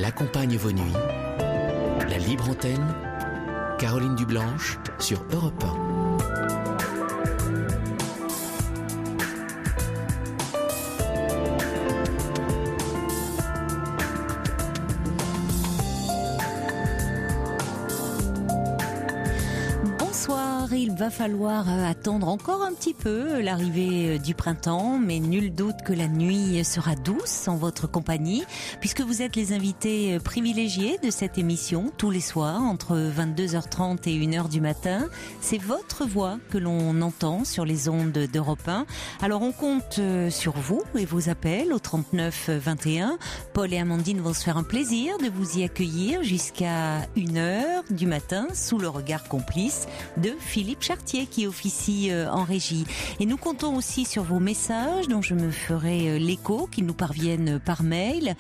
Elle accompagne vos nuits. La libre antenne, Caroline Dublanche sur Europe 1. Il va falloir attendre encore un petit peu l'arrivée du printemps, mais nul doute que la nuit sera douce en votre compagnie, puisque vous êtes les invités privilégiés de cette émission tous les soirs entre 22h30 et 1h du matin. C'est votre voix que l'on entend sur les ondes d'Europe 1. Alors on compte sur vous et vos appels au 39 21. Paul et Amandine vont se faire un plaisir de vous y accueillir jusqu'à 1h du matin sous le regard complice de Philippe Chartier qui officie en régie. Et nous comptons aussi sur vos messages dont je me ferai l'écho, qu'ils nous parviennent par mail,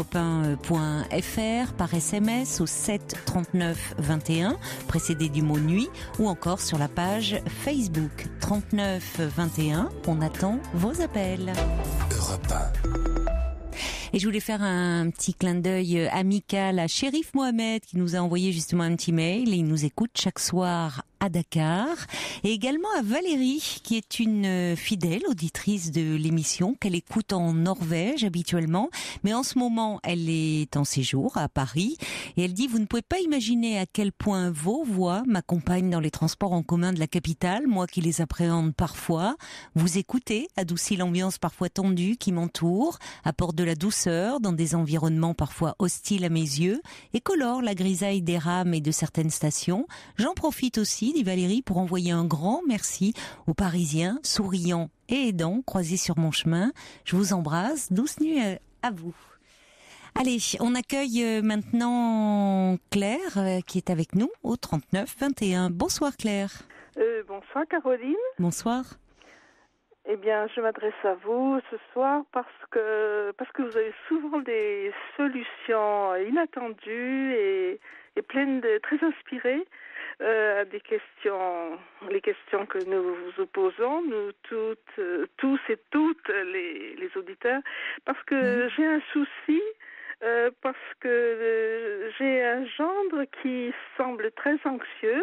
europe1.fr, par SMS au 7 39 21, précédé du mot nuit, ou encore sur la page Facebook 39 21. On attend vos appels. Europe 1. Et je voulais faire un petit clin d'œil amical à Chérif Mohamed qui nous a envoyé justement un petit mail et il nous écoute chaque soir à Dakar, et également à Valérie qui est une fidèle auditrice de l'émission qu'elle écoute en Norvège habituellement, mais en ce moment elle est en séjour à Paris et elle dit: vous ne pouvez pas imaginer à quel point vos voix m'accompagnent dans les transports en commun de la capitale, moi qui les appréhende parfois. Vous écoutez, adoucit l'ambiance parfois tendue qui m'entoure, apporte de la douceur dans des environnements parfois hostiles à mes yeux et colore la grisaille des rames et de certaines stations. J'en profite aussi, dit Valérie, pour envoyer un grand merci aux Parisiens souriants et aidants croisés sur mon chemin. Je vous embrasse, douce nuit à vous. Allez, on accueille maintenant Claire qui est avec nous au 39 21. Bonsoir Claire. Bonsoir Caroline. Bonsoir. Eh bien, je m'adresse à vous ce soir parce que vous avez souvent des solutions inattendues et pleines de très inspirées à des questions, les questions que nous vous opposons, nous toutes, tous et toutes les auditeurs, parce que j'ai un souci, parce que j'ai un gendre qui semble très anxieux.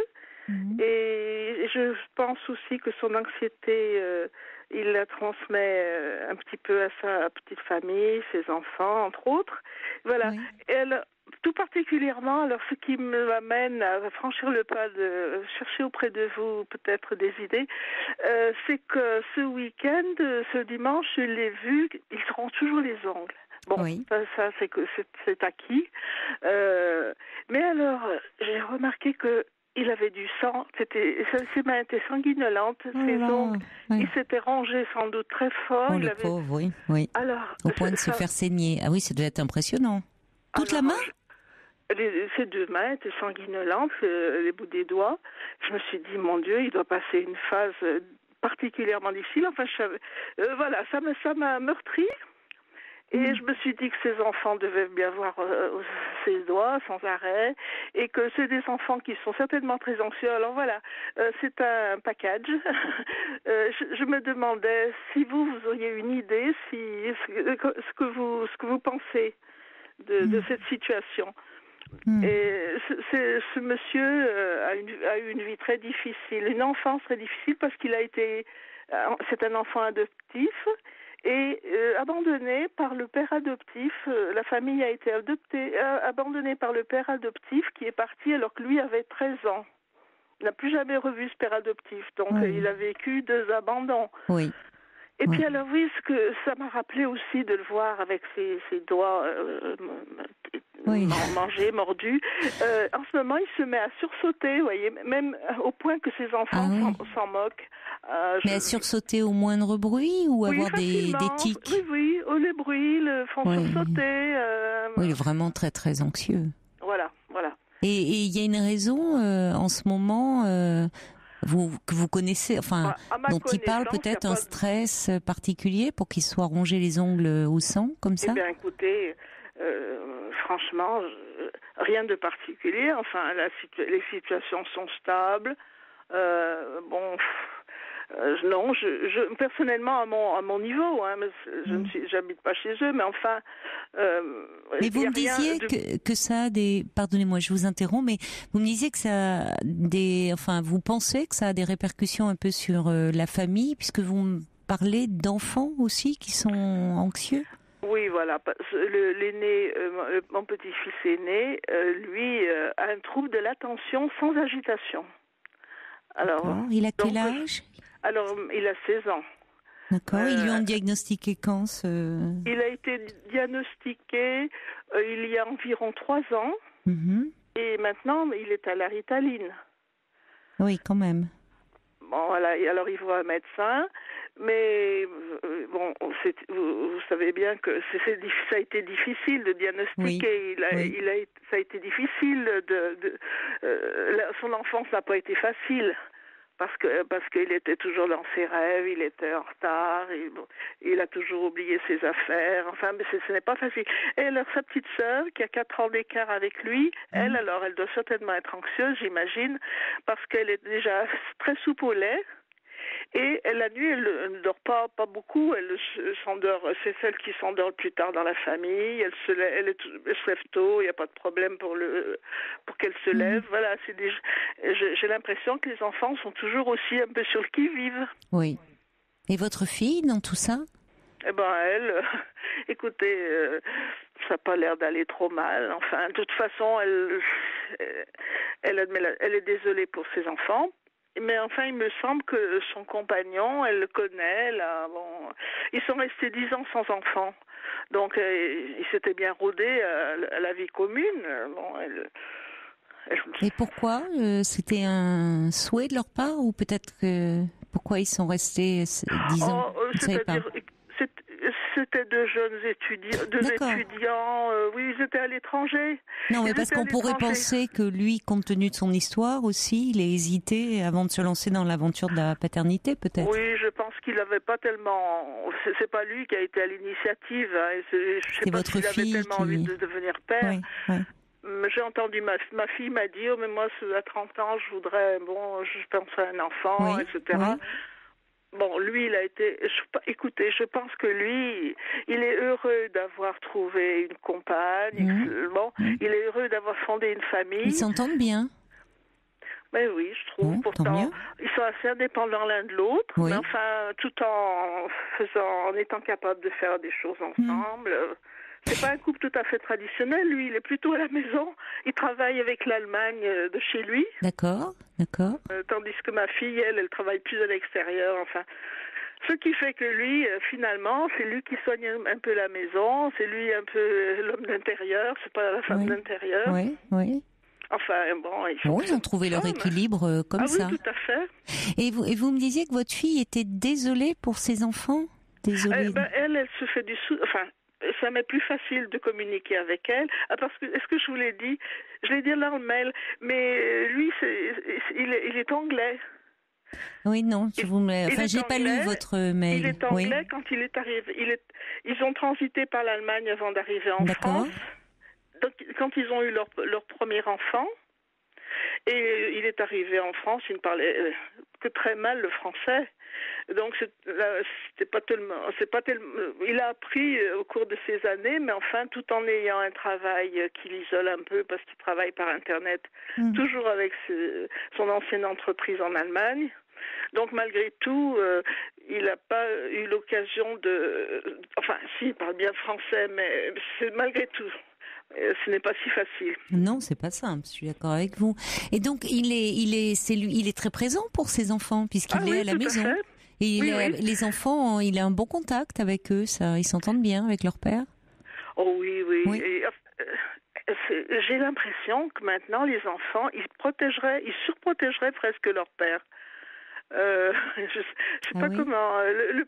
Et je pense aussi que son anxiété, il la transmet un petit peu à sa petite famille, ses enfants, entre autres. Voilà. Oui. Et alors, tout particulièrement, alors ce qui m'amène à franchir le pas de chercher auprès de vous peut-être des idées, c'est que ce week-end, ce dimanche, je l'ai vu, il se rend toujours les ongles. Bon, oui. ça c'est acquis. Mais alors, j'ai remarqué que il avait du sang, ses mains étaient sanguinolentes, ses ongles, oui. Il s'était rongé sans doute très fort. Oh, le pauvre, oui. Alors, au point de se faire saigner. Ah oui, ça devait être impressionnant. Toute la main ? Ses deux mains étaient sanguinolentes, les bouts des doigts. Je me suis dit, mon Dieu, il doit passer une phase particulièrement difficile. Enfin, voilà, ça m'a meurtri. Et je me suis dit que ces enfants devaient bien voir ses doigts sans arrêt et que c'est des enfants qui sont certainement très anxieux. Alors voilà, c'est un package. Je me demandais si vous auriez une idée, ce que vous pensez de cette situation. Et ce monsieur a eu une vie très difficile, une enfance très difficile parce c'est un enfant adoptif. Et abandonné par le père adoptif, la famille a été abandonnée par le père adoptif qui est parti alors que lui avait 13 ans. Il n'a plus jamais revu ce père adoptif, donc il a vécu 2 abandons. Oui. Et puis alors oui, ce que ça m'a rappelé aussi de le voir avec ses doigts mangés, mordus. En ce moment, il se met à sursauter, vous voyez, même au point que ses enfants s'en moquent. Mais à sursauter au moindre bruit ou avoir des tics? Oui, les bruits le font sursauter. Oui, il est vraiment très très anxieux. Voilà. Et il y a une raison en ce moment que vous connaissez, enfin, dont il parle peut-être un stress particulier pour qu'il soit rongé les ongles au sang, comme ça? Eh bien, écoutez, franchement, rien de particulier. Enfin, les situations sont stables. Non, personnellement à mon niveau, hein, mais j'habite pas chez eux, mais enfin. Mais vous me disiez que ça a des. Pardonnez-moi, je vous interromps, mais vous me disiez que ça a des. Enfin, vous pensez que ça a des répercussions un peu sur la famille, puisque vous me parlez d'enfants aussi qui sont anxieux. Oui, voilà. L'aîné, mon petit-fils aîné, lui, a un trouble de l'attention sans agitation. Alors, il a quel âge? Alors, il a 16 ans. D'accord. Ils lui ont diagnostiqué quand Il a été diagnostiqué il y a environ 3 ans. Et maintenant, il est à la Ritaline. Oui, quand même. Bon, voilà. Et alors, il voit un médecin. Mais, bon, vous savez bien que ça a été difficile de diagnostiquer. Oui. Ça a été difficile son enfance n'a pas été facile. Parce qu'il était toujours dans ses rêves, il était en retard, il a toujours oublié ses affaires, enfin, mais ce n'est pas facile. Et alors, sa petite sœur, qui a 4 ans d'écart avec lui, elle doit certainement être anxieuse, j'imagine, parce qu'elle est déjà très soupe au lait. Et la nuit, elle ne dort pas beaucoup. Elle s'endort. C'est celle qui s'endort le plus tard dans la famille. Elle se lève tôt. Il n'y a pas de problème pour qu'elle se lève. Voilà. J'ai l'impression que les enfants sont toujours aussi un peu sur le qui-vive. Oui. Et votre fille dans tout ça? Eh ben, elle, écoutez, ça n'a pas l'air d'aller trop mal. Enfin, de toute façon, elle est désolée pour ses enfants. Mais enfin, il me semble que son compagnon, elle le connaît. Là, bon, ils sont restés 10 ans sans enfants. Donc, ils s'étaient bien rodés à la vie commune. Bon, Et pourquoi? C'était un souhait de leur part? Ou peut-être pourquoi ils sont restés 10 ans? C'était de jeunes étudiants. Oui, ils étaient à l'étranger. Non, mais parce qu'on pourrait penser que lui, compte tenu de son histoire aussi, il a hésité avant de se lancer dans l'aventure de la paternité, peut-être. Oui, je pense qu'il n'avait pas tellement. C'est pas lui qui a été à l'initiative. Hein. Je sais pas s'il avait tellement envie de devenir père. Oui, oui. J'ai entendu ma fille m'a dit, mais moi, à 30 ans, je pense à un enfant, etc. Oui. Bon, lui, il a été... Écoutez, je pense que lui, il est heureux d'avoir trouvé une compagne. Bon, il est heureux d'avoir fondé une famille. Ils s'entendent bien. Mais oui, je trouve. Pourtant, ils sont assez indépendants l'un de l'autre. Oui. Mais enfin, tout en étant capables de faire des choses ensemble. C'est pas un couple tout à fait traditionnel, lui. Il est plutôt à la maison. Il travaille avec l'Allemagne de chez lui. D'accord. Tandis que ma fille, elle travaille plus à l'extérieur. Enfin, ce qui fait que lui, finalement, c'est lui qui soigne un peu la maison. C'est lui un peu l'homme d'intérieur. C'est pas la femme d'intérieur. Oui. Enfin, bon, ils ont trouvé leur équilibre comme ça. Oui, tout à fait. Et vous me disiez que votre fille était désolée pour ses enfants? Désolée. Elle se fait du ça m'est plus facile de communiquer avec elle, parce que, est-ce que je vous l'ai dit? Je l'ai dit dans le mail, mais lui, il est anglais. Oui, non, j'ai pas lu votre mail. Il est anglais quand il est arrivé. Ils ont transité par l'Allemagne avant d'arriver en France. Donc, quand ils ont eu leur premier enfant, et il est arrivé en France, il ne parlait que très mal le français. Donc c'est pas tellement, il a appris au cours de ces années, mais enfin tout en ayant un travail qui l'isole un peu parce qu'il travaille par internet, toujours avec son ancienne entreprise en Allemagne. Donc malgré tout, il n'a pas eu l'occasion il parle bien français, mais malgré tout. Ce n'est pas si facile. Non, c'est pas simple. Je suis d'accord avec vous. Et donc, il est très présent pour ses enfants puisqu'il est à la maison. Et les enfants, il a un bon contact avec eux. Ça, ils s'entendent bien avec leur père. Oh oui. Et, j'ai l'impression que maintenant, les enfants, ils surprotégeraient presque leur père. Je sais pas comment.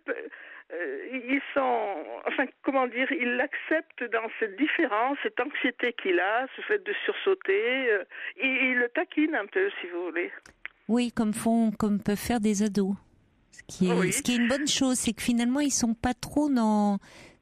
Ils sont, ils l'acceptent dans cette différence, cette anxiété qu'il a, ce fait de sursauter, ils le taquinent un peu, si vous voulez. Oui, comme peuvent faire des ados. Ce qui est une bonne chose, c'est que finalement ils sont pas trop dans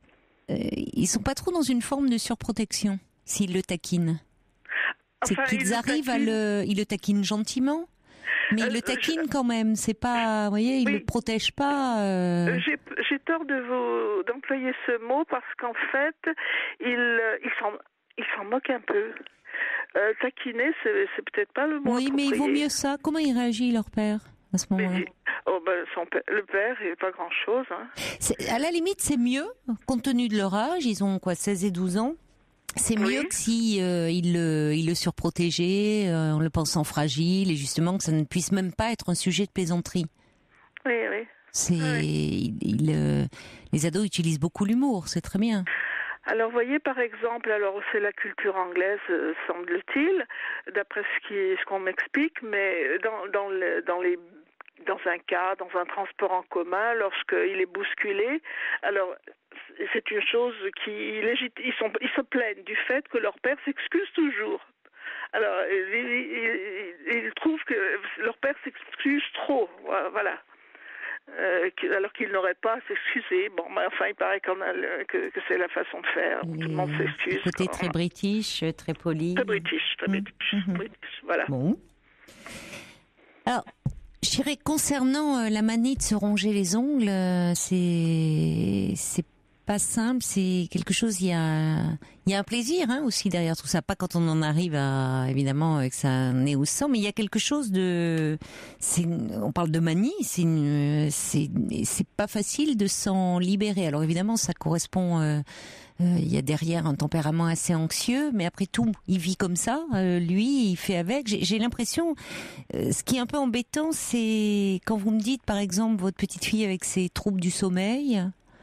une forme de surprotection s'ils le taquinent. C'est qu'ils arrivent ils le taquinent gentiment. Mais il le taquine quand même, c'est pas, vous voyez, il le protège pas. J'ai tort d'employer ce mot parce qu'en fait, il s'en moque un peu. Taquiner, c'est peut-être pas le mot approprié. Mais il vaut mieux ça. Comment il réagit, leur père, à ce moment-là? Le père, il n'est pas grand-chose. Hein. À la limite, c'est mieux, compte tenu de leur âge. Ils ont 16 et 12 ans. C'est mieux que si il le surprotégeait en le pensant fragile et justement que ça ne puisse même pas être un sujet de plaisanterie. Oui. Les ados utilisent beaucoup l'humour, c'est très bien. Alors, voyez, par exemple, c'est la culture anglaise, semble-t-il, d'après ce qu'on m'explique, mais dans un cas, dans un transport en commun, lorsqu'il est bousculé, alors c'est une chose ils se plaignent du fait que leur père s'excuse toujours. Alors, ils trouvent que leur père s'excuse trop, voilà. Alors qu'il n'aurait pas à s'excuser. Bon, enfin, il paraît que c'est la façon de faire. Tout le monde s'excuse. Côté très british, très poli. Très british, voilà. Bon. Alors, je dirais concernant la manie de se ronger les ongles, c'est pas simple, c'est quelque chose. Il y a un plaisir aussi derrière tout ça. Pas quand on en arrive à évidemment avec sa nez au sang, mais il y a quelque chose de. On parle de manie, c'est pas facile de s'en libérer. Alors évidemment, ça correspond. Il y a derrière un tempérament assez anxieux, mais après tout, il vit comme ça. Lui, il fait avec. J'ai l'impression, ce qui est un peu embêtant, c'est quand vous me dites, par exemple, votre petite fille avec ses troubles du sommeil.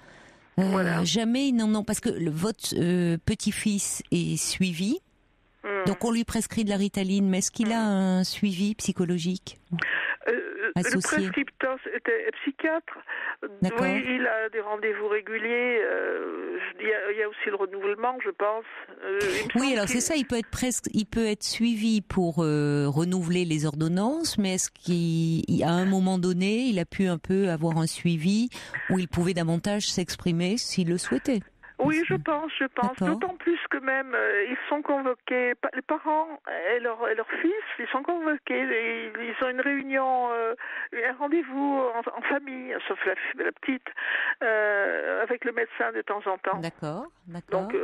Jamais ils n'en ont, parce que votre petit-fils est suivi, donc on lui prescrit de la Ritaline, mais est-ce qu'il a un suivi psychologique associé? Le prescripteur était psychiatre. D'accord. Oui, il a des rendez-vous réguliers. Il y a aussi le renouvellement, je pense. Oui, alors c'est ça. Il peut être suivi pour renouveler les ordonnances, mais est-ce qu'à un moment donné, il a pu un peu avoir un suivi où il pouvait davantage s'exprimer s'il le souhaitait? Oui, je pense. D'autant plus que même, ils sont convoqués, les parents et leur fils, ils sont convoqués, ils ont une réunion, un rendez-vous en famille, sauf la petite, avec le médecin de temps en temps. D'accord. Donc,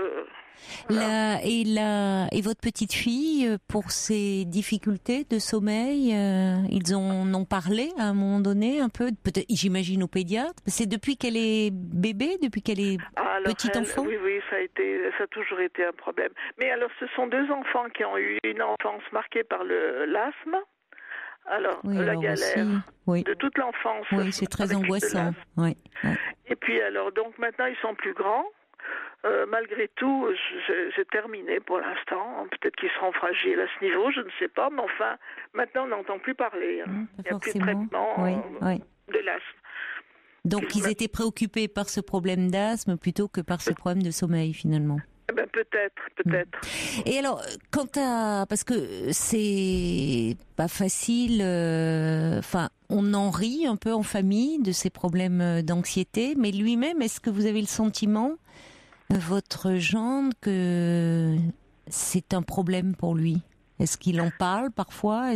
et votre petite fille, pour ses difficultés de sommeil, ils en ont parlé à un moment donné un peu, peut-être, j'imagine au pédiatre. C'est depuis qu'elle est bébé, depuis qu'elle est petite enfant. Oui, ça a toujours été un problème. Mais alors, ce sont deux enfants qui ont eu une enfance marquée par l'asthme. Alors, la galère de toute l'enfance. Oui, c'est très angoissant. Oui. Et puis alors, donc maintenant, ils sont plus grands. Malgré tout, j'ai terminé pour l'instant. Peut-être qu'ils seront fragiles à ce niveau, je ne sais pas. Mais enfin, maintenant, on n'entend plus parler. Il n'y a plus de traitement de l'asthme. Donc, ils étaient préoccupés par ce problème d'asthme plutôt que par ce problème de sommeil, finalement. Peut-être. Et alors, parce que c'est pas facile, on en rit un peu en famille de ces problèmes d'anxiété, mais lui-même, est-ce que vous avez le sentiment, votre gendre, que c'est un problème pour lui? Est-ce qu'il en parle parfois?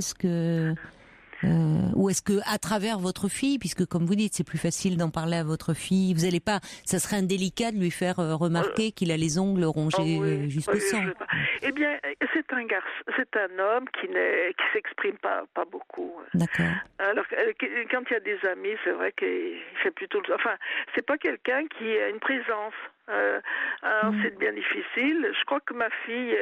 Ou est-ce que à travers votre fille, puisque comme vous dites, c'est plus facile d'en parler à votre fille, vous allez pas, ça serait indélicat de lui faire remarquer qu'il a les ongles rongés jusqu'au sang. Eh bien, c'est un garçon, c'est un homme qui s'exprime pas beaucoup. D'accord. Alors quand il y a des amis, c'est vrai qu'il fait plutôt, c'est pas quelqu'un qui a une présence. C'est bien difficile. Je crois que ma fille,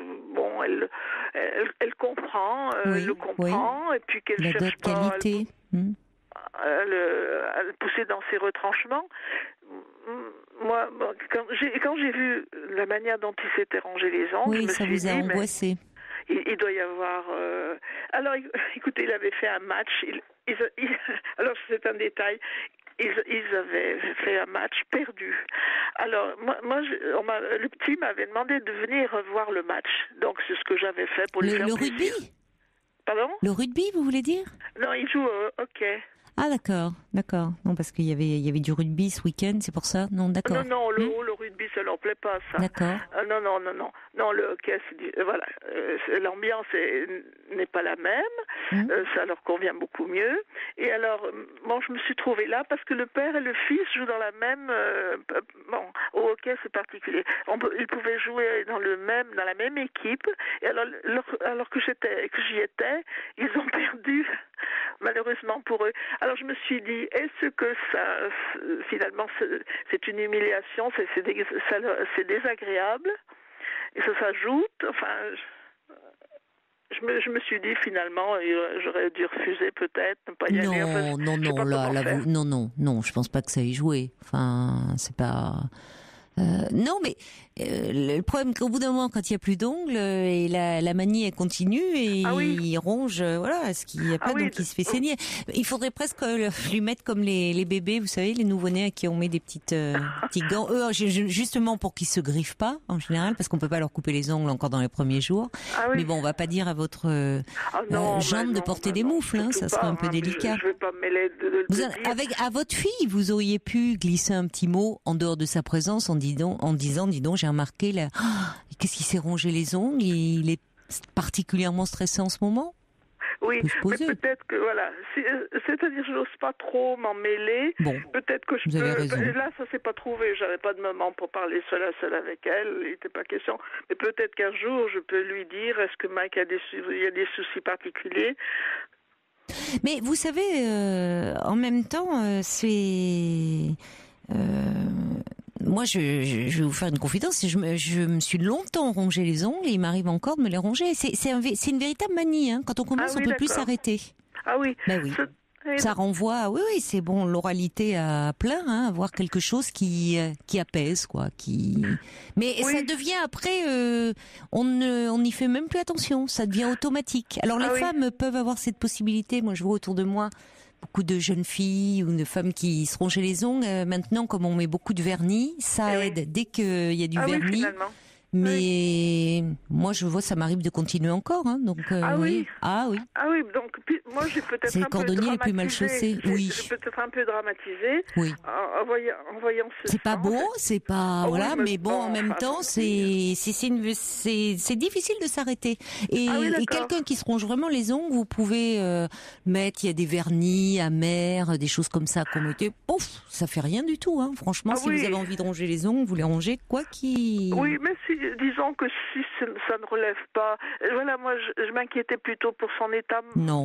elle comprend, elle le comprend, et puis qu'elle cherche pas à le pousser dans ses retranchements. Moi, quand j'ai vu la manière dont il s'était rangé les ongles, je me suis dit, ça vous a angoissé. Il doit y avoir. Alors, écoutez, il avait fait un match. Alors, c'est un détail. Ils avaient fait un match perdu. Alors, moi le petit m'avait demandé de venir voir le match. Donc, c'est ce que j'avais fait pour lui faire plaisir. Le rugby? Pardon? Le rugby, vous voulez dire? Non, il joue au hockey. Ah, d'accord. Non, parce qu'il y avait du rugby ce week-end, c'est pour ça? Non, d'accord. Non, le rugby, ça leur plaît pas, ça. D'accord. Non. Non, le hockey, voilà, l'ambiance n'est pas la même. Ça leur convient beaucoup mieux. Et alors, bon, je me suis trouvée là parce que le père et le fils jouent dans la même. Au hockey, c'est particulier. Ils pouvaient jouer dans la même équipe. Et alors que j'y étais, ils ont perdu, malheureusement pour eux. Alors je me suis dit, est-ce que ça, finalement, c'est une humiliation, c'est désagréable? Et ça s'ajoute, enfin, je me suis dit finalement, j'aurais dû refuser peut-être, ne pas y aller. Enfin, non, je pense pas que ça ait joué. Enfin, c'est pas. Non, mais le problème qu'au bout d'un moment, quand il y a plus d'ongles et la manie elle continue et il ronge, voilà, ce qu'il n'y a pas, donc il se fait saigner. Il faudrait presque lui mettre comme les bébés, vous savez, les nouveau-nés à qui on met des petits gants. Eux, justement pour qu'ils se griffent pas en général, parce qu'on peut pas leur couper les ongles encore dans les premiers jours. Mais bon, on va pas dire à votre jambe de porter des moufles, hein, ça serait un peu délicat. Je vais pas me mêler à votre fille, vous auriez pu glisser un petit mot en dehors de sa présence en disant, dis donc, j'ai remarqué là, qu'est-ce qui s'est rongé les ongles, il est particulièrement stressé en ce moment. Oui, mais peut-être que voilà, c'est-à-dire je n'ose pas trop m'en mêler. Bon, peut-être que je vous avez raison. Là, ça s'est pas trouvé. J'avais pas de moment pour parler seul à seul avec elle. Il n'était pas question. Mais peut-être qu'un jour, je peux lui dire est-ce que Mike il y a des soucis particuliers. Mais vous savez, en même temps, c'est. Moi, je vais vous faire une confidence. Je me suis longtemps rongé les ongles et il m'arrive encore de me les ronger. C'est une véritable manie. Hein. Quand on commence, on peut plus s'arrêter. Ah oui. Ben oui. Ça renvoie. Oui, c'est bon. L'oralité à plein. Hein, avoir quelque chose qui apaise, quoi. Mais ça devient après. On n'y fait même plus attention. Ça devient automatique. Alors les femmes peuvent avoir cette possibilité. Moi, je vois autour de moi beaucoup de jeunes filles ou de femmes qui se rongent les ongles. Maintenant, comme on met beaucoup de vernis, ça aide dès qu'il y a du vernis. Finalement. Mais moi, je vois, ça m'arrive de continuer encore. Hein, donc, oui. Ah oui. Ah oui, donc moi j'ai peut-être c'est un le cordonnier les plus mal chaussés. Oui. J'ai peut-être un peu dramatisé. Oui. En voyant ce. C'est pas beau, c'est pas voilà, mais bon, en même temps, c'est difficile de s'arrêter. Et quelqu'un qui se ronge vraiment les ongles, vous pouvez mettre, il y a des vernis amers, des choses comme ça qu'on mettait. Pouf, ça fait rien du tout. Hein. Franchement, si vous avez envie de ronger les ongles, vous les rongez quoi qu'il. Oui, mais disons que si ça ne relève pas. Voilà, moi je m'inquiétais plutôt pour son état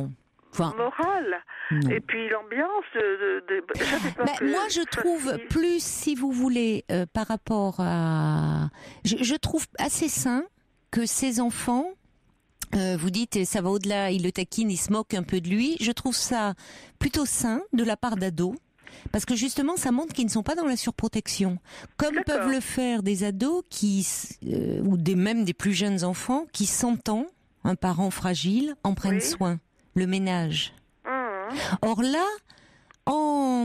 moral. Non. Et puis l'ambiance. Moi, je trouve plus, si vous voulez, par rapport à. Je trouve assez sain que ces enfants. Vous dites, et ça va au-delà, il le taquine, il se moque un peu de lui. Je trouve ça plutôt sain de la part d'ados. Parce que justement, ça montre qu'ils ne sont pas dans la surprotection, comme peuvent le faire des ados ou même des plus jeunes enfants qui, sentant un parent fragile, en prennent soin. Le ménage. Or là, en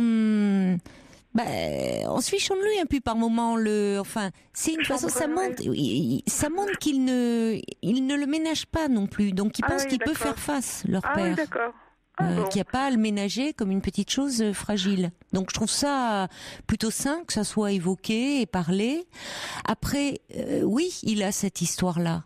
se fichant de lui un peu par moment, c'est une façon, ça montre qu'il ne le ménage pas non plus, donc il pense qu'il peut faire face, leur père. Oui, d'accord. Qu'il n'y a pas à le ménager comme une petite chose fragile. Donc je trouve ça plutôt sain que ça soit évoqué et parlé. Après, oui, il a cette histoire-là.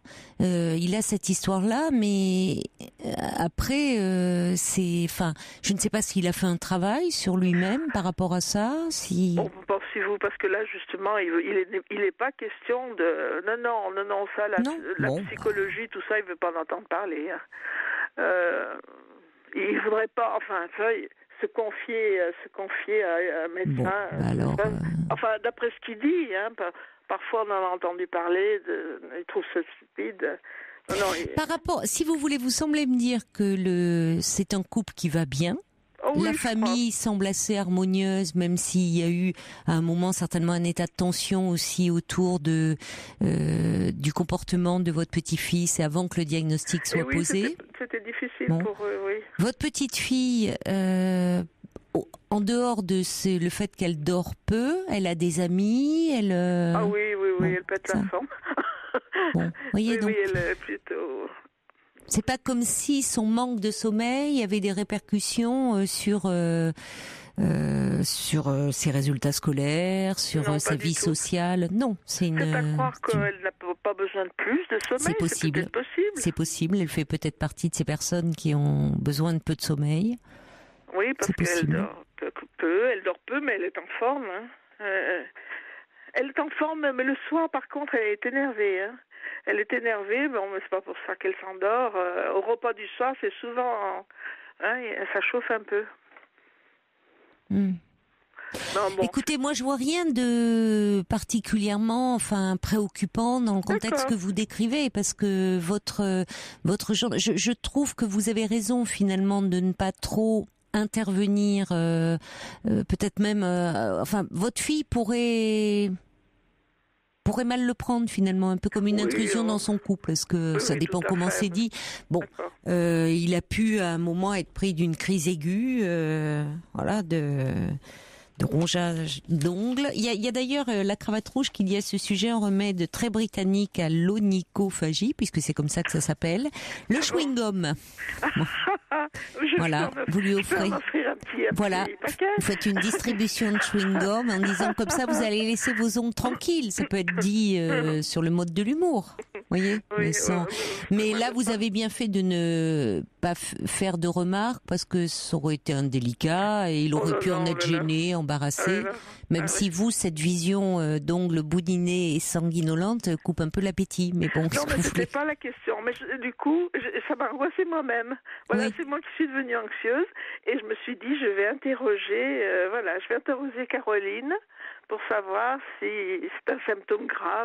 Mais après, je ne sais pas s'il a fait un travail sur lui-même par rapport à ça. Bon, pensez-vous, parce que là, justement, il est pas question de... Non, ça, la psychologie, tout ça, il veut pas en entendre parler. Hein. Il voudrait pas, se confier à un médecin. Enfin, d'après ce qu'il dit, hein, parfois on en a entendu parler, il trouve ça stupide. Par rapport, si vous voulez, vous semblez me dire que c'est un couple qui va bien. La famille semble assez harmonieuse, même s'il y a eu à un moment certainement un état de tension aussi autour du comportement de votre petit-fils et avant que le diagnostic soit posé. C'était difficile pour eux, oui. Votre petite fille, en dehors de le fait qu'elle dort peu, elle a des amis, elle... oui, elle pète la forme. Voyez, donc... elle est plutôt... C'est pas comme si son manque de sommeil avait des répercussions sur sur ses résultats scolaires, sur sa vie sociale. Non, c'est à croire qu'elle n'a pas besoin de plus de sommeil. C'est possible. C'est possible. Elle fait peut-être partie de ces personnes qui ont besoin de peu de sommeil. Oui, parce qu'elle dort peu, mais elle est en forme. Hein. Elle est en forme, mais le soir, par contre, elle est énervée. Hein. Elle est énervée, mais c'est pas pour ça qu'elle s'endort. Au repas du soir, c'est souvent... ça chauffe un peu. Non, bon. Écoutez, moi je vois rien de particulièrement préoccupant dans le contexte que vous décrivez, parce que votre genre, je trouve que vous avez raison finalement de ne pas trop intervenir, peut-être même votre fille pourrait mal le prendre finalement, un peu comme une intrusion dans son couple. Est-ce que ça dépend comment c'est dit. Bon, il a pu à un moment être pris d'une crise aiguë, de rongeage d'ongles. Il y a d'ailleurs la Cravate Rouge qui dit à ce sujet un remède très britannique à l'onychophagie, puisque c'est comme ça que ça s'appelle, le chewing-gum. Voilà, vous lui offrez. Voilà, vous faites une distribution de chewing-gum en disant comme ça vous allez laisser vos ongles tranquilles. Ça peut être dit sur le mode de l'humour, voyez. Mais là vous avez bien fait de ne pas faire de remarques, parce que ça aurait été indélicat et il aurait pu en être gêné, embarrassé. Même si vous, cette vision d'ongles boudinés et sanguinolente coupe un peu l'appétit. Mais bon, non, mais c'était pas la question. Mais du coup, ça m'a angoissé moi-même. Voilà, c'est moi qui suis devenue anxieuse et je me suis dit, je vais interroger Caroline pour savoir si c'est un symptôme grave.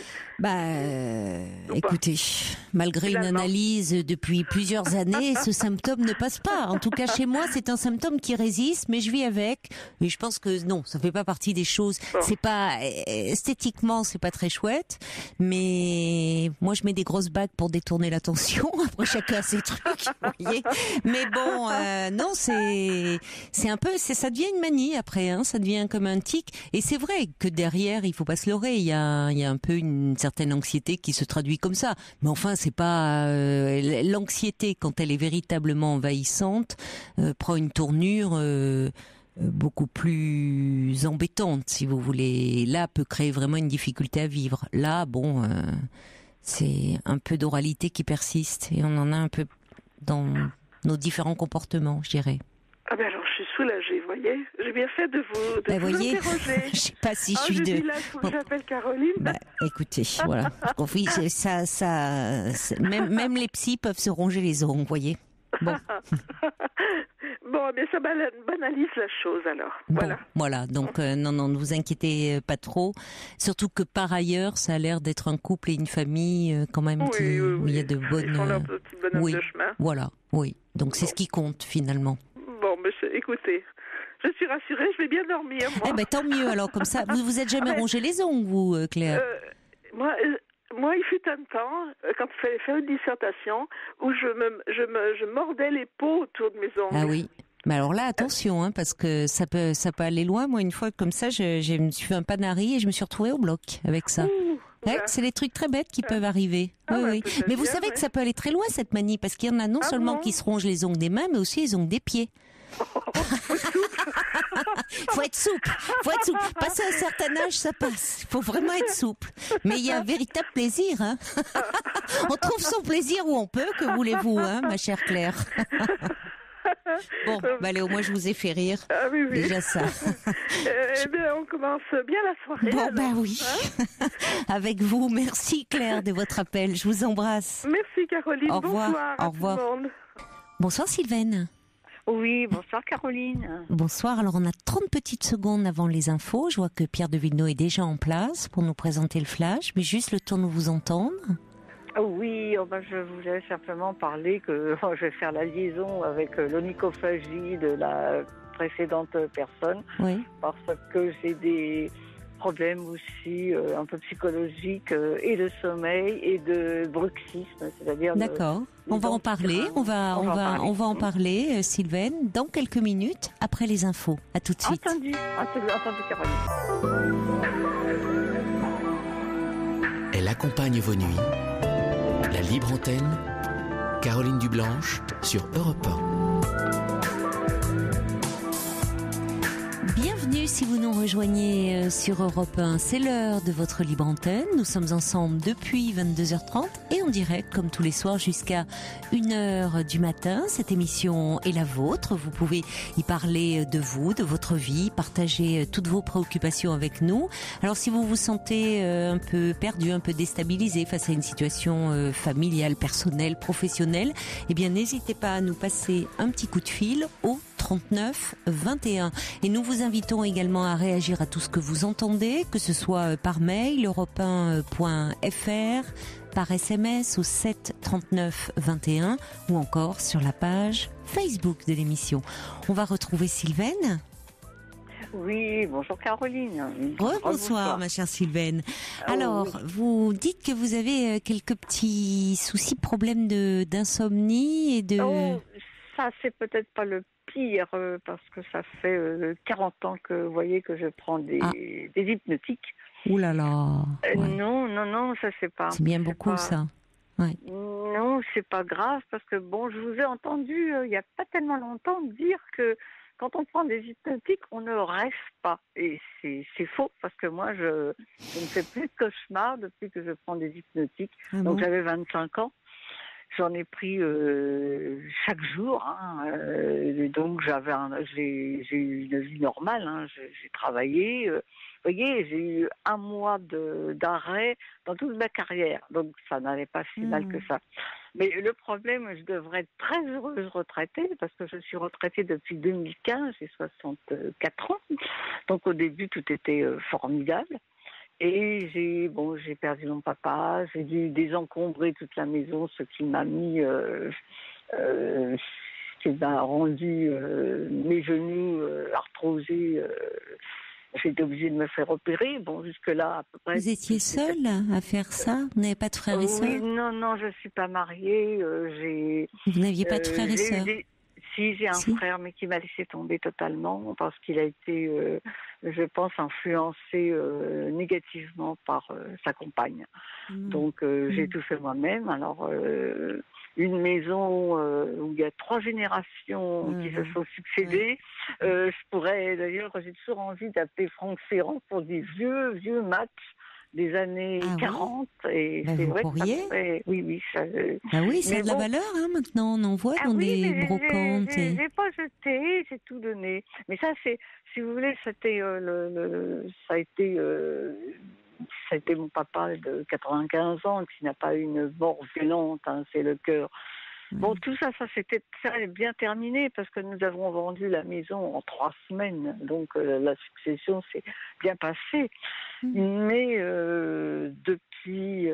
Écoutez, malgré une analyse depuis plusieurs années, ce symptôme ne passe pas. En tout cas, chez moi, c'est un symptôme qui résiste, mais je vis avec. Et je pense que non, ça fait pas partie des choses. Bon. C'est pas esthétiquement, c'est pas très chouette, mais moi, je mets des grosses bagues pour détourner l'attention. Après, chacun a ses trucs, vous voyez. Mais bon, non, c'est un peu, ça devient une manie après. Ça devient comme un tic. Et c'est vrai que derrière, il faut pas se leurrer. Il y a un peu une certaine anxiété qui se traduit comme ça. Mais enfin, c'est pas l'anxiété quand elle est véritablement envahissante prend une tournure beaucoup plus embêtante, si vous voulez. Là, peut créer vraiment une difficulté à vivre. Là, c'est un peu d'oralité qui persiste et on en a un peu dans nos différents comportements, je dirais. Ah ben alors, je suis soulagée, vous voyez. J'ai bien fait de vous interroger. Je sais pas si je suis de... Là, j'appelle Caroline. Écoutez, voilà. Oui, même les psys peuvent se ronger les ongles, vous voyez. Bon. Bon, mais ça banalise la chose alors. Voilà. Bon, voilà. Donc non, ne vous inquiétez pas trop. Surtout que par ailleurs, ça a l'air d'être un couple et une famille quand même où il y a de bonnes. Ils font leur petit bonhomme de chemin. Voilà. Oui. Donc c'est ce qui compte finalement. Bon, mais écoutez, je suis rassurée, je vais bien dormir. Moi. Eh ben tant mieux. Alors comme ça, vous êtes jamais rongé les ongles, vous, Claire? Moi, il fut un temps, quand il fallait faire une dissertation, où je mordais les peaux autour de mes ongles. Ah oui. Mais alors là, attention, parce que ça peut aller loin. Moi, une fois comme ça, je me suis fait un panari et je me suis retrouvée au bloc avec ça. C'est des trucs très bêtes qui peuvent arriver. Oui. Mais vous savez que ça peut aller très loin, cette manie, parce qu'il y en a non seulement qui se rongent les ongles des mains, mais aussi les ongles des pieds. Faut être souple. Passer un certain âge, ça passe. Il faut vraiment être souple. Mais il y a un véritable plaisir. On trouve son plaisir où on peut, que voulez-vous, ma chère Claire. Bon, allez, au moins je vous ai fait rire. Ah oui. Déjà ça. On commence bien la soirée. Bon, alors, oui. Avec vous. Merci Claire de votre appel. Je vous embrasse. Merci Caroline. Au revoir. Bonsoir à Au revoir. tout le monde. Bonsoir Sylvaine. Oui, bonsoir Caroline. Bonsoir, alors on a 30 petites secondes avant les infos. Je vois que Pierre de Villeneuve est déjà en place pour nous présenter le flash, mais juste le temps de vous entendre. Oui, je voulais simplement parler que je vais faire la liaison avec l'onychophagie de la précédente personne, parce que j'ai des problèmes aussi un peu psychologiques et de sommeil et de bruxisme, c'est-à-dire. D'accord. On va en parler. On va en parler, Sylvaine, dans quelques minutes après les infos. À tout de suite. Entendu, Caroline. Elle accompagne vos nuits. La libre antenne, Caroline Dublanche sur Europe 1. Bienvenue si vous nous rejoignez sur Europe 1. C'est l'heure de votre libre antenne. Nous sommes ensemble depuis 22h30 et en direct comme tous les soirs jusqu'à 1h du matin. Cette émission est la vôtre. Vous pouvez y parler de vous, de votre vie, partager toutes vos préoccupations avec nous. Alors si vous vous sentez un peu perdu, un peu déstabilisé face à une situation familiale, personnelle, professionnelle, eh bien n'hésitez pas à nous passer un petit coup de fil au 39 21. Et nous vous invitons également à réagir à tout ce que vous entendez, que ce soit par mail, europe1.fr, par SMS au 7 39 21 ou encore sur la page Facebook de l'émission. On va retrouver Sylvaine. Oui, bonjour Caroline. Bonsoir ma chère Sylvaine. Alors, oui. Vous dites que vous avez quelques petits soucis, problèmes d'insomnie et de... Oh, ça c'est peut-être pas le pire parce que ça fait 40 ans que vous voyez que je prends des hypnotiques. Ouh là là. Ouais. Non, ça c'est pas. C'est bien beaucoup pas... ça. Ouais. Non, c'est pas grave parce que bon, je vous ai entendu il y a pas tellement longtemps dire que quand on prend des hypnotiques, on ne rêve pas. Et c'est faux parce que moi, je ne fais plus de cauchemars depuis que je prends des hypnotiques. Ah donc j'avais 25 ans. J'en ai pris chaque jour. Donc j'ai eu une vie normale. J'ai travaillé. Vous voyez, j'ai eu 1 mois d'arrêt dans toute ma carrière. Donc ça n'allait pas si mal que ça. Mais le problème, je devrais être très heureuse retraitée parce que je suis retraitée depuis 2015, j'ai 64 ans. Donc au début, tout était formidable. Et j'ai perdu mon papa, j'ai dû désencombrer toute la maison, ce qui m'a mis, qui m'a rendu mes genoux arthrosés. J'ai été obligée de me faire opérer. Bon, jusque-là, à peu près. Vous étiez seule à faire ça? Vous n'avez pas de frères et sœurs? Oui, non, je suis pas mariée. Vous n'aviez pas de frères et sœurs? Si, j'ai un frère, mais qui m'a laissé tomber totalement parce qu'il a été, je pense, influencé négativement par sa compagne. Donc, j'ai tout fait moi-même. Alors, une maison où il y a 3 générations qui se sont succédées. Je pourrais, d'ailleurs, j'ai toujours envie d'appeler Franck Ferrand pour des vieux matchs des années 40 et c'est vrai pourriez. Que ça fait... oui ça a de la valeur maintenant, on en voit dans des brocantes. J'ai pas jeté, j'ai tout donné, mais ça c'est, si vous voulez, c'était ça a été mon papa de 95 ans qui n'a pas eu une mort violente, c'est le cœur. Bon, tout ça s'était bien terminé parce que nous avons vendu la maison en 3 semaines. Donc, la succession s'est bien passée. Mais depuis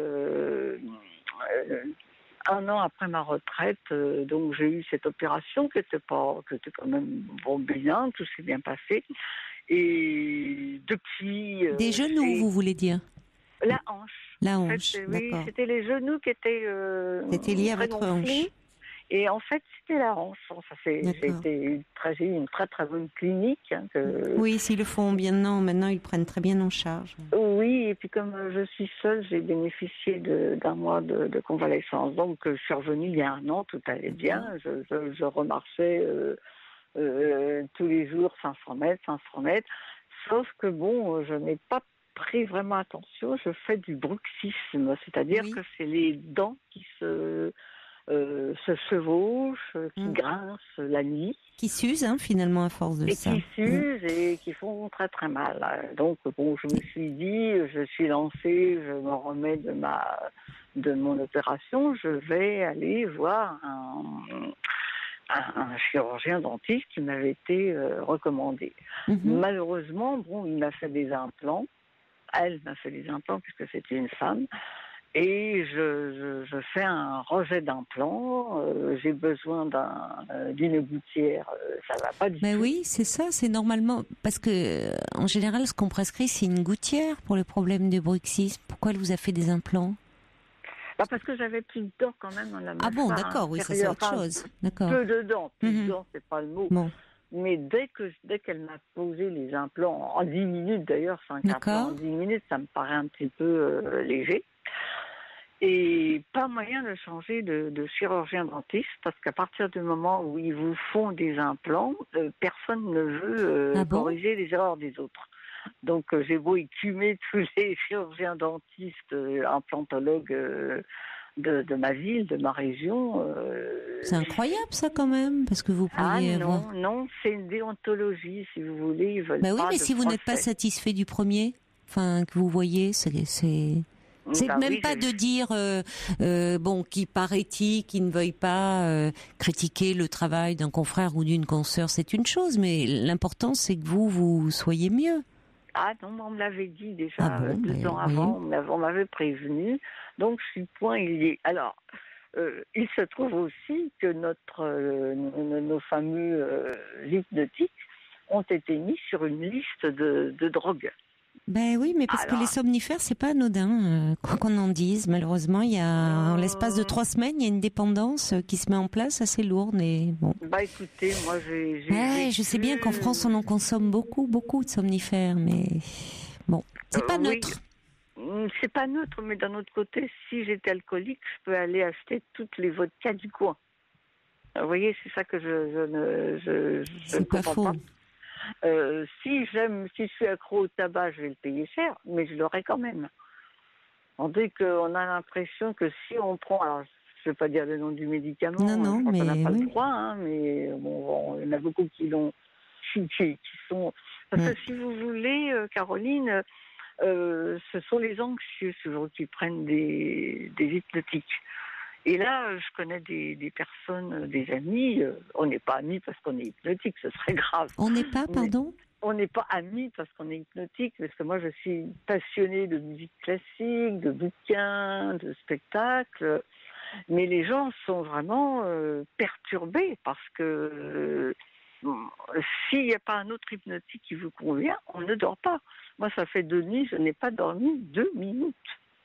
1 an après ma retraite, donc j'ai eu cette opération qui était quand même bien, tout s'est bien passé. Et depuis... Des genoux, vous voulez dire? La hanche. La hanche, en fait, oui, c'était les genoux qui étaient... c'était lié à votre hanche. Et en fait, c'était la hanche. J'ai eu une très très bonne clinique. Oui, s'ils le font bien maintenant, ils prennent très bien en charge. Oui, et puis comme je suis seule, j'ai bénéficié d'1 mois de convalescence. Donc, je suis revenue il y a 1 an, tout allait bien. Je remarchais tous les jours 500 mètres. Sauf que bon, je n'ai pas pris vraiment attention. Je fais du bruxisme, c'est-à-dire que c'est les dents qui se chevauchent, qui grincent la nuit. Qui s'usent finalement à force de ça. Et qui s'usent et qui font très très mal. Donc bon, je me suis dit, je suis lancée, je me remets de mon opération, je vais aller voir un chirurgien dentiste qui m'avait été recommandé. Malheureusement, bon, il m'a fait des implants. Elle m'a fait des implants puisque c'était une femme. Et je fais un rejet d'implant. J'ai besoin d'une gouttière. Ça va pas du tout. Mais oui, c'est ça. C'est normalement parce que en général, ce qu'on prescrit, c'est une gouttière pour le problème du bruxisme. Pourquoi elle vous a fait des implants? Parce que j'avais plus de dents quand même dans la mâchoire. Ah bon, d'accord. Oui, ça c'est autre chose. D'accord. Peu de dents. Plus de dents, c'est pas le mot. Bon. Mais dès qu'elle m'a posé les implants, en 10 minutes d'ailleurs, 5 implants en 10 minutes, ça me paraît un petit peu léger. Et pas moyen de changer de chirurgien dentiste, parce qu'à partir du moment où ils vous font des implants, personne ne veut corriger les erreurs des autres. Donc j'ai beau écumer tous les chirurgiens dentistes, implantologues de ma ville, de ma région. C'est incroyable ça quand même, parce que vous pourriez non, c'est une déontologie, si vous voulez. Ils veulent oui, pas mais de si vous n'êtes pas satisfait du premier, enfin que vous voyez, c'est même pas de dire qui par éthique, qui ne veuille pas critiquer le travail d'un confrère ou d'une consoeur, c'est une chose, mais l'important c'est que vous soyez mieux. Ah non, on me l'avait dit déjà 2 ans avant, on m'avait prévenu, donc je suis point il y est. Alors, il se trouve aussi que nos fameux hypnotiques ont été mis sur une liste de drogues. Ben oui, mais parce que les somnifères, c'est pas anodin, quoi qu'on en dise. Malheureusement, il y a, en l'espace de 3 semaines, il y a une dépendance qui se met en place assez lourde. Et bon. Bah écoutez, moi j'ai je sais bien qu'en France, on en consomme beaucoup de somnifères, mais bon, c'est pas neutre. Oui. C'est pas neutre, mais d'un autre côté, si j'étais alcoolique, je peux aller acheter toutes les vodkas du coin. Vous voyez, c'est ça que je ne comprends pas. Si je suis accro au tabac, je vais le payer cher, mais je l'aurai quand même. On dit qu'on a l'impression que si on prend, alors je ne vais pas dire le nom du médicament, on n'a pas le droit, hein, mais bon, il y en a beaucoup qui sont. Parce que si vous voulez, Caroline, ce sont les anxieux souvent qui prennent des hypnotiques. Et là, je connais des personnes, des amis, on n'est pas amis parce qu'on est hypnotique, ce serait grave. On n'est pas, pardon ? On n'est pas amis parce qu'on est hypnotique, parce que moi je suis passionnée de musique classique, de bouquins, de spectacles, mais les gens sont vraiment perturbés parce que s'il n'y a pas un autre hypnotique qui vous convient, on ne dort pas. Moi ça fait 2 nuits, je n'ai pas dormi 2 minutes.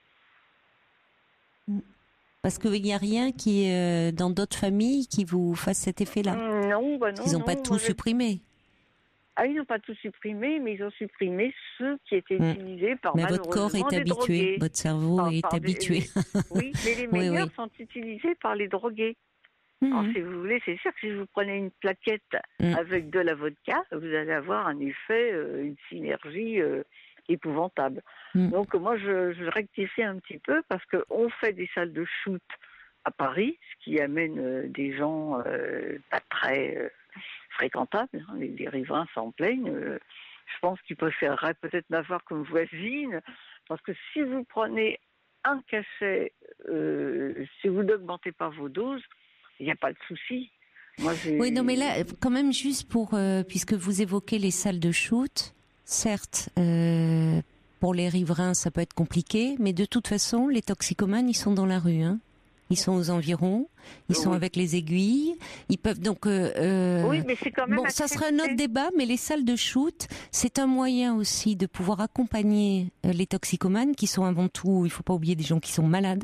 Parce qu'il n'y a rien qui, dans d'autres familles, qui vous fasse cet effet-là. Non. Ils n'ont pas tout supprimé. Ah, ils n'ont pas tout supprimé, mais ils ont supprimé ceux qui étaient utilisés par malheureusement votre corps est habitué, drogués. Votre cerveau est habitué. Oui, mais les meilleurs sont utilisés par les drogués. Alors, si vous voulez, c'est sûr que si vous prenez une plaquette avec de la vodka, vous allez avoir un effet, une synergie épouvantable. Donc moi, je rectifie un petit peu parce qu'on fait des salles de shoot à Paris, ce qui amène des gens pas très fréquentables. Hein, les riverains s'en plaignent. Je pense qu'ils préféreraient peut-être m'avoir comme voisine, parce que si vous prenez un cachet, si vous n'augmentez pas vos doses, il n'y a pas de souci. Oui, non, mais là, quand même, juste pour, puisque vous évoquez les salles de shoot, certes, pour les riverains, ça peut être compliqué, mais de toute façon, les toxicomanes, ils sont dans la rue, hein. Ils sont aux environs, ils sont avec les aiguilles, ils peuvent donc. Oui, mais c'est quand même. Bon, ça sera un autre débat, mais les salles de shoot, c'est un moyen aussi de pouvoir accompagner les toxicomanes, qui sont avant tout, il faut pas oublier, des gens qui sont malades.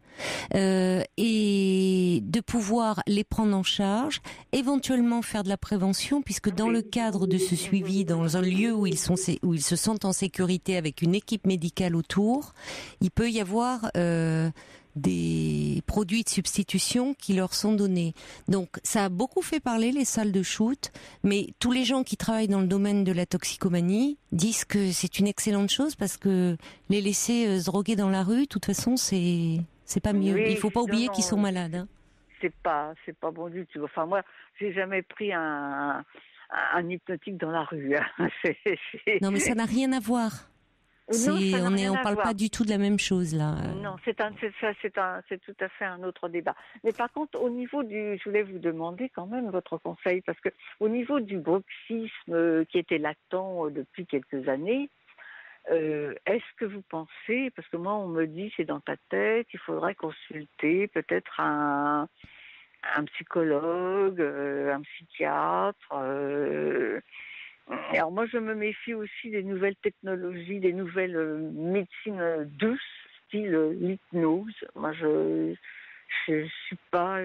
Et de pouvoir les prendre en charge, éventuellement faire de la prévention, puisque dans le cadre de ce suivi, dans un lieu où ils se sentent en sécurité avec une équipe médicale autour, il peut y avoir des produits de substitution qui leur sont donnés. Donc ça a beaucoup fait parler les salles de shoot, mais tous les gens qui travaillent dans le domaine de la toxicomanie disent que c'est une excellente chose, parce que les laisser se droguer dans la rue, de toute façon, c'est pas mieux. Oui, il faut pas oublier qu'ils sont malades. Hein. C'est pas bon du tout. Enfin, moi, j'ai jamais pris un hypnotique dans la rue. Hein. Non, mais ça n'a rien à voir. On parle pas du tout de la même chose là. Non, c'est tout à fait un autre débat. Mais par contre, au niveau je voulais vous demander quand même votre conseil, parce que au niveau du bruxisme qui était latent depuis quelques années, est-ce que vous pensez, parce que moi on me dit c'est dans ta tête, il faudrait consulter peut-être un psychologue, un psychiatre. Alors moi je me méfie aussi des nouvelles technologies, des nouvelles médecines douces, style l'hypnose. Moi je suis pas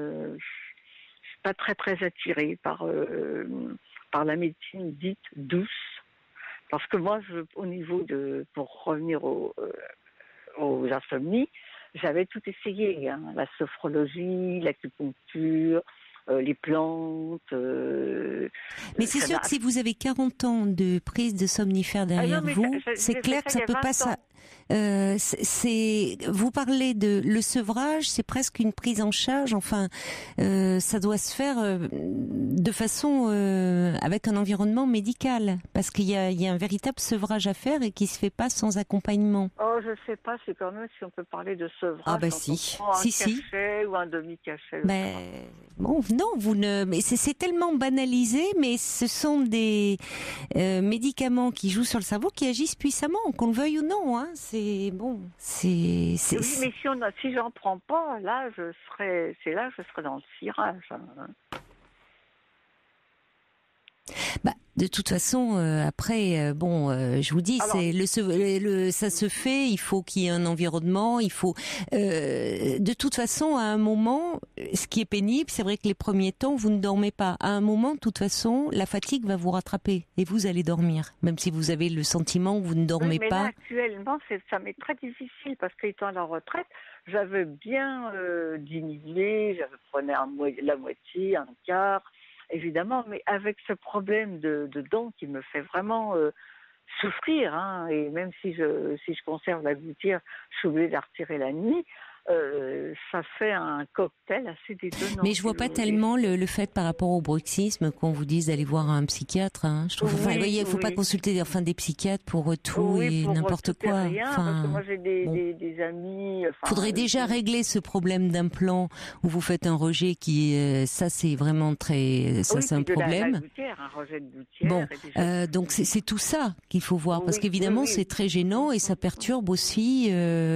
très très attirée par la médecine dite douce. Parce que moi, au niveau pour revenir aux insomnies, j'avais tout essayé, hein, la sophrologie, l'acupuncture, les plantes. Mais c'est sûr que si vous avez 40 ans de prise de somnifères derrière vous, c'est clair que ça peut pas... vous parlez de le sevrage, c'est presque une prise en charge. Enfin, ça doit se faire de façon avec un environnement médical, parce qu'il y a un véritable sevrage à faire et qui se fait pas sans accompagnement. Oh, je sais pas, c'est quand même si on peut parler de sevrage. Ah bah si, un cachet ou un demi-cachet. Mais bon, non, vous ne. Mais c'est tellement banalisé, mais ce sont des médicaments qui jouent sur le cerveau, qui agissent puissamment, qu'on le veuille ou non. Hein. C'est bon, c'est. Oui, mais si j'en prends pas, là, je serais dans le cirage. Hein. Bah, de toute façon, après, je vous dis, alors, ça se fait. Il faut qu'il y ait un environnement. Il faut, de toute façon, à un moment, ce qui est pénible, c'est vrai que les premiers temps, vous ne dormez pas. À un moment, de toute façon, la fatigue va vous rattraper et vous allez dormir, même si vous avez le sentiment que vous ne dormez mais pas. Là, actuellement, ça m'est très difficile parce qu'étant à la retraite, j'avais bien diminué. Je prenais la moitié, un quart. Évidemment, mais avec ce problème de dents qui me fait vraiment souffrir, hein, et même si je conserve la gouttière, je suis obligée de la retirer la nuit, ça fait un cocktail assez détonnant. Mais je vois pas tellement le fait par rapport au bruxisme qu'on vous dise d'aller voir un psychiatre. Hein. Je trouve, vous voyez, il faut pas consulter des psychiatres pour tout et n'importe quoi. Rien, parce que moi j'ai des amis. Faudrait déjà régler ce problème d'implant où vous faites un rejet qui, ça c'est vraiment très, ça c'est un problème. La gouttière, un rejet de gouttière. Donc c'est tout ça qu'il faut voir, parce qu'évidemment c'est très gênant et ça perturbe aussi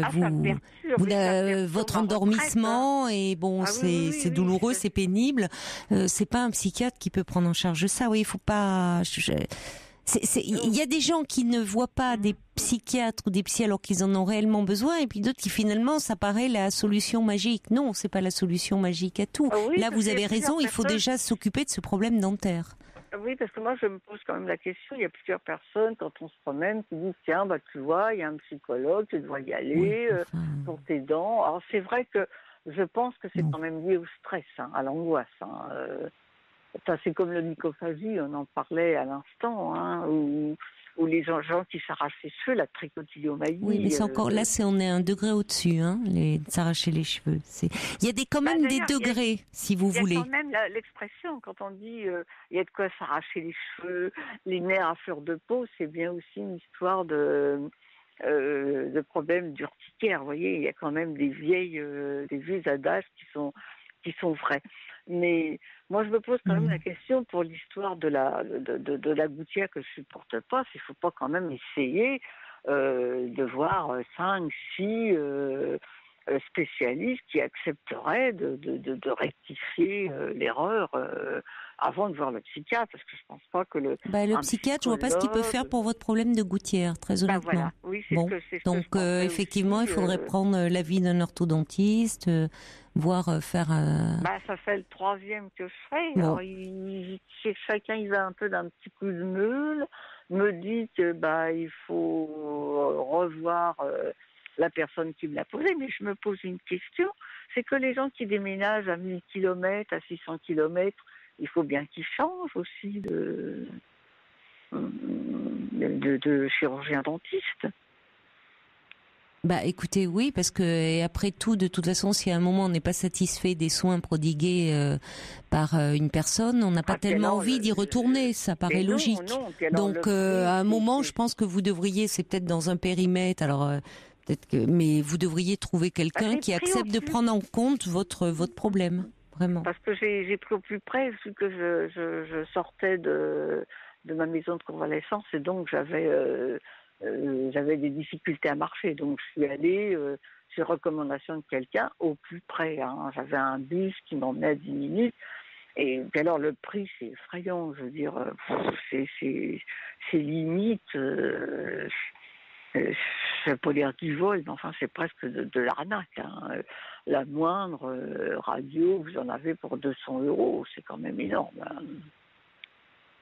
votre endormissement, et bon, c'est douloureux, c'est pénible. C'est pas un psychiatre qui peut prendre en charge ça. Oui, il faut pas. Il y a des gens qui ne voient pas des psychiatres ou des psys alors qu'ils en ont réellement besoin, et puis d'autres qui finalement ça paraît la solution magique. Non, c'est pas la solution magique à tout. Là, vous avez raison. Il faut déjà s'occuper de ce problème dentaire. Oui, parce que moi, je me pose quand même la question. Il y a plusieurs personnes, quand on se promène, qui disent, tiens, tu vois, il y a un psychologue, tu devrais y aller pour tes dents. Alors, c'est vrai que je pense que c'est quand même lié au stress, à l'angoisse. Ça, c'est comme l'onychophagie, on en parlait à l'instant, ou les gens qui s'arrachent les cheveux, la trichotillomanie. Oui, mais c'est encore là, on est un degré au-dessus, s'arracher les cheveux. Il y a quand même des degrés, si vous voulez. Il y a quand même l'expression, quand on dit il y a de quoi s'arracher les cheveux, les nerfs à fleur de peau, c'est bien aussi une histoire de problèmes d'urticaire. Vous voyez, il y a quand même des vieux adages qui sont vrais. Mais moi, je me pose quand même la question pour l'histoire de la gouttière que je supporte pas, s'il faut pas quand même essayer de voir 5, 6 spécialistes qui accepteraient de rectifier l'erreur avant de voir le psychiatre, parce que je pense pas que le psychiatre, je vois pas ce qu'il peut faire pour votre problème de gouttière, très honnêtement. Voilà. Oui, c'est donc effectivement, aussi, il faudrait prendre l'avis d'un orthodontiste, voire faire. Ça fait le 3e que je fais. Bon. Alors, chacun il va un peu d'un petit coup de meule, me dit que il faut revoir la personne qui me l'a posé, mais je me pose une question, c'est que les gens qui déménagent à 1000 km, à 600 km, il faut bien qu'ils changent aussi de chirurgien dentiste. Écoutez, oui, parce que et après tout, de toute façon, si à un moment on n'est pas satisfait des soins prodigués par une personne, on n'a pas tellement envie d'y retourner, ça paraît logique. Donc à un moment, je pense que vous devriez, c'est peut-être dans un périmètre, alors mais vous devriez trouver quelqu'un qui accepte de prendre en compte votre problème, vraiment. Parce que j'ai pris au plus près, vu que je sortais de ma maison de convalescence, et donc j'avais des difficultés à marcher, donc je suis allée sur recommandation de quelqu'un au plus près. J'avais un bus qui m'emmenait à 10 minutes, et puis alors le prix c'est effrayant, je veux dire, c'est limite, je ne vais pas dire du vol, mais enfin c'est presque de l'arnaque. La moindre radio, vous en avez pour 200 €, c'est quand même énorme.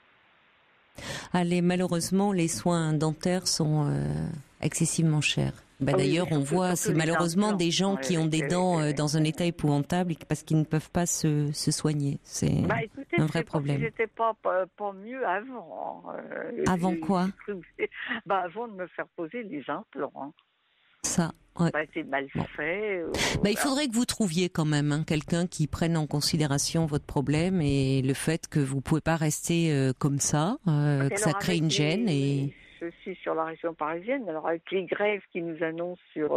Malheureusement, les soins dentaires sont excessivement chers. D'ailleurs, on voit, c'est malheureusement des gens qui ont des dents dans un état épouvantable parce qu'ils ne peuvent pas se soigner. C'est un vrai problème. J'étais pas mieux avant. Avant quoi? Avant de me faire poser les implants. Hein. Ça, ouais. C'est mal fait. Il faudrait que vous trouviez quand même quelqu'un qui prenne en considération votre problème et le fait que vous pouvez pas rester comme ça, que ça crée une gêne et... Je suis sur la région parisienne, alors avec les grèves qui nous annoncent sur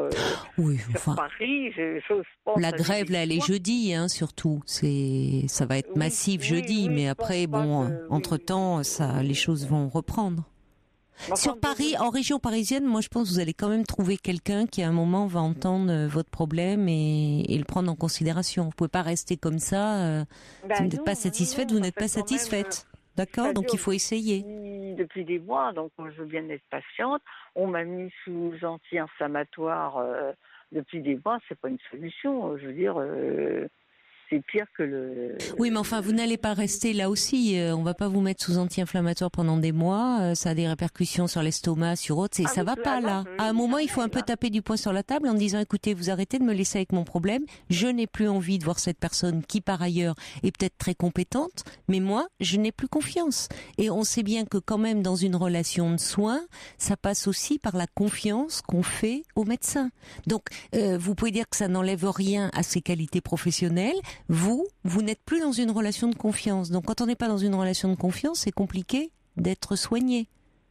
Paris, j'ose pas. La grève, là, elle est jeudi, surtout. Ça va être massif jeudi, mais après, entre-temps, les choses vont reprendre. Sur Paris, en région parisienne, moi je pense que vous allez quand même trouver quelqu'un qui à un moment va entendre votre problème et le prendre en considération. Vous pouvez pas rester comme ça. Si vous n'êtes pas satisfaite, vous n'êtes pas satisfaite. D'accord, donc il faut essayer. Depuis des mois, donc je veux bien être patiente. On m'a mis sous anti-inflammatoire depuis des mois, c'est pas une solution. Je veux dire, c'est pire que le... Oui, mais enfin, vous n'allez pas rester là aussi. On va pas vous mettre sous anti-inflammatoire pendant des mois. Ça a des répercussions sur l'estomac, sur autre. Ça va pas là. À un moment, il faut un peu taper du poing sur la table en disant, écoutez, vous arrêtez de me laisser avec mon problème. Je n'ai plus envie de voir cette personne qui, par ailleurs, est peut-être très compétente, mais moi, je n'ai plus confiance. Et on sait bien que quand même, dans une relation de soins, ça passe aussi par la confiance qu'on fait au médecin. Donc, vous pouvez dire que ça n'enlève rien à ses qualités professionnelles. Vous n'êtes plus dans une relation de confiance. Donc, quand on n'est pas dans une relation de confiance, c'est compliqué d'être soigné.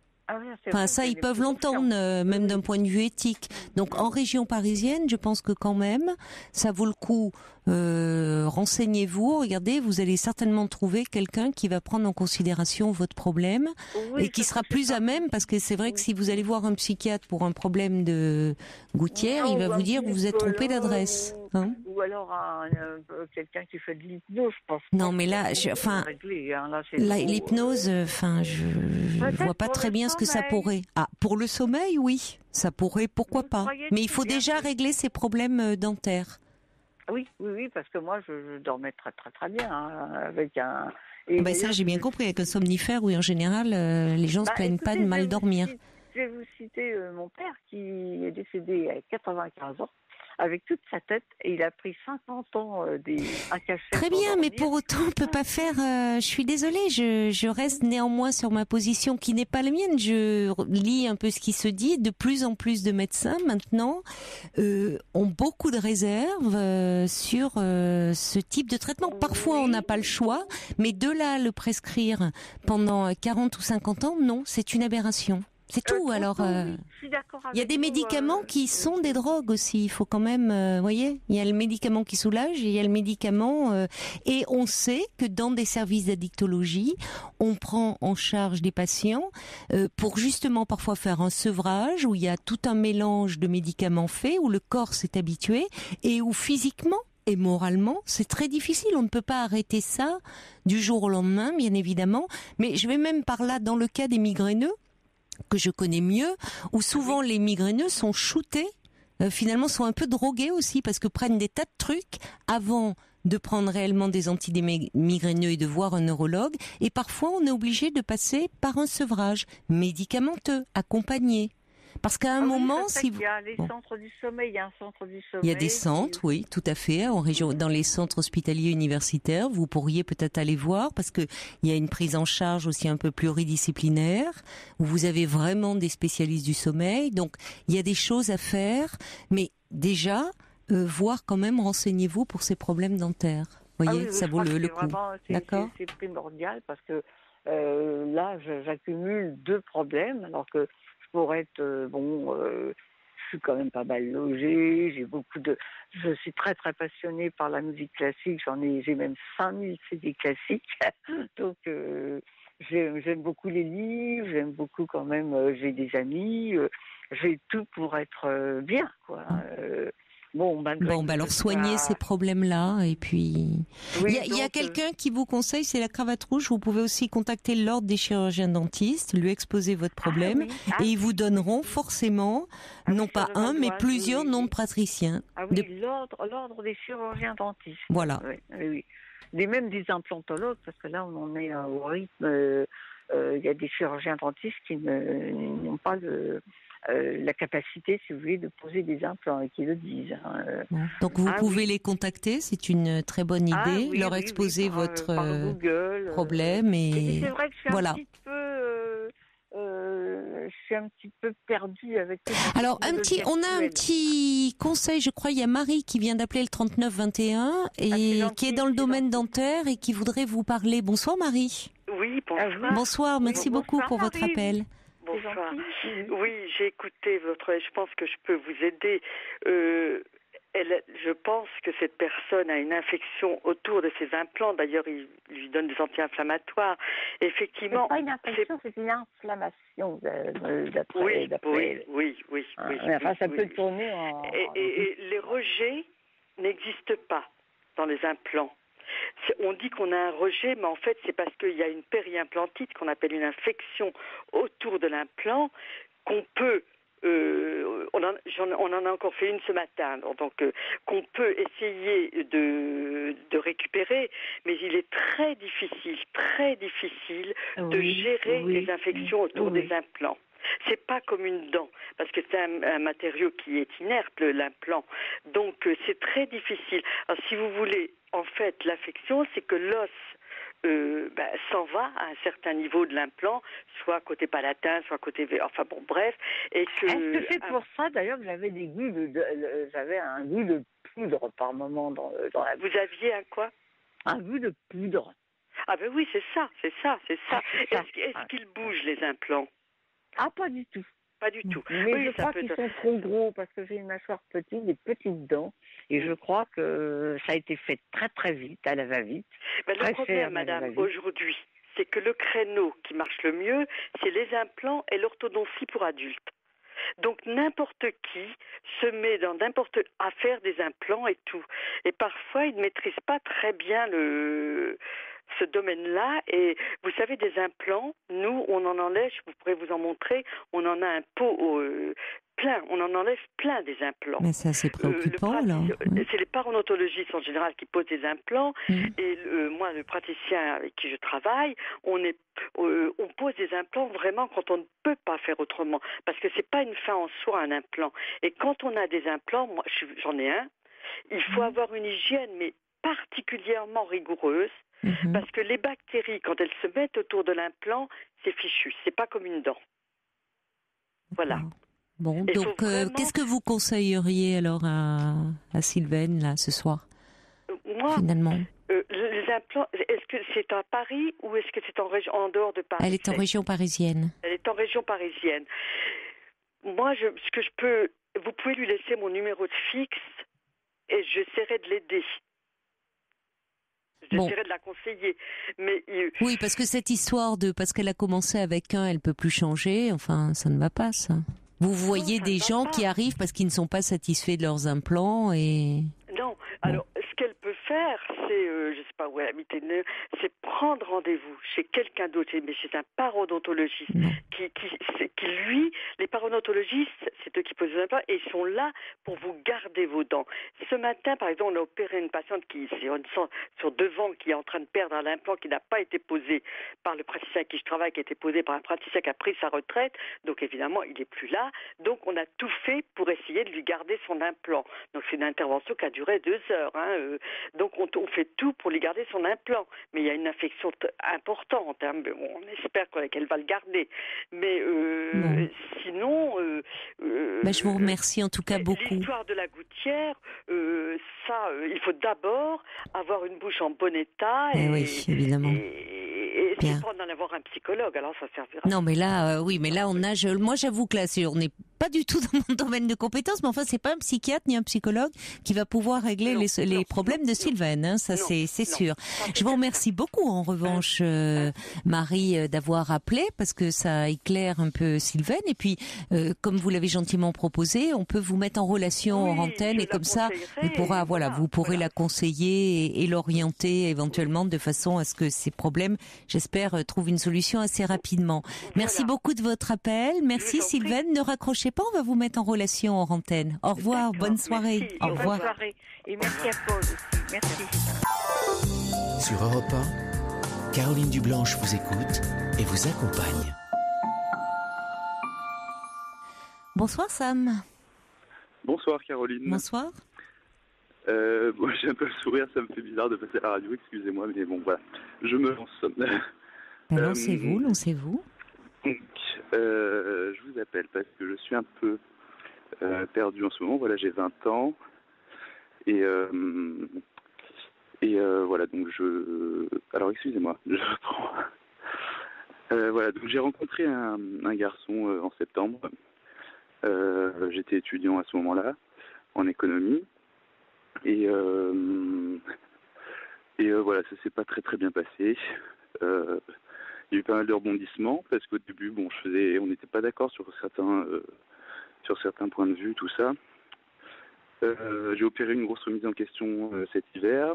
Ça, ils peuvent l'entendre, même d'un point de vue éthique. Donc, en région parisienne, je pense que quand même, ça vaut le coup. Renseignez-vous, regardez, vous allez certainement trouver quelqu'un qui va prendre en considération votre problème et qui sera plus à même, parce que c'est vrai que si vous allez voir un psychiatre pour un problème de gouttière, il va vous dire que vous êtes trompé d'adresse. Ou alors quelqu'un qui fait de l'hypnose, je pense. Non, mais là, l'hypnose, je vois pas très bien ce que ça pourrait. Ah, pour le sommeil, oui, ça pourrait, pourquoi pas. Mais il faut déjà régler ses problèmes dentaires. Oui, parce que moi, je dormais très, très, très bien avec un... ça, j'ai bien compris. Avec un somnifère, oui, en général, les gens se plaignent pas de mal dormir. Je vais vous citer mon père qui est décédé à 95 ans. Avec toute sa tête, et il a pris 50 ans un cachet. Très bien, mais pour autant, on peut pas faire... je suis désolée, je reste néanmoins sur ma position qui n'est pas la mienne. Je lis un peu ce qui se dit. De plus en plus de médecins, maintenant, ont beaucoup de réserves sur ce type de traitement. Parfois, on n'a pas le choix, mais de là à le prescrire pendant 40 ou 50 ans, non, c'est une aberration. C'est tout. Alors, il y a des médicaments qui sont des drogues aussi. Il faut quand même, voyez, il y a le médicament qui soulage et il y a le médicament. Et on sait que dans des services d'addictologie, on prend en charge des patients pour justement parfois faire un sevrage où il y a tout un mélange de médicaments faits, où le corps s'est habitué et où physiquement et moralement, c'est très difficile. On ne peut pas arrêter ça du jour au lendemain, bien évidemment. Mais je vais même par là dans le cas des migraineux, que je connais mieux, où souvent les migraineux sont shootés, finalement sont un peu drogués aussi, parce que prennent des tas de trucs avant de prendre réellement des antimigraineux et de voir un neurologue, et parfois on est obligé de passer par un sevrage médicamenteux, accompagné. Parce qu'à un moment, si vous... Il y a les centres du sommeil, il y a un centre du sommeil. Il y a des centres, oui, tout à fait, en région, dans les centres hospitaliers universitaires, vous pourriez peut-être aller voir, parce que il y a une prise en charge aussi un peu pluridisciplinaire, où vous avez vraiment des spécialistes du sommeil, donc il y a des choses à faire, mais déjà, voir quand même, renseignez-vous pour ces problèmes dentaires. Vous voyez, ça vaut le coup. D'accord ? C'est primordial, parce que là, j'accumule 2 problèmes, alors que pour être je suis quand même pas mal logée, je suis très très passionnée par la musique classique, j'ai même 5000 CD classiques, donc j'aime beaucoup les livres, j'aime beaucoup quand même, j'ai des amis, j'ai tout pour être bien, quoi. Alors soignez ces problèmes-là et puis il y a quelqu'un qui vous conseille, c'est la Cravate Rouge. Vous pouvez aussi contacter l'ordre des chirurgiens dentistes, lui exposer votre problème et ils vous donneront forcément non pas un mais plusieurs noms de praticiens. L'ordre des chirurgiens dentistes. Voilà. Oui. Même des implantologues, parce que là on en est au rythme. Il y a des chirurgiens dentistes qui n'ont pas la capacité, si vous voulez, de poser des implants et qui le disent. Donc vous pouvez les contacter, c'est une très bonne idée, leur exposer votre par Google, problème et c'est vrai que je suis un petit peu perdue avec tout. Alors on a un petit conseil, je crois, il y a Marie qui vient d'appeler le 3921 et qui est dans le domaine dentaire et qui voudrait vous parler. Bonsoir Marie. Oui, bonsoir. Bonsoir, merci beaucoup pour votre appel. Bonsoir. Oui, j'ai écouté je pense que je peux vous aider. Je pense que cette personne a une infection autour de ses implants. D'ailleurs, il lui donne des anti-inflammatoires. Effectivement, c'est pas une infection, c'est une inflammation. Oui. Ça peut tourner en... Et les rejets n'existent pas dans les implants. On dit qu'on a un rejet, mais en fait, c'est parce qu'il y a une périimplantite qu'on appelle une infection autour de l'implant qu'on peut... on en a encore fait une ce matin, donc qu'on peut essayer de récupérer, mais il est très difficile de gérer les infections autour des implants. C'est pas comme une dent, parce que c'est un matériau qui est inerte, l'implant. Donc c'est très difficile. Alors si vous voulez, en fait, l'affection, c'est que l'os s'en va à un certain niveau de l'implant, soit côté palatin, soit côté... Enfin bon, bref. Et que... Est-ce que c'est pour ça, d'ailleurs, que j'avais j'avais un goût de poudre par moment dans la... Vous aviez un quoi? Un goût de poudre. Ah ben oui, c'est ça. Est-ce qu'ils bougent, les implants? Ah, pas du tout. Pas du tout. Mais oui, je crois qu'ils sont trop gros parce que j'ai une mâchoire petite, des petites dents. Et je crois que ça a été fait très très vite, à la va-vite. Le problème, madame, aujourd'hui, c'est que le créneau qui marche le mieux, c'est les implants et l'orthodontie pour adultes. Donc n'importe qui se met à faire des implants et tout. Et parfois, ils ne maîtrisent pas très bien ce domaine-là. Et vous savez, des implants, nous, on en enlève, je pourrais vous en montrer, on en a un pot plein, on en enlève plein des implants. Mais c'est assez préoccupant, là. C'est les parodontologistes en général qui posent des implants. Et moi, le praticien avec qui je travaille, on pose des implants vraiment quand on ne peut pas faire autrement. Parce que c'est pas une fin en soi, un implant. Et quand on a des implants, moi, j'en ai un, il faut avoir une hygiène, mais particulièrement rigoureuse. Parce que les bactéries, quand elles se mettent autour de l'implant, c'est fichu. C'est pas comme une dent. Voilà. Bon, donc qu'est-ce que vous conseilleriez alors à Sylvaine là ce soir? Moi, finalement, les implants, est-ce que c'est à Paris ou est-ce que c'est en dehors de Paris? Elle est en région parisienne. Elle est en région parisienne. Moi, vous pouvez lui laisser mon numéro de fixe et j'essaierai de l'aider. J'essaierai de la conseiller. Mais oui, parce que cette histoire parce qu'elle a commencé avec un, elle peut plus changer. Enfin, ça ne va pas, ça. Vous voyez des gens qui arrivent parce qu'ils ne sont pas satisfaits de leurs implants et... Non, alors ce qu'elle peut faire, c'est, je ne sais pas où elle habite, c'est prendre rendez-vous chez quelqu'un d'autre, mais chez un parodontologiste, qui lui, les parodontologistes, c'est eux qui posent les implants et ils sont là pour vous garder vos dents. Ce matin, par exemple, on a opéré une patiente sur devant qui est en train de perdre un implant qui n'a pas été posé par le praticien avec qui je travaille, qui a été posé par un praticien qui a pris sa retraite, donc évidemment, il n'est plus là. Donc, on a tout fait pour essayer de lui garder son implant. Donc, c'est une intervention qui a duré 2 heures. Donc, on fait tout pour lui garder son implant. Mais il y a une infection importante. On espère qu'elle va le garder. Mais sinon... je vous remercie en tout cas beaucoup. L'histoire de la gouttière, il faut d'abord avoir une bouche en bon état. Oui, évidemment. Et c'est pas d'en avoir un psychologue, alors ça servira. Non, mais là, moi j'avoue que là, on n'est pas du tout dans mon domaine de compétences, mais enfin, c'est pas un psychiatre ni un psychologue qui va pouvoir régler les problèmes de Sylvaine, ça c'est sûr. Je vous remercie beaucoup, en revanche, Marie, d'avoir appelé, parce que ça éclaire un peu Sylvaine, et puis, comme vous l'avez gentiment proposé, on peut vous mettre en relation en antenne, et comme ça, vous pourrez la conseiller et l'orienter éventuellement de façon à ce que ces problèmes, j'espère, trouvent une solution assez rapidement. Merci beaucoup de votre appel. Merci Sylvaine. Ne raccrochez pas, on va vous mettre en relation hors antenne. Au revoir, bonne soirée. Merci. Au revoir. Bonne soirée. Et merci à Paul aussi. Merci. Sur Europe 1, Caroline Dublanche vous écoute et vous accompagne. Bonsoir Sam. Bonsoir Caroline. Bonsoir. J'ai un peu le sourire, ça me fait bizarre de passer à la radio, excusez-moi, mais bon voilà, je me lance. Lancez-vous. Donc, je vous appelle parce que je suis un peu perdu en ce moment. Voilà, j'ai 20 ans et voilà, donc alors excusez-moi, je reprends. Voilà, donc j'ai rencontré un garçon en septembre. J'étais étudiant à ce moment-là en économie et voilà, ça s'est pas très très bien passé. Il y a eu pas mal de rebondissements parce qu'au début, on n'était pas d'accord sur certains points de vue, tout ça. J'ai opéré une grosse remise en question cet hiver.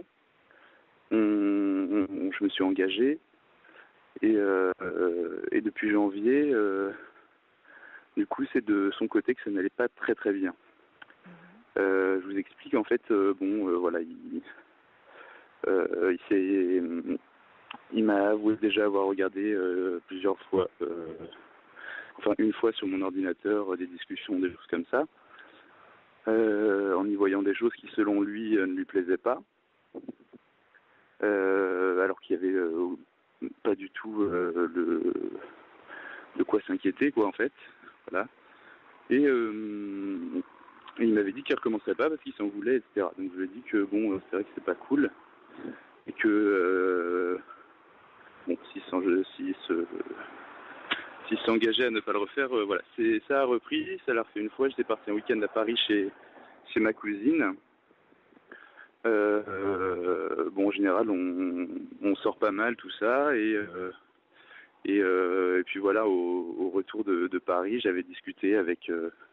Je me suis engagé et depuis janvier, du coup, c'est de son côté que ça n'allait pas très très bien. Je vous explique en fait, voilà, il m'a avoué déjà avoir regardé plusieurs fois, une fois sur mon ordinateur, des discussions, des choses comme ça, en y voyant des choses qui selon lui ne lui plaisaient pas, alors qu'il y avait pas du tout de quoi s'inquiéter, quoi, en fait, voilà. Et il m'avait dit qu'il recommencerait pas parce qu'il s'en voulait, etc. Donc je lui ai dit que c'est vrai que c'est pas cool et que s'il s'engageait à ne pas le refaire, voilà. Ça a repris, ça l'a refait une fois. J'étais parti un week-end à Paris chez ma cousine. En général, on sort pas mal, tout ça, et puis voilà, au retour de Paris, j'avais discuté avec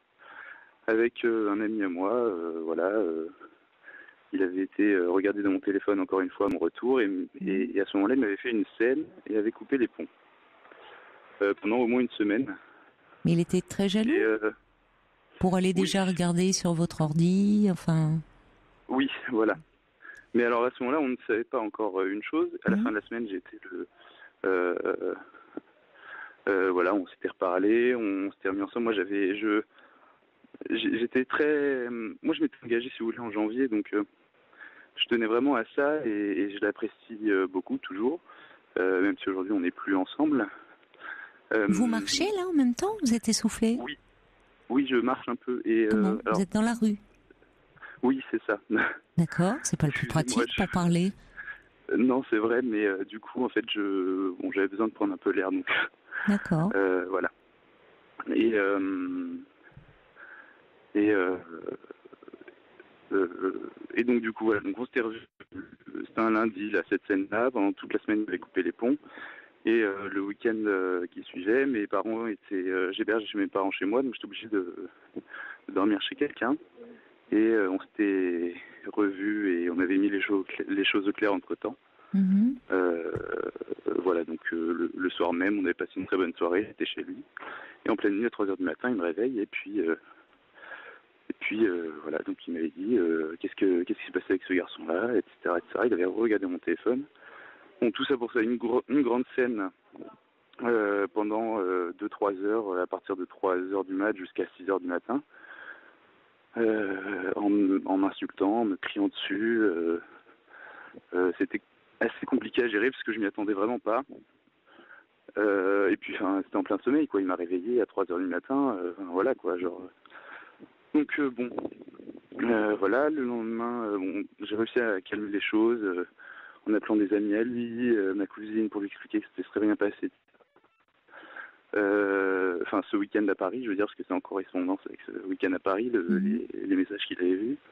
un ami à moi, voilà. Il avait été regardé dans mon téléphone encore une fois à mon retour, et à ce moment-là, il m'avait fait une scène et avait coupé les ponts pendant au moins une semaine. Mais il était très jaloux pour aller déjà regarder sur votre ordi, enfin... Oui, voilà. Mais alors à ce moment-là, on ne savait pas encore une chose. À la fin de la semaine, j'étais voilà, on s'était reparlé, on s'était remis ensemble. Moi, j'étais très... Moi, je m'étais engagé, si vous voulez, en janvier, donc je tenais vraiment à ça et je l'apprécie beaucoup, toujours, même si aujourd'hui, on n'est plus ensemble. Vous marchez, là, en même temps? Vous êtes essoufflé? Oui, je marche un peu. Et, comment vous êtes dans la rue? Oui, c'est ça. D'accord, c'est pas le plus pratique pour parler. Non, c'est vrai, mais du coup, en fait, j'avais besoin de prendre un peu l'air, donc... D'accord. Voilà. Et donc, du coup, voilà. Donc, on s'était revus. C'était un lundi, là, cette scène-là. Pendant toute la semaine, il avait coupé les ponts. Et le week-end qui suivait, mes parents j'héberge chez mes parents chez moi, donc j'étais obligé de dormir chez quelqu'un. Et on s'était revus et on avait mis les choses au clair entre-temps. Voilà, donc le soir même, on avait passé une très bonne soirée, j'étais chez lui. Et en pleine nuit, à 3h du matin, il me réveille et puis voilà, donc il m'avait dit qu'est-ce qui s'est passé avec ce garçon-là, etc., etc. Il avait regardé mon téléphone. Bon, tout ça pour ça, une grande scène pendant 2-3 heures, à partir de 3h du mat jusqu'à 6h du matin, en m'insultant, en me criant dessus. C'était assez compliqué à gérer parce que je m'y attendais vraiment pas. Et puis c'était en plein sommeil, quoi. Il m'a réveillé à 3h du matin, voilà, quoi, genre. Donc voilà, le lendemain, j'ai réussi à calmer les choses en appelant des amis à lui, ma cousine, pour lui expliquer que c'était très bien passé. Ce week-end à Paris, je veux dire, parce que c'est en correspondance avec ce week-end à Paris, les messages qu'il avait vus.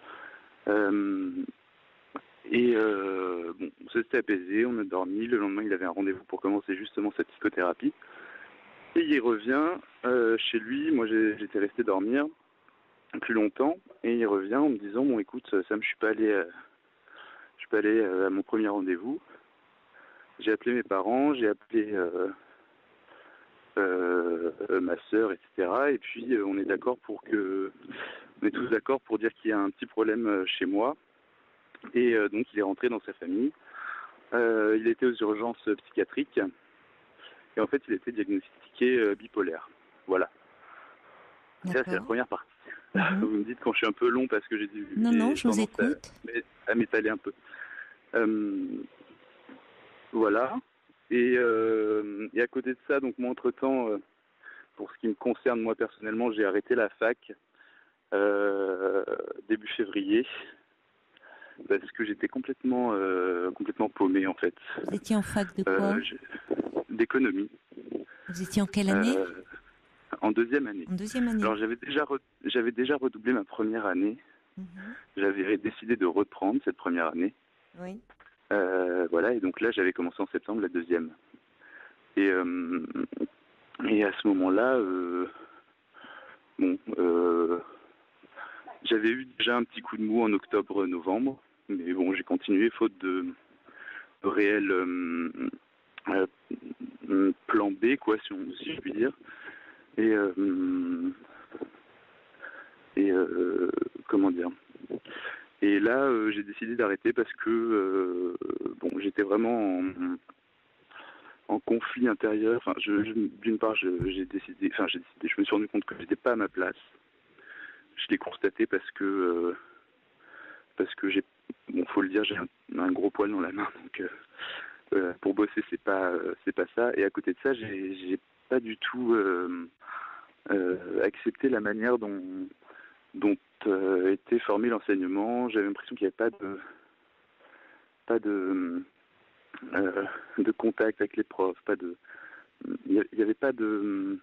Ça s'était apaisé, on a dormi. Le lendemain, il avait un rendez-vous pour commencer justement sa psychothérapie. Et il revient chez lui. Moi, j'étais resté dormir plus longtemps. Et il revient en me disant, bon, écoute, Sam, je suis pas allé à mon premier rendez-vous. J'ai appelé mes parents, j'ai appelé ma sœur, etc. Et puis, on est tous d'accord pour dire qu'il y a un petit problème chez moi. Et donc, il est rentré dans sa famille. Il était aux urgences psychiatriques. Et en fait, il était diagnostiqué bipolaire. Voilà. Ça, c'est la première partie. Vous me dites quand je suis un peu long parce que j'ai dû... Non, je vous écoute. À m'étaler un peu. Voilà. Et à côté de ça, donc moi, entre-temps, pour ce qui me concerne, moi, personnellement, j'ai arrêté la fac début février parce que j'étais complètement paumé, en fait. Vous étiez en fac de quoi? D'économie. Vous étiez en quelle année? En deuxième année. En deuxième année. Alors j'avais déjà redoublé ma première année. J'avais décidé de reprendre cette première année. Oui. Voilà, et donc là j'avais commencé en septembre la deuxième. Et à ce moment-là, j'avais eu déjà un petit coup de mou en octobre-novembre, mais bon, j'ai continué faute de réel plan B, quoi, si je puis dire. Et comment dire. Et là, j'ai décidé d'arrêter parce que j'étais vraiment en conflit intérieur. Enfin, d'une part, je me suis rendu compte que j'étais pas à ma place. Je l'ai constaté parce que j'ai, faut le dire, j'ai un gros poil dans la main, donc pour bosser, c'est pas ça. Et à côté de ça, j'ai pas du tout accepté la manière dont était formé l'enseignement. J'avais l'impression qu'il n'y avait pas de contact avec les profs, il n'y avait pas de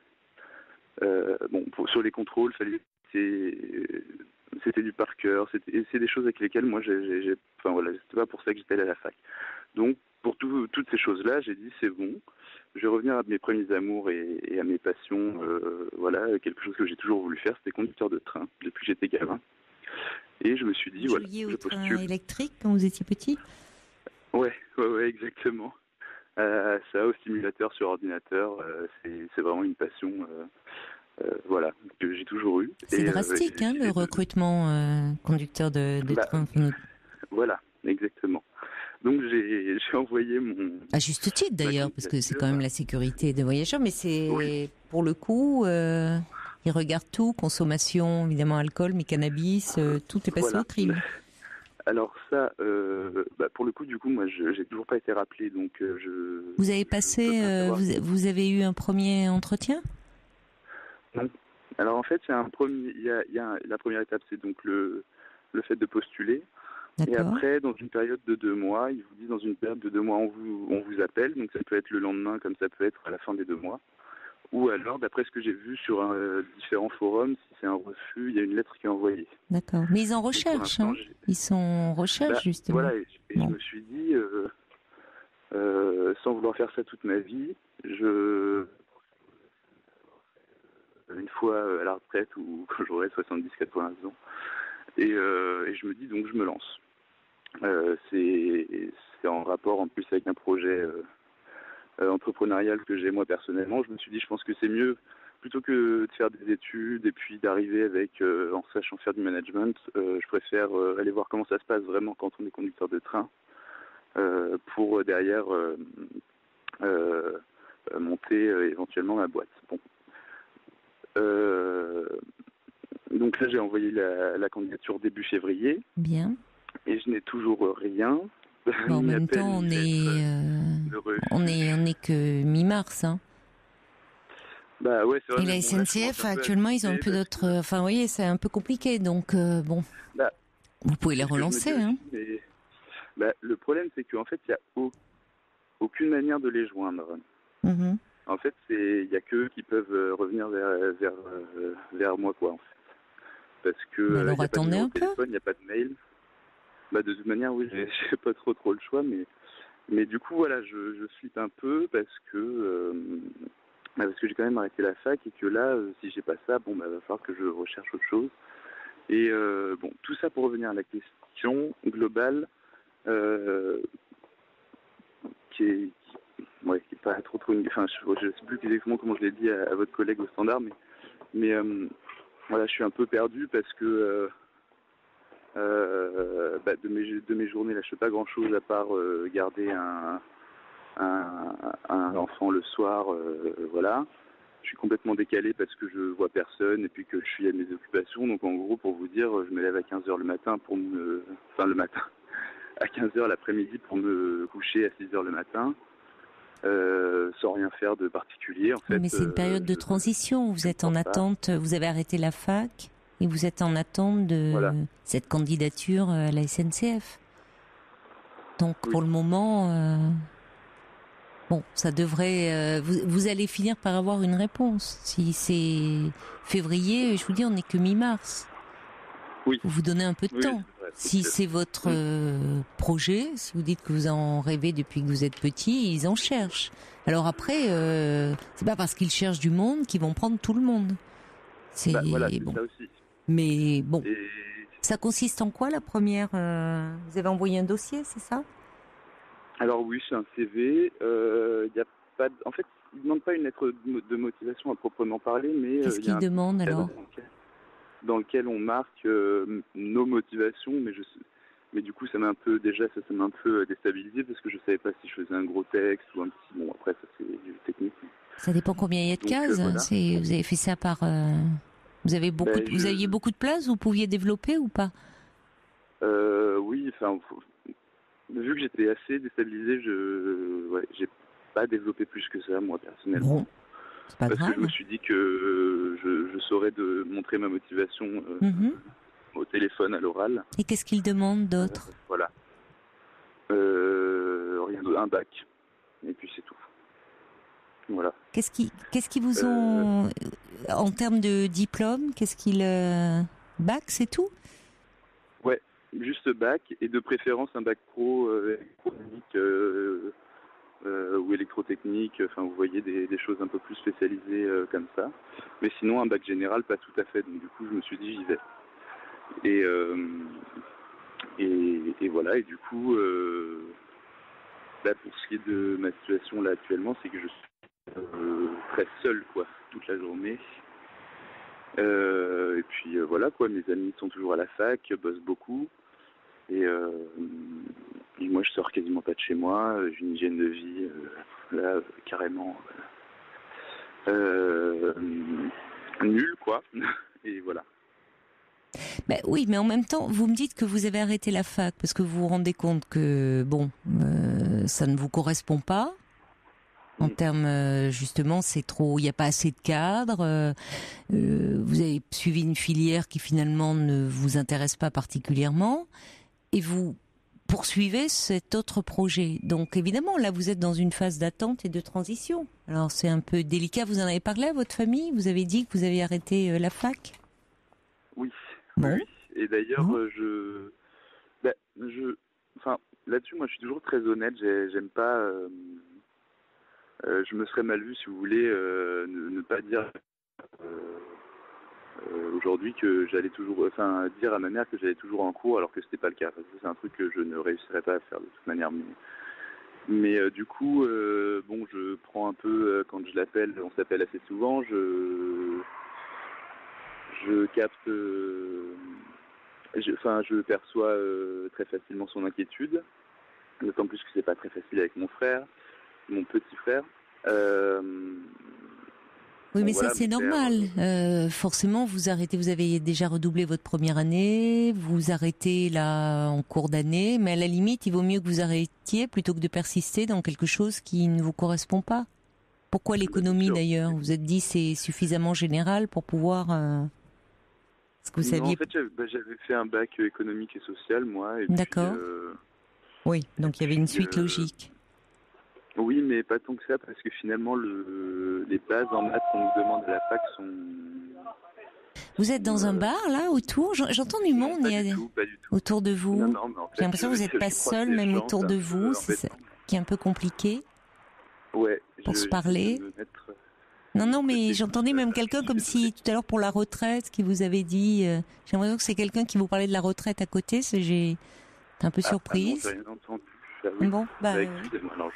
sur les contrôles, c'était du par cœur, c'est des choses avec lesquelles moi c'était pas pour ça que j'étais allé à la fac. Donc pour toutes ces choses-là, j'ai dit c'est bon, je vais revenir à mes premiers amours et à mes passions. Quelque chose que j'ai toujours voulu faire, c'était conducteur de train depuis que j'étais gamin. Et je me suis dit, vous jouiez au train électrique quand vous étiez petit? Ouais, exactement. Ça, au stimulateur sur ordinateur, c'est vraiment une passion, que j'ai toujours eue. C'est drastique, le recrutement conducteur de train. Voilà, exactement. Donc j'ai envoyé mon... À juste titre d'ailleurs, parce que c'est quand même la sécurité des voyageurs, mais c'est pour le coup, ils regardent tout, consommation, évidemment alcool, mais cannabis, tout est passé au crime. Alors ça, pour le coup, du coup, moi, j'ai toujours pas été rappelé, donc Vous avez passé, vous avez eu un premier entretien? Non. Alors en fait, il y a la première étape, c'est donc le fait de postuler. D'accord. Et après, dans une période de 2 mois, ils vous disent dans une période de 2 mois, on vous appelle, donc ça peut être le lendemain, comme ça peut être à la fin des 2 mois. Ou alors, d'après ce que j'ai vu sur différents forums, si c'est un refus, il y a une lettre qui est envoyée. D'accord. Mais ils en recherchent, Ils sont en recherche, justement. Voilà, et je me suis dit, sans vouloir faire ça toute ma vie, une fois à la retraite ou quand j'aurai 70-80 ans, et je me dis donc je me lance. C'est en rapport en plus avec un projet entrepreneurial que j'ai moi personnellement. Je me suis dit, je pense que c'est mieux, plutôt que de faire des études et puis d'arriver en sachant faire du management, je préfère aller voir comment ça se passe vraiment quand on est conducteur de train, pour derrière monter éventuellement ma boîte. Bon. Donc là, j'ai envoyé la candidature début février. Bien. Et je n'ai toujours rien. En même temps, on est que mi-mars, Bah ouais, c'est vrai. Et la SNCF, actuellement, ils ont un peu d'autres... Enfin, vous voyez, c'est un peu compliqué, donc bon. Vous pouvez les relancer, Mais, le problème, c'est qu'en fait, il n'y a aucune manière de les joindre. Mm-hmm. En fait, il n'y a qu'eux qui peuvent revenir vers moi, quoi, en fait. Parce que alors, attendez un peu. Il n'y a pas de mail. De toute manière, oui, j'ai pas trop le choix, mais du coup, voilà, je flippe un peu parce que j'ai quand même arrêté la fac et que là, si j'ai pas ça, va falloir que je recherche autre chose. Et tout ça pour revenir à la question globale, qui est pas trop une... Enfin, je sais plus exactement comment je l'ai dit à votre collègue au standard, mais voilà, je suis un peu perdu parce que de mes journées là, je fais pas grand chose à part garder un enfant le soir, voilà. je suis complètement décalé parce que je vois personne et puis que je suis à mes occupations. Donc en gros, pour vous dire, je me lève à 15h le matin le matin, à 15h l'après-midi pour me coucher à 6h le matin, sans rien faire de particulier. En fait, mais c'est une période de transition. Vous êtes en attente, vous avez arrêté la fac et vous êtes en attente de cette candidature à la SNCF. Donc pour le moment... Bon, ça devrait. Vous allez finir par avoir une réponse. Si c'est février, je vous dis, on n'est que mi-mars. Oui. Vous donnez un peu de temps. Vrai, si c'est votre projet, si vous dites que vous en rêvez depuis que vous êtes petit, ils en cherchent. Alors après, c'est pas parce qu'ils cherchent du monde qu'ils vont prendre tout le monde. C'est c'est bon. Ça aussi. Mais bon, ça consiste en quoi la première Vous avez envoyé un dossier, c'est ça? Alors oui, c'est un CV. Y a pas en fait, il ne demande pas une lettre de motivation à proprement parler, mais qu'est-ce qu'il demande alors? Dans lequel on marque nos motivations, mais du coup ça m'a un peu déstabilisé parce que je savais pas si je faisais un gros texte ou un petit. Bon, après ça c'est du technique. Ça dépend combien il y a de cases. Voilà. Vous avez fait ça par. Vous avez vous aviez beaucoup de place, vous pouviez développer ou pas? Oui, enfin. Vu que j'étais assez déstabilisé, j'ai pas développé plus que ça, moi, personnellement. Bon, c'est pas grave. Parce que je me suis dit que je saurais de montrer ma motivation au téléphone, à l'oral. Et qu'est-ce qu'ils demandent d'autre? Voilà. Rien d'autre, un bac. Et puis c'est tout. Voilà. Qu'est-ce qu'ils vous ont... En termes de diplôme, qu'est-ce qu'ils... Bac, c'est tout? Ouais. Juste bac, et de préférence un bac pro électronique ou électrotechnique, enfin vous voyez des choses un peu plus spécialisées comme ça. Mais sinon un bac général pas tout à fait, donc du coup je me suis dit j'y vais. Et voilà, et du coup là pour ce qui est de ma situation là actuellement, c'est que je suis très seul quoi, toute la journée. Et puis voilà quoi, mes amis sont toujours à la fac, bossent beaucoup. Et moi, je sors quasiment pas de chez moi. J'ai une hygiène de vie, là, carrément nulle, quoi. Et voilà. Ben oui, mais en même temps, vous me dites que vous avez arrêté la fac parce que vous vous rendez compte que, ça ne vous correspond pas. En termes, justement, c'est trop, il n'y a pas assez de cadres. Vous avez suivi une filière qui finalement ne vous intéresse pas particulièrement. Et vous poursuivez cet autre projet. Donc évidemment, là, vous êtes dans une phase d'attente et de transition. Alors c'est un peu délicat. Vous en avez parlé à votre famille? Vous avez dit que vous avez arrêté la fac? Oui. Bon. Oui. Et d'ailleurs, là-dessus, moi, je suis toujours très honnête. J'aime pas. Je me serais mal vu, si vous voulez, ne pas dire. Aujourd'hui que j'allais toujours, dire à ma mère que j'allais toujours en cours alors que c'était pas le cas. Parce que c'est un truc que je ne réussirais pas à faire de toute manière. Mais du coup, je prends un peu quand je l'appelle, on s'appelle assez souvent. Je capte, je perçois très facilement son inquiétude. D'autant plus que c'est pas très facile avec mon petit frère. Oui, mais ça c'est normal. Forcément, vous arrêtez. Vous avez déjà redoublé votre première année. Vous arrêtez là en cours d'année. Mais à la limite, il vaut mieux que vous arrêtiez plutôt que de persister dans quelque chose qui ne vous correspond pas. Pourquoi l'économie d'ailleurs? Vous êtes dit c'est suffisamment général pour pouvoir. Ce que vous saviez. En fait, j'avais fait un bac économique et social, moi. D'accord. Oui, donc il y avait une suite logique. Oui, mais pas tant que ça, parce que finalement, les bases en maths qu'on nous demande à la fac sont... Vous êtes dans un bar, là, autour? J'entends du monde, pas du tout. Autour de vous. Non, mais en fait, j'ai l'impression que vous n'êtes pas seul, même autour de vous, c'est ça qui est un peu compliqué. Ouais. Pour se parler. Non, mais j'entendais même quelqu'un comme si, tout à l'heure, pour la retraite, qui vous avait dit... j'ai l'impression que c'est quelqu'un qui vous parlait de la retraite à côté, j'étais un peu surprise. Non, j'ai rien entendu. Oui. Bon, excusez-moi, alors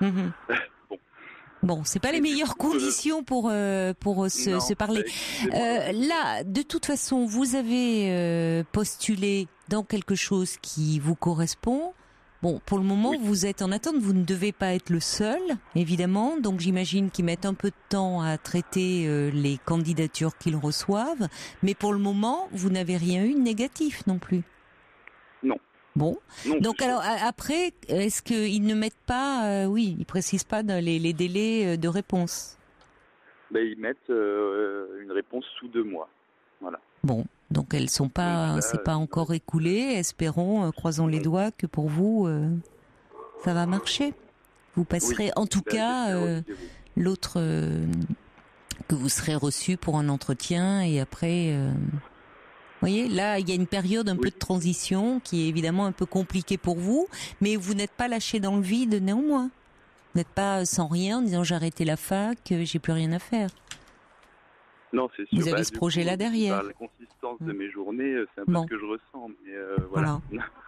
Bon, c'est pas les meilleures conditions pour se parler. Là, de toute façon, vous avez postulé dans quelque chose qui vous correspond. Bon, pour le moment, vous êtes en attente. Vous ne devez pas être le seul, évidemment. Donc, j'imagine qu'ils mettent un peu de temps à traiter les candidatures qu'ils reçoivent. Mais pour le moment, vous n'avez rien eu de négatif non plus. Non. Bon. Non, donc, alors, après, est-ce qu'ils ne mettent pas... ils précisent pas dans les délais de réponse. Ils mettent une réponse sous 2 mois. Voilà. Bon. Donc elles sont pas, c'est pas encore écoulé. Espérons, croisons les doigts que pour vous, ça va marcher. Vous passerez, en tout cas, l'autre que vous serez reçu pour un entretien et après, vous voyez, là il y a une période un peu de transition qui est évidemment un peu compliquée pour vous, mais vous n'êtes pas lâché dans le vide néanmoins. Vous n'êtes pas sans rien en disant j'ai arrêté la fac, j'ai plus rien à faire. Non, c'est sûr. Vous avez ce projet-là derrière. La consistance de mes journées, c'est un peu ce que je ressens. Mais voilà.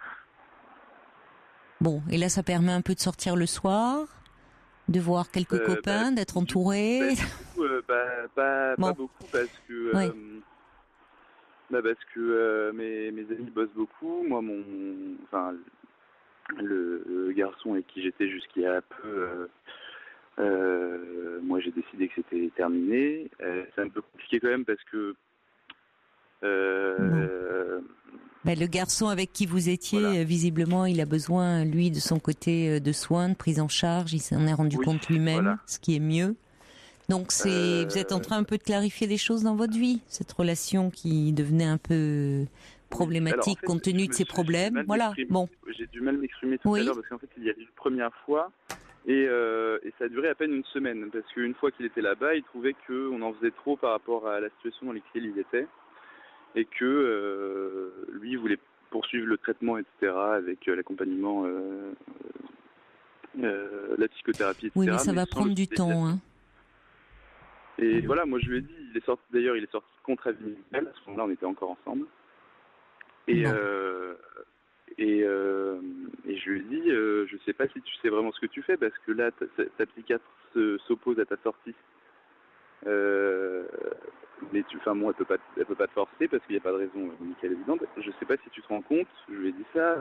Bon, et là, ça permet un peu de sortir le soir, de voir quelques copains, d'être entouré. Pas beaucoup parce que mes amis bossent beaucoup. Moi, le garçon avec qui j'étais jusqu'il y a peu. Moi, j'ai décidé que c'était terminé. C'est un peu compliqué quand même parce que... le garçon avec qui vous étiez, visiblement, il a besoin, lui, de son côté, de soins, de prise en charge. Il s'en est rendu compte lui-même, ce qui est mieux. Donc, vous êtes en train un peu de clarifier des choses dans votre vie, cette relation qui devenait un peu problématique compte tenu de ses problèmes. Voilà. Bon. J'ai du mal à m'exprimer tout à l'heure parce qu'en fait, il y a eu une première fois. Et ça a duré à peine une semaine, parce qu'une fois qu'il était là-bas, il trouvait qu'on en faisait trop par rapport à la situation dans laquelle il était, et que lui voulait poursuivre le traitement, etc., avec l'accompagnement, la psychothérapie, etc. Oui, mais ça va prendre du temps. Hein. Et voilà, moi je lui ai dit, il est sorti contre avis médical, à ce moment-là on était encore ensemble. Et je lui ai dit, je sais pas si tu sais vraiment ce que tu fais, parce que là, ta psychiatre s'oppose à ta sortie. Mais elle peut pas te forcer parce qu'il n'y a pas de raison médicale évidente. Je sais pas si tu te rends compte, je lui ai dit ça,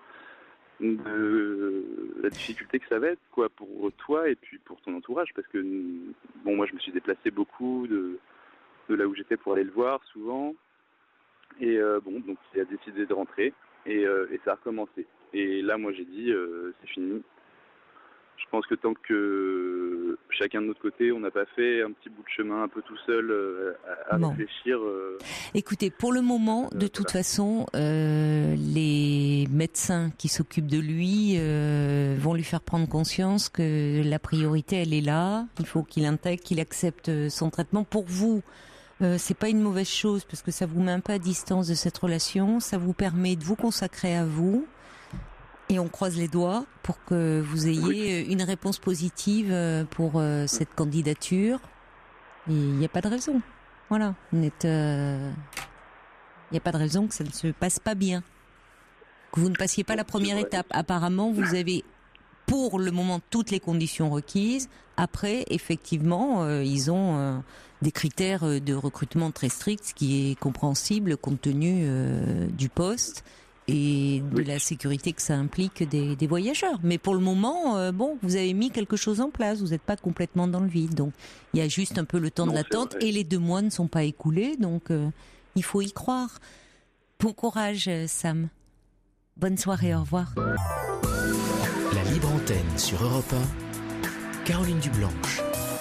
de la difficulté que ça va être, quoi, pour toi et puis pour ton entourage, parce que, moi je me suis déplacé beaucoup de là où j'étais pour aller le voir, souvent. Et donc il a décidé de rentrer et ça a recommencé. Et là, moi, j'ai dit, c'est fini. Je pense que tant que chacun de notre côté, on n'a pas fait un petit bout de chemin un peu tout seul à réfléchir. Écoutez, pour le moment, de toute façon, les médecins qui s'occupent de lui vont lui faire prendre conscience que la priorité, elle est là. Il faut qu'il intègre, qu'il accepte son traitement. Pour vous, c'est pas une mauvaise chose parce que ça vous met un peu à distance de cette relation. Ça vous permet de vous consacrer à vous. Et on croise les doigts pour que vous ayez une réponse positive pour cette candidature. Il n'y a pas de raison. Voilà. Il n'y a pas de raison que ça ne se passe pas bien. Que vous ne passiez pas la première étape. Apparemment, vous avez pour le moment toutes les conditions requises. Après, effectivement, ils ont des critères de recrutement très stricts, ce qui est compréhensible compte tenu du poste et de la sécurité que ça implique des voyageurs. Mais pour le moment, vous avez mis quelque chose en place, vous n'êtes pas complètement dans le vide. Donc, il y a juste un peu le temps de l'attente et les 2 mois ne sont pas écoulés, donc il faut y croire. Bon courage, Sam. Bonne soirée, au revoir. La libre antenne sur Europe 1, Caroline Dublanche.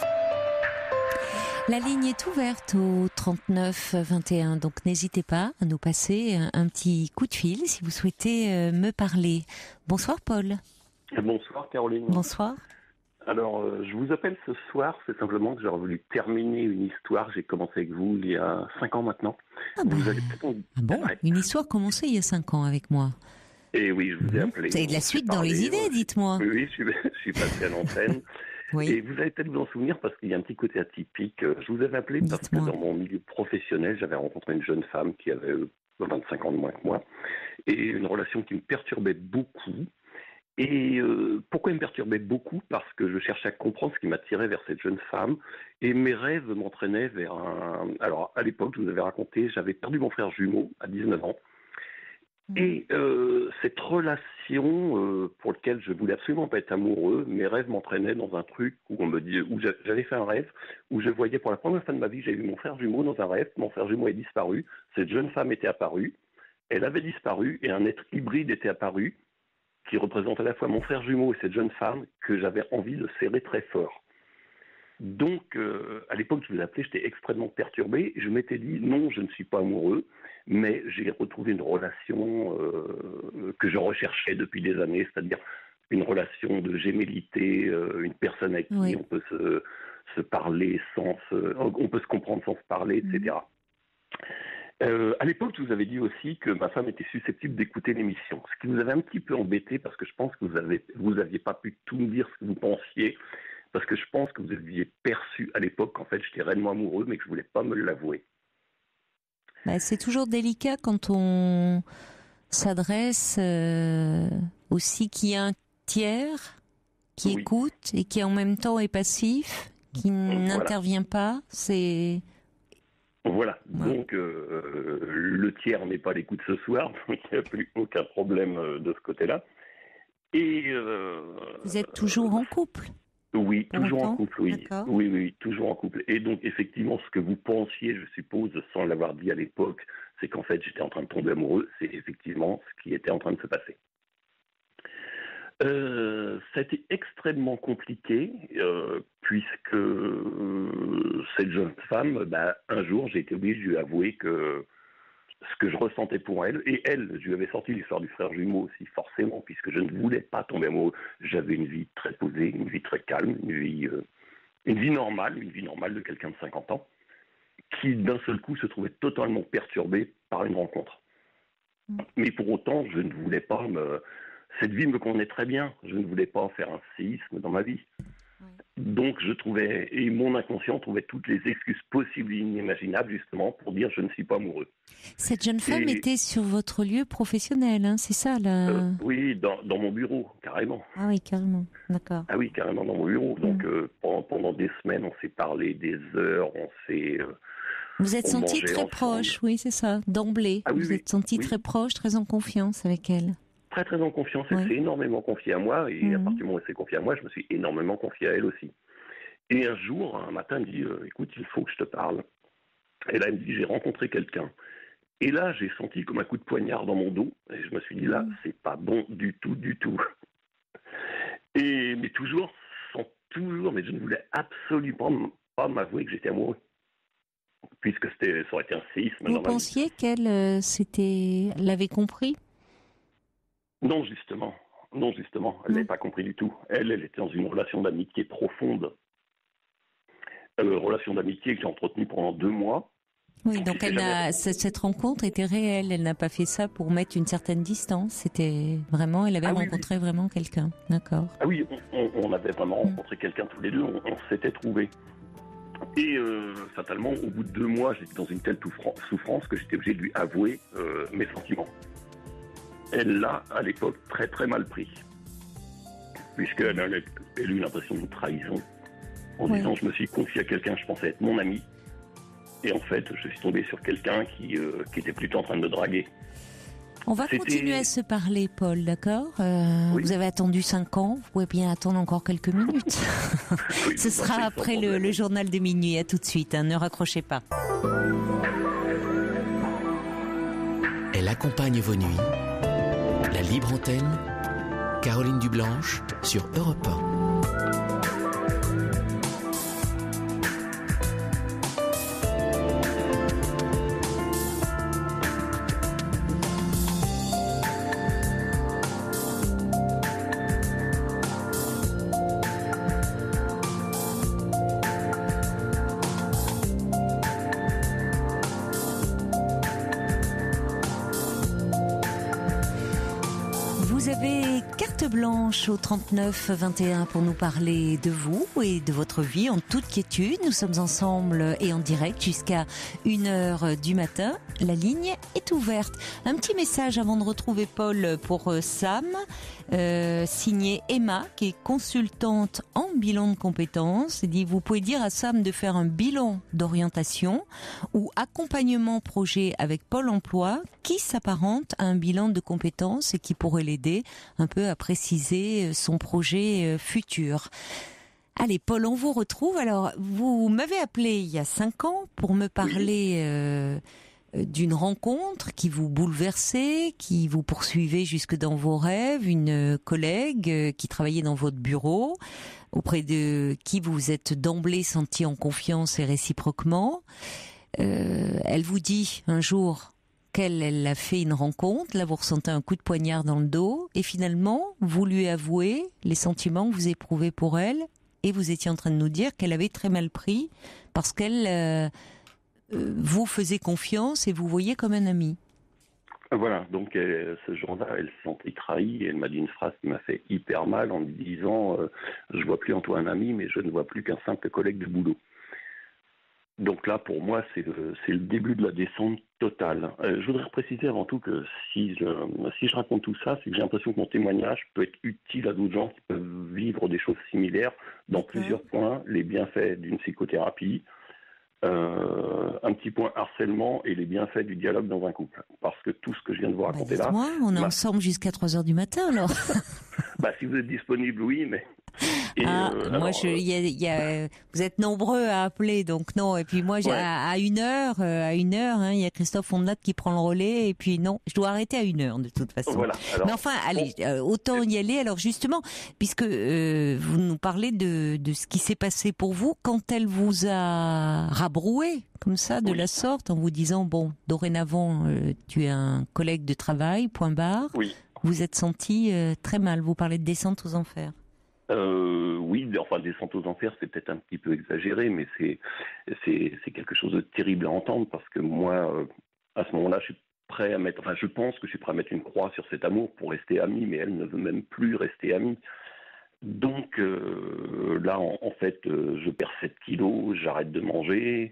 La ligne est ouverte au 39 21, donc n'hésitez pas à nous passer un petit coup de fil si vous souhaitez me parler. Bonsoir Paul. Bonsoir Caroline. Bonsoir. Alors, je vous appelle ce soir, c'est simplement que j'aurais voulu terminer une histoire. J'ai commencé avec vous il y a 5 ans maintenant. Une histoire commencée il y a 5 ans avec moi. Et oui, je vous ai appelé. Vous avez de la suite dans les idées, dites-moi. Oui, je suis passé à l'antenne. Oui. Et vous allez peut-être vous en souvenir parce qu'il y a un petit côté atypique. Je vous avais appelé parce que dans mon milieu professionnel, j'avais rencontré une jeune femme qui avait 25 ans de moins que moi et une relation qui me perturbait beaucoup. Et pourquoi elle me perturbait beaucoup ? Parce que je cherchais à comprendre ce qui m'attirait vers cette jeune femme et mes rêves m'entraînaient vers un... Alors, à l'époque, je vous avais raconté, j'avais perdu mon frère jumeau à 19 ans. Et cette relation pour laquelle je voulais absolument pas être amoureux, mes rêves m'entraînaient dans un truc où j'avais fait un rêve où je voyais pour la première fois de ma vie, j'ai vu mon frère jumeau dans un rêve, mon frère jumeau est disparu, cette jeune femme était apparue, elle avait disparu et un être hybride était apparu qui représente à la fois mon frère jumeau et cette jeune femme que j'avais envie de serrer très fort. Donc, à l'époque, je vous appelais, j'étais extrêmement perturbé. Je m'étais dit, non, je ne suis pas amoureux, mais j'ai retrouvé une relation que je recherchais depuis des années, c'est-à-dire une relation de gémellité, une personne avec qui on peut se parler on peut se comprendre sans se parler, etc. À l'époque, je vous avais dit aussi que ma femme était susceptible d'écouter l'émission, ce qui vous avait un petit peu embêté parce que je pense que vous aviez pas pu tout me dire ce que vous pensiez, parce que je pense que vous aviez perçu à l'époque qu'en fait j'étais réellement amoureux, mais que je voulais pas me l'avouer. C'est toujours délicat quand on s'adresse aussi qu'il y a un tiers qui écoute et qui en même temps est passif, qui n'intervient pas. Voilà, donc le tiers n'est pas à l'écoute ce soir, donc il n'y a plus aucun problème de ce côté-là. Et vous êtes toujours en couple? Oui, toujours en couple, oui. Oui, toujours en couple. Et donc, effectivement, ce que vous pensiez, je suppose, sans l'avoir dit à l'époque, c'est qu'en fait, j'étais en train de tomber amoureux. C'est effectivement ce qui était en train de se passer. Ça a été extrêmement compliqué, puisque cette jeune femme, un jour, j'ai été obligé de lui avouer que ce que je ressentais pour elle, et elle, je lui avais sorti l'histoire du frère jumeau aussi, forcément, puisque je ne voulais pas tomber amoureux. J'avais une vie très posée, une vie très calme, une vie normale de quelqu'un de 50 ans, qui d'un seul coup se trouvait totalement perturbée par une rencontre. Mais pour autant, je ne voulais pas cette vie me convenait très bien, je ne voulais pas faire un séisme dans ma vie. Donc et mon inconscient trouvait toutes les excuses possibles et inimaginables justement pour dire je ne suis pas amoureux. Cette jeune femme était sur votre lieu professionnel, hein, c'est ça là? Oui, dans mon bureau, carrément. Ah oui, carrément, d'accord. Ah oui, carrément dans mon bureau. Donc pendant des semaines, on s'est parlé des heures, Vous êtes sentis très proches, oui, c'est ça, d'emblée. Vous êtes sentis très proches, très en confiance avec elle. Très très en confiance, elle s'est énormément confiée à moi, et à partir du moment où elle s'est confiée à moi, je me suis énormément confié à elle aussi. Et un jour, un matin, elle me dit écoute, il faut que je te parle. Et là, elle me dit j'ai rencontré quelqu'un. Et là, j'ai senti comme un coup de poignard dans mon dos, et je me suis dit là, c'est pas bon du tout. Mais mais je ne voulais absolument pas m'avouer que j'étais amoureux, puisque ça aurait été un séisme. Vous pensiez qu'elle l'avait compris? Non, justement. Elle n'avait pas compris du tout. Elle était dans une relation d'amitié profonde. Relation d'amitié que j'ai entretenue pendant 2 mois. Oui, donc cette rencontre était réelle. Elle n'a pas fait ça pour mettre une certaine distance. C'était vraiment, elle avait rencontré vraiment quelqu'un. D'accord. Ah oui, on avait vraiment rencontré quelqu'un tous les deux. On s'était trouvés. Et fatalement, au bout de 2 mois, j'étais dans une telle souffrance que j'étais obligé de lui avouer mes sentiments. Elle l'a, à l'époque, très très mal pris, puisqu'elle a eu l'impression de trahison, en disant je me suis confié à quelqu'un, je pensais être mon ami, et en fait je suis tombé sur quelqu'un qui était plutôt en train de me draguer. On va continuer à se parler, Paul, d'accord? Vous avez attendu 5 ans, vous pouvez bien attendre encore quelques minutes. Ce sera après le journal de minuit, à tout de suite, hein, ne raccrochez pas. Elle accompagne vos nuits. La libre antenne, Caroline Dublanche sur Europe 1. Vous avez carte blanche au 39 21 pour nous parler de vous et de votre vie en toute quiétude. Nous sommes ensemble et en direct jusqu'à 1h du matin. La ligne est ouverte. Un petit message avant de retrouver Paul pour Sam, signé Emma, qui est consultante en bilan de compétences. Elle dit, vous pouvez dire à Sam de faire un bilan d'orientation ou accompagnement projet avec Pôle emploi qui s'apparente à un bilan de compétences et qui pourrait l'aider un peu à préciser son projet futur. Allez, Paul, on vous retrouve. Alors, vous m'avez appelé il y a 5 ans pour me parler d'une rencontre qui vous bouleversait, qui vous poursuivait jusque dans vos rêves, une collègue qui travaillait dans votre bureau, auprès de qui vous êtes d'emblée senti en confiance et réciproquement. Elle vous dit un jour qu'elle a fait une rencontre, là vous ressentez un coup de poignard dans le dos, et finalement vous lui avouez les sentiments que vous éprouvez pour elle, et vous étiez en train de nous dire qu'elle avait très mal pris, parce qu'elle vous faisait confiance et vous voyait comme un ami. Voilà, donc ce jour-là, elle se sentait trahie, et elle m'a dit une phrase qui m'a fait hyper mal en me disant je vois plus en toi un ami, mais je ne vois plus qu'un simple collègue de boulot. Donc là, pour moi, c'est le début de la descente totale. Je voudrais préciser avant tout que si je raconte tout ça, c'est que j'ai l'impression que mon témoignage peut être utile à d'autres gens qui peuvent vivre des choses similaires dans plusieurs points, les bienfaits d'une psychothérapie, un petit point harcèlement et les bienfaits du dialogue dans un couple. Parce que tout ce que je viens de vous raconter là... on est ensemble jusqu'à 3h du matin, alors. Si vous êtes disponible, oui, mais... vous êtes nombreux à appeler, donc non. Et puis moi, à 1h, il y a Christophe Fondenat qui prend le relais. Et puis non, je dois arrêter à 1h de toute façon. Voilà, alors, mais enfin, allez, autant y aller. Alors justement, puisque vous nous parlez de ce qui s'est passé pour vous quand elle vous a rabroué comme ça, de la sorte, en vous disant bon, dorénavant, tu es un collègue de travail, point barre. Oui. Vous êtes senti très mal. Vous parlez de descente aux enfers. Oui, enfin descente aux enfers, c'est peut-être un petit peu exagéré, mais c'est quelque chose de terrible à entendre, parce que moi, à ce moment-là, je pense que je suis prêt à mettre une croix sur cet amour pour rester ami, mais elle ne veut même plus rester amie. Donc là, en fait, je perds 7 kilos, j'arrête de manger,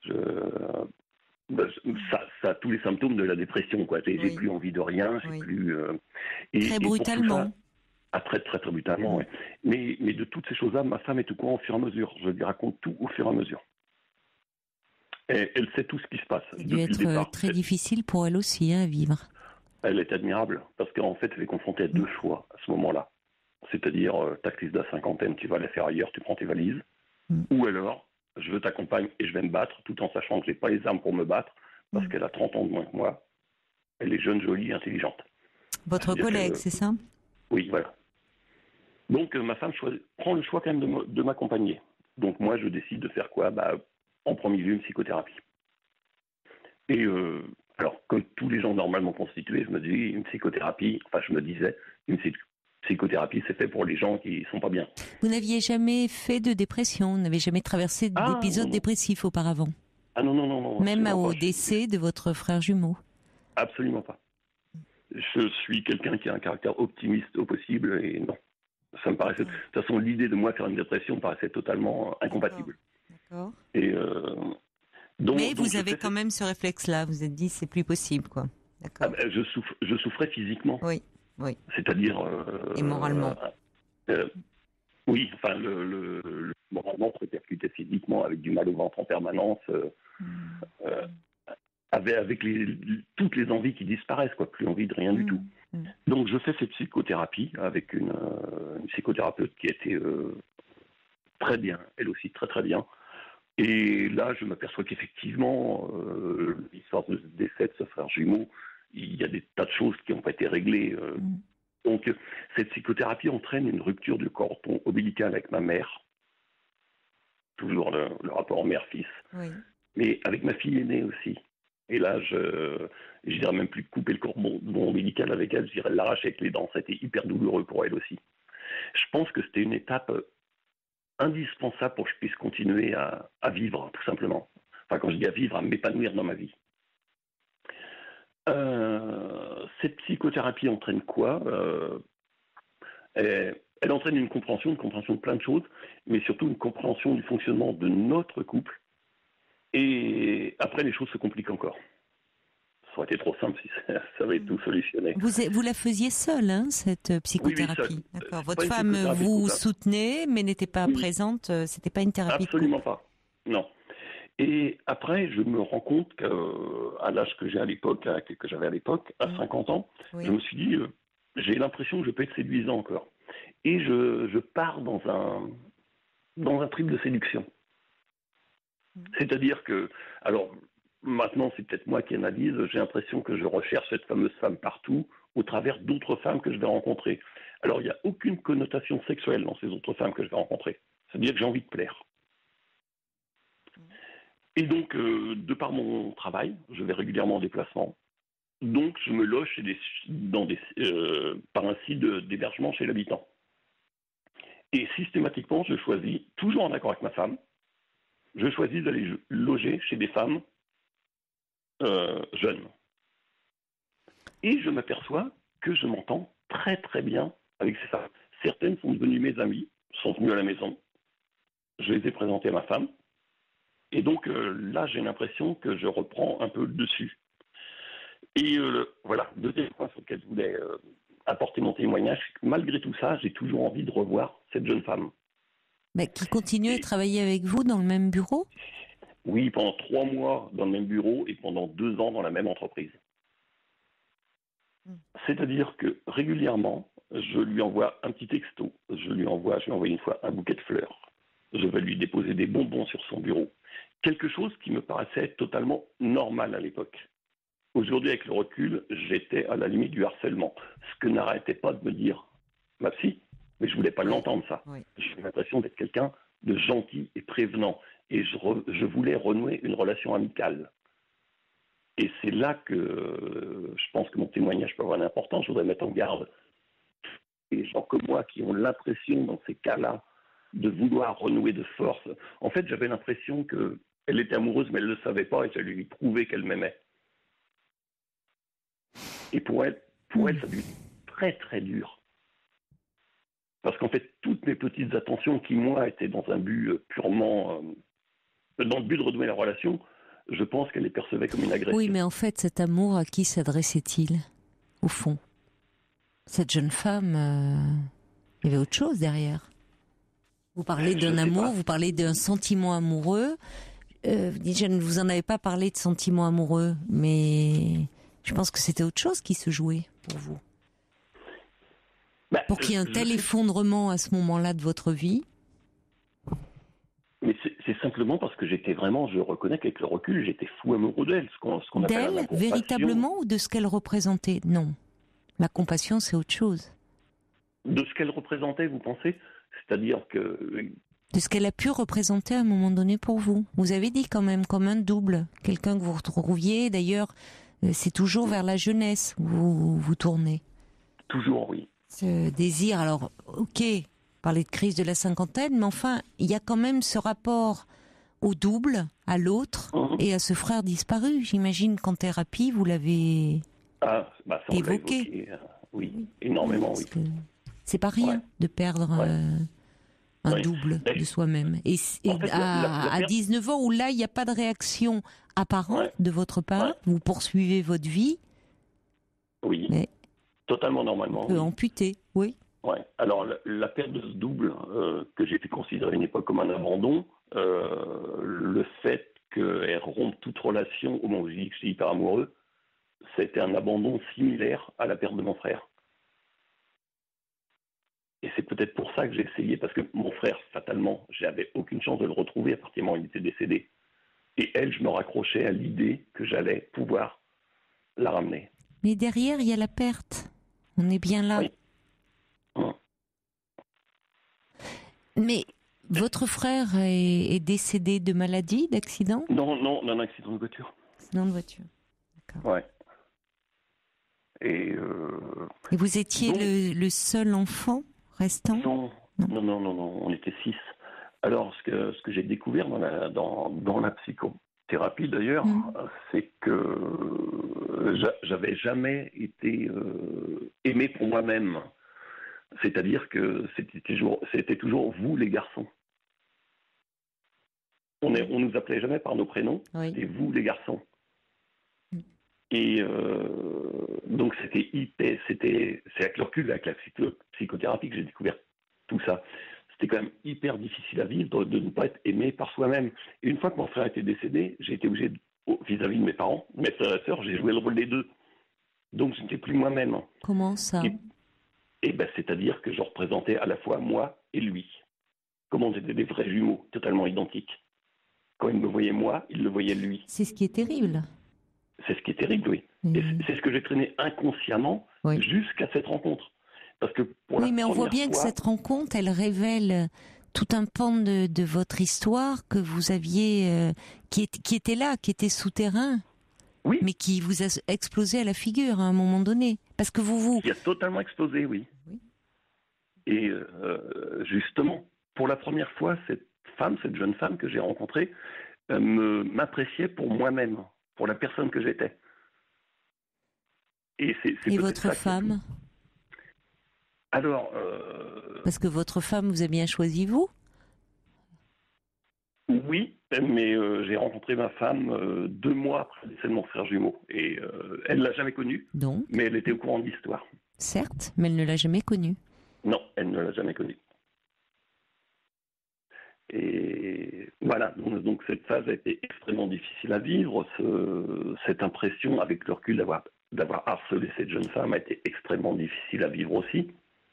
ça a tous les symptômes de la dépression, quoi. J'ai plus envie de rien, j'ai plus... Très brutalement. Très, très, très brutalement, oui. Mais de toutes ces choses-là, ma femme est au courant au fur et à mesure. Je lui raconte tout au fur et à mesure. Et elle sait tout ce qui se passe. Ça a dû être très difficile pour elle aussi à vivre. Elle est admirable, parce qu'en fait, elle est confrontée à 2 choix à ce moment-là. C'est-à-dire, ta crise de la cinquantaine, tu vas la faire ailleurs, tu prends tes valises. Ou alors, je veux t'accompagner et je vais me battre, tout en sachant que je n'ai pas les armes pour me battre, parce qu'elle a 30 ans de moins que moi. Elle est jeune, jolie, intelligente. Votre collègue, c'est ça ? Oui, voilà. Donc, ma femme prend le choix quand même de m'accompagner. Donc, moi, je décide de faire quoi ? En premier lieu, une psychothérapie. Et alors, comme tous les gens normalement constitués, je me dis, une psychothérapie, une psychothérapie, c'est fait pour les gens qui sont pas bien. Vous n'aviez jamais fait de dépression ? Vous n'avez jamais traversé d'épisodes dépressifs auparavant ? Ah non. Même au décès de votre frère jumeau ? Absolument pas. Je suis quelqu'un qui a un caractère optimiste au possible, et non. Ça me paraissait... De toute façon, l'idée de moi faire une dépression paraissait totalement incompatible. D'accord. Et mais vous avez quand même ce réflexe-là. Vous vous êtes dit, c'est plus possible, quoi. D'accord. Je souffrais physiquement. Oui. C'est-à-dire... et moralement. Oui, enfin, moralement, se répercutait physiquement avec du mal au ventre en permanence. Avec toutes les envies qui disparaissent, quoi, plus envie de rien du tout. Donc je fais cette psychothérapie avec une psychothérapeute qui était très bien, elle aussi très très bien. Et là, je m'aperçois qu'effectivement, l'histoire de décès de ce frère jumeau, il y a des tas de choses qui n'ont pas été réglées. Donc cette psychothérapie entraîne une rupture du cordon ombilical avec ma mère. Toujours le rapport mère-fils. Oui. Mais avec ma fille aînée aussi. Et là, je dirais même plus couper le cordon ombilical avec elle, je dirais l'arracher avec les dents. C'était hyper douloureux pour elle aussi. Je pense que c'était une étape indispensable pour que je puisse continuer à vivre, tout simplement. Enfin, quand je dis à vivre, à m'épanouir dans ma vie. Cette psychothérapie entraîne quoi? Elle entraîne une compréhension de plein de choses, mais surtout une compréhension du fonctionnement de notre couple. Et après, les choses se compliquent encore. Ça aurait été trop simple si ça avait tout solutionné. Vous la faisiez seule, hein, cette psychothérapie? Oui, d'accord. Votre femme vous soutenait, mais n'était pas présente. C'était pas une thérapie? Absolument pas. Non. Et après, je me rends compte qu'à l'âge que j'avais à l'époque, à 50 ans, je me suis dit, j'ai l'impression que je peux être séduisant encore. Et je pars dans un trip de séduction. C'est-à-dire que, alors, maintenant, c'est peut-être moi qui analyse, j'ai l'impression que je recherche cette fameuse femme partout, au travers d'autres femmes que je vais rencontrer. Alors, il n'y a aucune connotation sexuelle dans ces autres femmes que je vais rencontrer. C'est-à-dire que j'ai envie de plaire. Et donc, de par mon travail, je vais régulièrement en déplacement. Donc, je me loge par un site d'hébergement chez l'habitant. Et systématiquement, je choisis, toujours en accord avec ma femme, je choisis d'aller loger chez des femmes jeunes. Et je m'aperçois que je m'entends très très bien avec ces femmes. Certaines sont devenues mes amies, sont venues à la maison. Je les ai présentées à ma femme. Et donc là, j'ai l'impression que je reprends un peu le dessus. Et voilà, deuxième point sur lequel je voulais apporter mon témoignage, c'est que malgré tout ça, j'ai toujours envie de revoir cette jeune femme. Mais qui continue à travailler avec vous dans le même bureau? Oui, pendant 3 mois dans le même bureau et pendant 2 ans dans la même entreprise. C'est-à-dire que régulièrement, je lui envoie un petit texto. Je lui ai envoyé une fois un bouquet de fleurs. Je vais lui déposer des bonbons sur son bureau. Quelque chose qui me paraissait totalement normal à l'époque. Aujourd'hui, avec le recul, j'étais à la limite du harcèlement. Ce que n'arrêtait pas de me dire ma psy, mais je ne voulais pas l'entendre ça. Oui. J'ai l'impression d'être quelqu'un de gentil et prévenant. Et je voulais renouer une relation amicale. Et c'est là que je pense que mon témoignage peut avoir une importance. Je voudrais mettre en garde les gens comme moi qui ont l'impression, dans ces cas-là, de vouloir renouer de force. En fait, j'avais l'impression qu'elle était amoureuse, mais elle ne le savait pas, et j'allais lui prouver qu'elle m'aimait. Et pour elle, ça a dû être très, très dur. Parce qu'en fait, toutes mes petites attentions qui, moi, étaient dans un but purement... dans le but de renouer la relation, je pense qu'elle les percevait comme une agression. Oui, mais en fait, cet amour, à qui s'adressait-il, au fond? Cette jeune femme, il y avait autre chose derrière. Vous parlez d'un amour, vous parlez d'un sentiment amoureux. Je ne vous en avais pas parlé de sentiment amoureux, mais je pense que c'était autre chose qui se jouait pour vous. Pour qu'il y ait un tel effondrement à ce moment-là de votre vie. Mais c'est simplement parce que j'étais vraiment, je reconnais qu'avec le recul, j'étais fou amoureux d'elle. Ce qu'on appelle la compassion. Véritablement, ou de ce qu'elle représentait? Non. La compassion, c'est autre chose. De ce qu'elle représentait, vous pensez? C'est-à-dire que... De ce qu'elle a pu représenter à un moment donné pour vous. Vous avez dit quand même comme un double. Quelqu'un que vous retrouviez, d'ailleurs, c'est toujours vers la jeunesse où vous tournez. Toujours, oui. Ce désir, alors, ok, parler de crise de la cinquantaine, mais enfin, il y a quand même ce rapport au double, à l'autre, et à ce frère disparu. J'imagine qu'en thérapie, vous l'avez évoqué. Oui, énormément, oui. C'est pas rien de perdre un double de soi-même. Et en fait, à 19 ans, où là, il n'y a pas de réaction apparente de votre part, vous poursuivez votre vie. Oui, mais totalement normalement. Un peu amputé, oui. Ouais. Alors, la perte de ce double, que j'ai pu considérer à une époque comme un abandon, le fait qu'elle rompe toute relation au moment où je dis que je suis hyper amoureux, c'était un abandon similaire à la perte de mon frère. Et c'est peut-être pour ça que j'ai essayé, parce que mon frère, fatalement, j'avais aucune chance de le retrouver à partir du moment où il était décédé. Et elle, je me raccrochais à l'idée que j'allais pouvoir la ramener. Mais derrière, il y a la perte. On est bien là. Oui. Mais votre frère est décédé de maladie, d'accident? Non, d'un accident de voiture. Accident de voiture, d'accord. Ouais. Et vous étiez le seul enfant restant? Non, on était 6. Alors, ce que j'ai découvert dans la thérapie d'ailleurs, c'est que j'avais jamais été aimé pour moi-même. C'est-à-dire que c'était toujours vous les garçons. On nous appelait jamais par nos prénoms, c'était vous les garçons. Et donc c'est avec le recul, avec la psychothérapie que j'ai découvert tout ça. C'était quand même hyper difficile à vivre de ne pas être aimé par soi-même. Et une fois que mon frère était décédé, j'ai été obligé, vis-à-vis de mes parents, mes frères et sœurs, j'ai joué le rôle des deux. Donc je n'étais plus moi-même. Comment ça ? Et c'est-à-dire que je représentais à la fois moi et lui. Comme on était des vrais jumeaux, totalement identiques. Quand il me voyait moi, il le voyait lui. C'est ce qui est terrible. C'est ce qui est terrible, oui. Et c'est ce que j'ai traîné inconsciemment jusqu'à cette rencontre. Parce que mais on voit bien que cette rencontre, elle révèle tout un pan de votre histoire que vous aviez, qui était là, qui était souterrain, mais qui vous a explosé à la figure à un moment donné. Parce que Qui a totalement explosé, oui. Et justement, pour la première fois, cette jeune femme que j'ai rencontrée, m'appréciait pour moi-même, pour la personne que j'étais. Et votre femme ? Alors... Parce que votre femme vous a bien choisi, vous ? Oui, mais j'ai rencontré ma femme 2 mois après le décès de mon frère jumeau. Et elle ne l'a jamais connu, mais elle était au courant de l'histoire. Certes, mais elle ne l'a jamais connu. Non, elle ne l'a jamais connu. Et voilà, donc cette phase a été extrêmement difficile à vivre. Cette impression, avec le recul, d'avoir harcelé cette jeune femme a été extrêmement difficile à vivre aussi.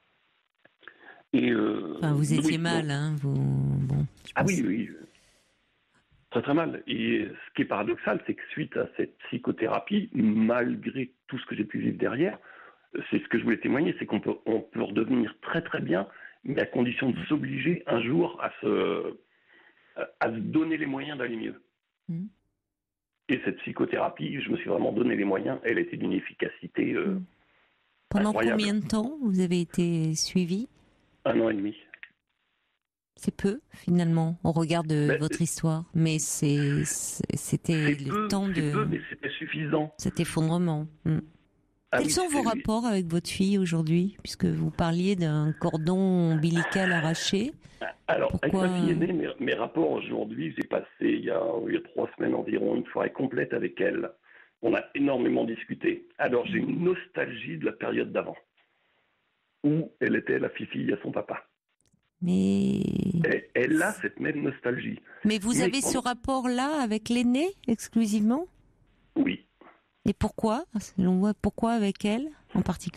Et vous étiez mal, hein, vous... Bon, oui. Très très mal. Et ce qui est paradoxal, c'est que suite à cette psychothérapie, malgré tout ce que j'ai pu vivre derrière, c'est ce que je voulais témoigner, c'est qu'on peut redevenir très très bien, mais à condition de s'obliger un jour à se donner les moyens d'aller mieux. Et cette psychothérapie, je me suis vraiment donné les moyens. Elle était d'une efficacité Pendant incroyable. Combien de temps vous avez été suivi ? 1 an et demi. C'est peu, finalement, au regard de votre histoire. Mais c'était le temps de... C'est peu, mais c'était suffisant. Cet effondrement. Quels sont vos rapports avec votre fille aujourd'hui ? Puisque vous parliez d'un cordon ombilical arraché. Alors, Pourquoi... avec ma fille aînée, mes rapports aujourd'hui, j'ai passé, il y a 3 semaines environ, une soirée complète avec elle. On a énormément discuté. Alors, j'ai une nostalgie de la période d'avant, où elle était la fille à son papa. Mais... Elle a cette même nostalgie. Mais vous avez ce rapport-là avec l'aîné, exclusivement ? Oui. Et pourquoi ? Pourquoi avec elle, en particulier ?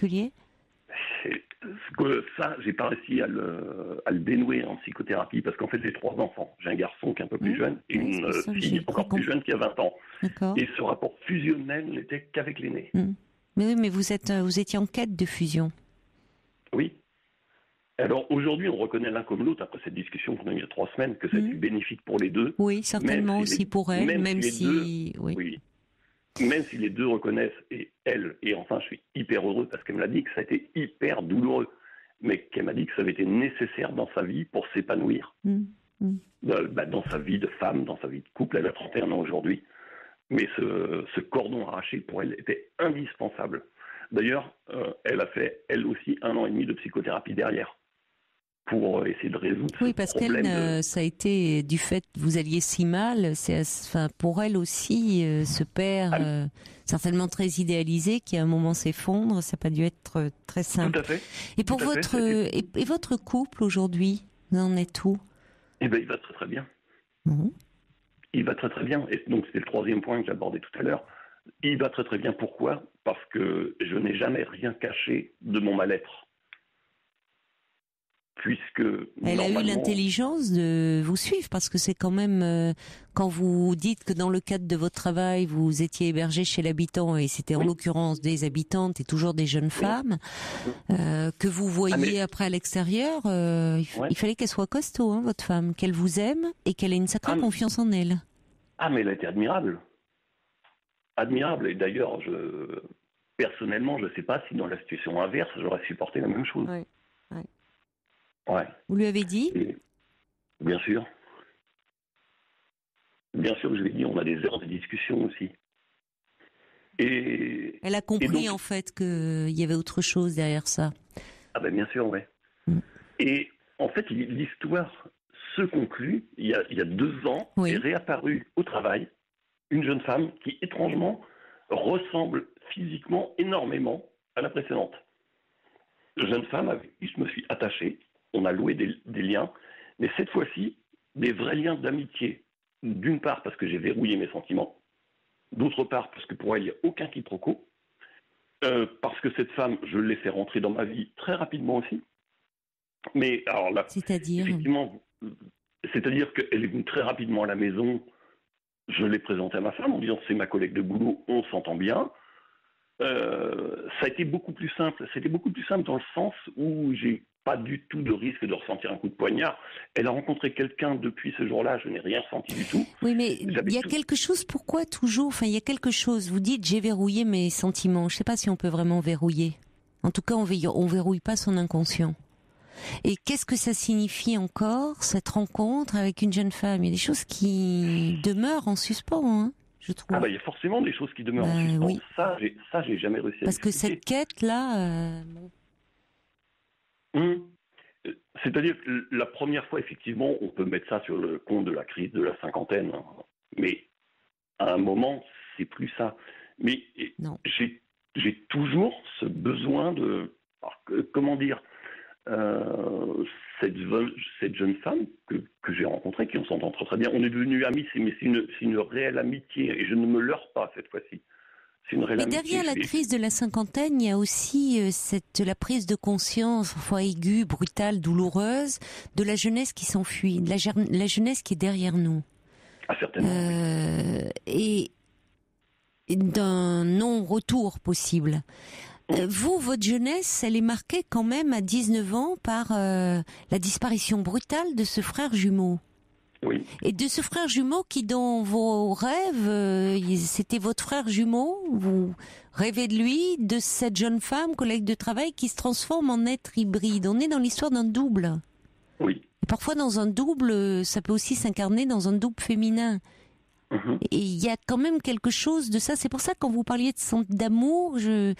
Ça, j'ai pas réussi à le dénouer en psychothérapie, parce qu'en fait, j'ai 3 enfants. J'ai un garçon qui est un peu plus jeune, et une fille encore plus jeune qui a 20 ans. D'accord. Et ce rapport fusionnel n'était qu'avec l'aîné. Mais oui, mais vous étiez en quête de fusion. Oui. Alors aujourd'hui, on reconnaît l'un comme l'autre, après cette discussion qu'on a eue il y a 3 semaines, que c'est bénéfique pour les deux. Oui, certainement aussi pour elle, même si... Même si les deux reconnaissent, et elle, et enfin je suis hyper heureux parce qu'elle me l'a dit que ça a été hyper douloureux, mais qu'elle m'a dit que ça avait été nécessaire dans sa vie pour s'épanouir. Dans sa vie de femme, dans sa vie de couple, elle a 31 ans aujourd'hui, mais ce cordon arraché pour elle était indispensable. D'ailleurs, elle a fait, elle aussi, 1 an et demi de psychothérapie derrière, pour essayer de résoudre ce parce problème. Qu'elle, ça a été du fait que vous alliez si mal, pour elle aussi, ce père certainement très idéalisé, qui à un moment s'effondre, ça n'a pas dû être très simple. Tout à fait. Et pour votre couple aujourd'hui, vous en êtes où ? Eh bien, il va très très bien. Il va très très bien. Et donc, c'est le 3e point que j'abordais tout à l'heure. Il va très très bien. Pourquoi ? Parce que je n'ai jamais rien caché de mon mal-être. Puisque elle a eu l'intelligence de vous suivre, parce que c'est quand même quand vous dites que dans le cadre de votre travail vous étiez hébergé chez l'habitant, et c'était en l'occurrence des habitantes et toujours des jeunes femmes que vous voyez après à l'extérieur, il fallait qu'elle soit costaud, votre femme, qu'elle vous aime et qu'elle ait une sacrée confiance en elle. Ah, mais elle a été admirable, et d'ailleurs personnellement je ne sais pas si dans la situation inverse j'aurais supporté la même chose. Ouais. Vous lui avez dit ? Bien sûr. Bien sûr, je lui ai dit, on a des heures de discussion aussi. Et elle a compris en fait qu'il y avait autre chose derrière ça. Ah ben bien sûr, ouais. Et en fait, l'histoire se conclut. Il y a 2 ans, est réapparue au travail une jeune femme qui, étrangement, ressemble physiquement énormément à la précédente. Jeune femme avec qui je me suis attaché. On a loué des liens, mais cette fois-ci, des vrais liens d'amitié. D'une part, parce que j'ai verrouillé mes sentiments. D'autre part, parce que pour elle, il n'y a aucun quiproquo. Parce que cette femme, je l'ai fait rentrer dans ma vie très rapidement aussi. Mais alors là, effectivement, c'est-à-dire qu'elle est venue très rapidement à la maison. Je l'ai présentée à ma femme en disant c'est ma collègue de boulot, on s'entend bien. Ça a été beaucoup plus simple. C'était beaucoup plus simple dans le sens où j'ai pas du tout de risque de ressentir un coup de poignard. Elle a rencontré quelqu'un depuis ce jour-là, je n'ai rien ressenti du tout. Oui, mais il y a quelque chose, pourquoi toujours ? Enfin, il y a quelque chose, vous dites j'ai verrouillé mes sentiments. Je ne sais pas si on peut vraiment verrouiller. En tout cas, on verrouille pas son inconscient. Et qu'est-ce que ça signifie encore, cette rencontre avec une jeune femme ? Il y a des choses qui demeurent en suspens, hein, je trouve. Ah bah, il y a forcément des choses qui demeurent en suspens. Oui. Ça, j'ai jamais réussi à parce que cette quête-là... C'est-à-dire que la première fois, effectivement, on peut mettre ça sur le compte de la crise de la cinquantaine. Hein. Mais à un moment, c'est plus ça. Mais j'ai toujours ce besoin de... comment dire cette jeune femme que j'ai rencontrée, qui on s'entend très très bien, on est devenus amis, mais c'est une réelle amitié, et je ne me leurre pas cette fois-ci. Mais derrière la crise de la cinquantaine, il y a aussi la prise de conscience, parfois aiguë, brutale, douloureuse, de la jeunesse qui s'enfuit, de la jeunesse qui est derrière nous. Ah, certainement. Et d'un non-retour possible. Vous, votre jeunesse, elle est marquée quand même à 19 ans par la disparition brutale de ce frère jumeau. Oui. Et de ce frère jumeau qui, dans vos rêves, c'était votre frère jumeau, vous rêvez de lui, de cette jeune femme, collègue de travail, qui se transforme en être hybride. On est dans l'histoire d'un double. Oui. Et parfois, dans un double, ça peut aussi s'incarner dans un double féminin. Et il y a quand même quelque chose de ça. C'est pour ça que quand vous parliez d'amour,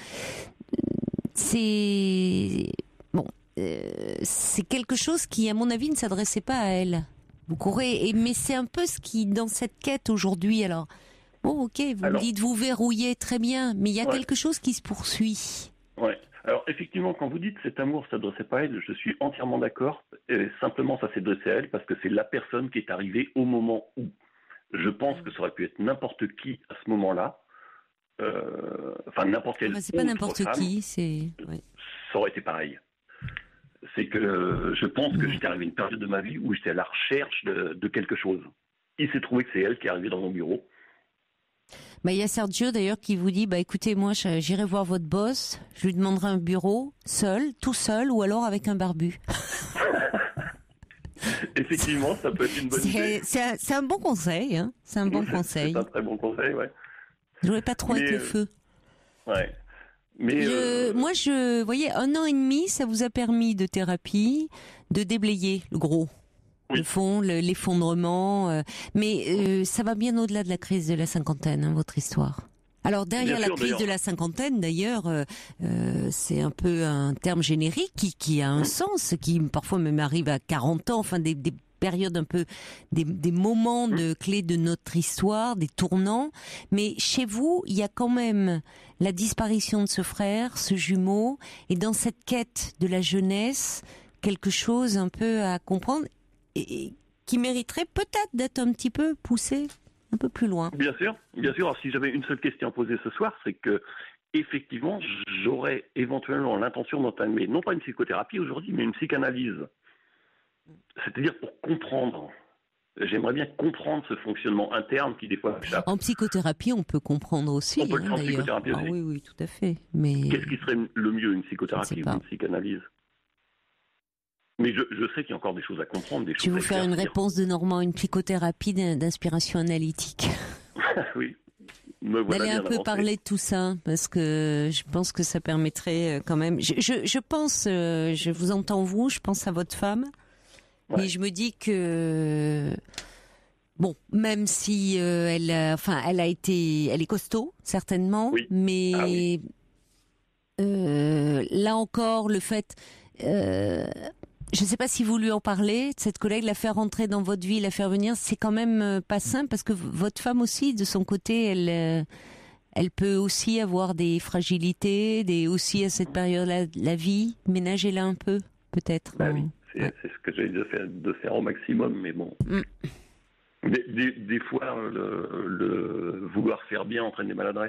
c'est quelque chose qui, à mon avis, ne s'adressait pas à elle. Vous courez, mais c'est un peu ce qui, dans cette quête aujourd'hui, alors, bon, ok, me dites, vous verrouillez très bien, mais il y a quelque chose qui se poursuit. Ouais. Alors, effectivement, quand vous dites cet amour ne s'adressait pas à elle, je suis entièrement d'accord. Simplement, ça s'est adressé à elle parce que c'est la personne qui est arrivée au moment où. Je pense que ça aurait pu être n'importe qui à ce moment-là. Enfin, n'importe quelle c'est pas n'importe femme, qui, c'est... Ça aurait été pareil. C'est que je pense que j'étais arrivé à une période de ma vie où j'étais à la recherche de quelque chose. Il s'est trouvé que c'est elle qui est arrivée dans mon bureau. Il y a Sergio d'ailleurs qui vous dit, écoutez, moi j'irai voir votre boss, je lui demanderai un bureau, tout seul, ou alors avec un barbu. Effectivement, ça peut être une bonne idée. C'est un bon conseil, hein. C'est un bon conseil. C'est un très bon conseil, ouais. Jouez pas trop avec le feu. Ouais. Mais moi, vous voyez, 1 an et demi, ça vous a permis de thérapie, de déblayer le gros, le fond, l'effondrement. Mais ça va bien au-delà de la crise de la cinquantaine, hein, votre histoire. Alors derrière la crise de la cinquantaine, d'ailleurs, c'est un peu un terme générique qui a un sens, qui parfois même arrive à 40 ans, enfin des périodes un peu, des moments de clés de notre histoire, des tournants. Mais chez vous, il y a quand même la disparition de ce frère, ce jumeau, et dans cette quête de la jeunesse, quelque chose un peu à comprendre et qui mériterait peut-être d'être un petit peu poussé un peu plus loin. Bien sûr, bien sûr. Alors, si j'avais une seule question à poser ce soir, c'est que effectivement, j'aurais éventuellement l'intention d'entamer, non pas une psychothérapie aujourd'hui, mais une psychanalyse. C'est-à-dire pour comprendre. J'aimerais bien comprendre ce fonctionnement interne qui des fois échappe. En psychothérapie, on peut comprendre aussi. On peut le faire en psychothérapie aussi. Oui, tout à fait. Mais qu'est-ce qui serait le mieux, une psychothérapie ou une psychanalyse? Mais je sais qu'il y a encore des choses à comprendre. Je vais vous faire une réponse de Normand, une psychothérapie d'inspiration analytique. Oui. D'aller un peu parler de tout ça, parce que je pense que ça permettrait quand même... Je pense, je vous entends vous, je pense à votre femme, mais je me dis que Bon, même si elle est costaud, certainement, oui. mais là encore, le fait, je ne sais pas si vous lui en parlez, cette collègue, la faire rentrer dans votre vie, la faire venir, c'est quand même pas simple, parce que votre femme aussi, de son côté, elle peut aussi avoir des fragilités, aussi à cette période-là de la vie, ménagez-la un peu, peut-être. Bah oui, c'est ce que j'ai de faire au maximum, mais bon. Des fois, le vouloir faire bien entraîne des maladresses.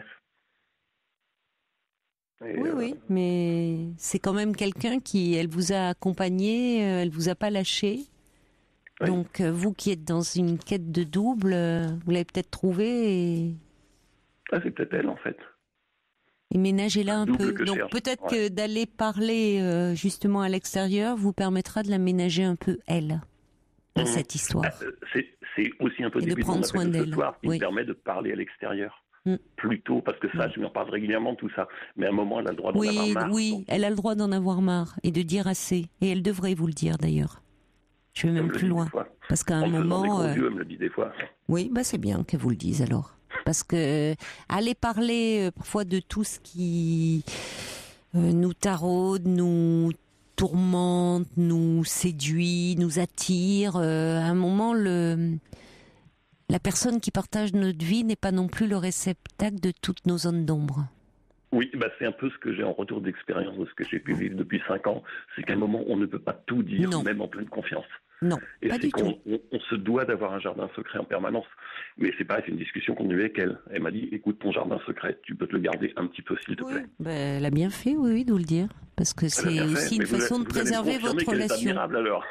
Et oui, mais c'est quand même quelqu'un elle vous a accompagné, elle vous a pas lâché. Oui. Donc vous qui êtes dans une quête de double, vous l'avez peut-être trouvé. C'est peut-être elle en fait. Et ménagez-la un peu. Donc peut-être que d'aller parler justement à l'extérieur vous permettra de la ménager un peu elle dans cette histoire. C'est aussi un peu de prendre soin d'elle. Ce soir qui me permet de parler à l'extérieur. Plutôt, parce que ça, je lui en parle régulièrement, tout ça. Mais à un moment, elle a le droit d'en avoir marre. Oui, elle a le droit d'en avoir marre et de dire assez. Et elle devrait vous le dire, d'ailleurs. Je vais même plus loin. Parce qu'à un moment... elle me le dit des fois. Oui, c'est bien qu'elle vous le dise, alors. Parce que aller parler parfois de tout ce qui nous taraude, nous tourmente, nous séduit, nous attire, à un moment, la personne qui partage notre vie n'est pas non plus le réceptacle de toutes nos zones d'ombre. Oui, c'est un peu ce que j'ai en retour d'expérience de ce que j'ai pu vivre depuis 5 ans. C'est qu'à un moment, on ne peut pas tout dire, même en pleine confiance. Non, et pas du tout. On se doit d'avoir un jardin secret en permanence. Mais c'est pareil, c'est une discussion qu'on a eue avec elle. Elle m'a dit, écoute, ton jardin secret, tu peux te le garder un petit peu, s'il te plaît. Elle a bien fait, oui, de vous le dire. Parce que c'est aussi une façon de préserver votre relation. C'est admirable alors.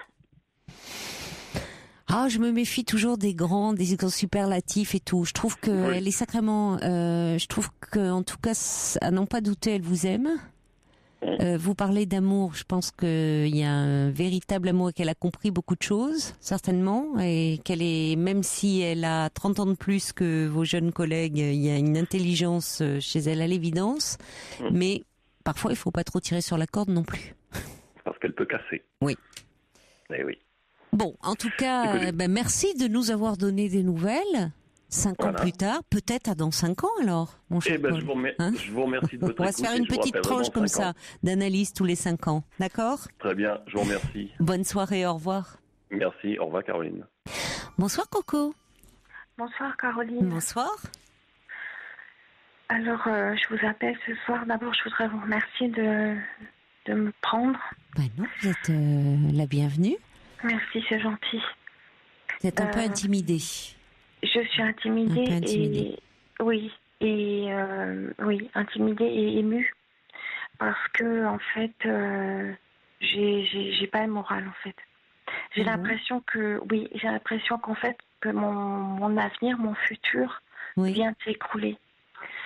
Je me méfie toujours des grands superlatifs et tout. Je trouve qu'elle est sacrément... je trouve qu'en tout cas, à n'en pas douter, elle vous aime. Vous parlez d'amour, je pense qu'il y a un véritable amour et qu'elle a compris beaucoup de choses, certainement. Et qu'elle est, même si elle a 30 ans de plus que vos jeunes collègues, il y a une intelligence chez elle à l'évidence. Mais parfois, il ne faut pas trop tirer sur la corde non plus. Parce qu'elle peut casser. Oui. Eh oui. Bon, en tout cas, merci de nous avoir donné des nouvelles. 5 ans plus tard, peut-être dans 5 ans alors, mon cher Paul. Je vous remercie de votre écoute. On va se faire une petite tranche comme ça d'analyse tous les 5 ans, d'accord ? Très bien, je vous remercie. Bonne soirée, au revoir. Merci, au revoir Caroline. Bonsoir Coco. Bonsoir Caroline. Bonsoir. Alors, je vous appelle ce soir. D'abord, je voudrais vous remercier de me prendre. Non, vous êtes la bienvenue. Merci, c'est gentil. Vous êtes un peu intimidée. Je suis intimidée. Un peu intimidée. Oui, intimidée et émue. Parce que, en fait, j'ai pas le moral, en fait. J'ai l'impression qu'en fait, que mon avenir, mon futur vient de s'écrouler. Pourquoi ?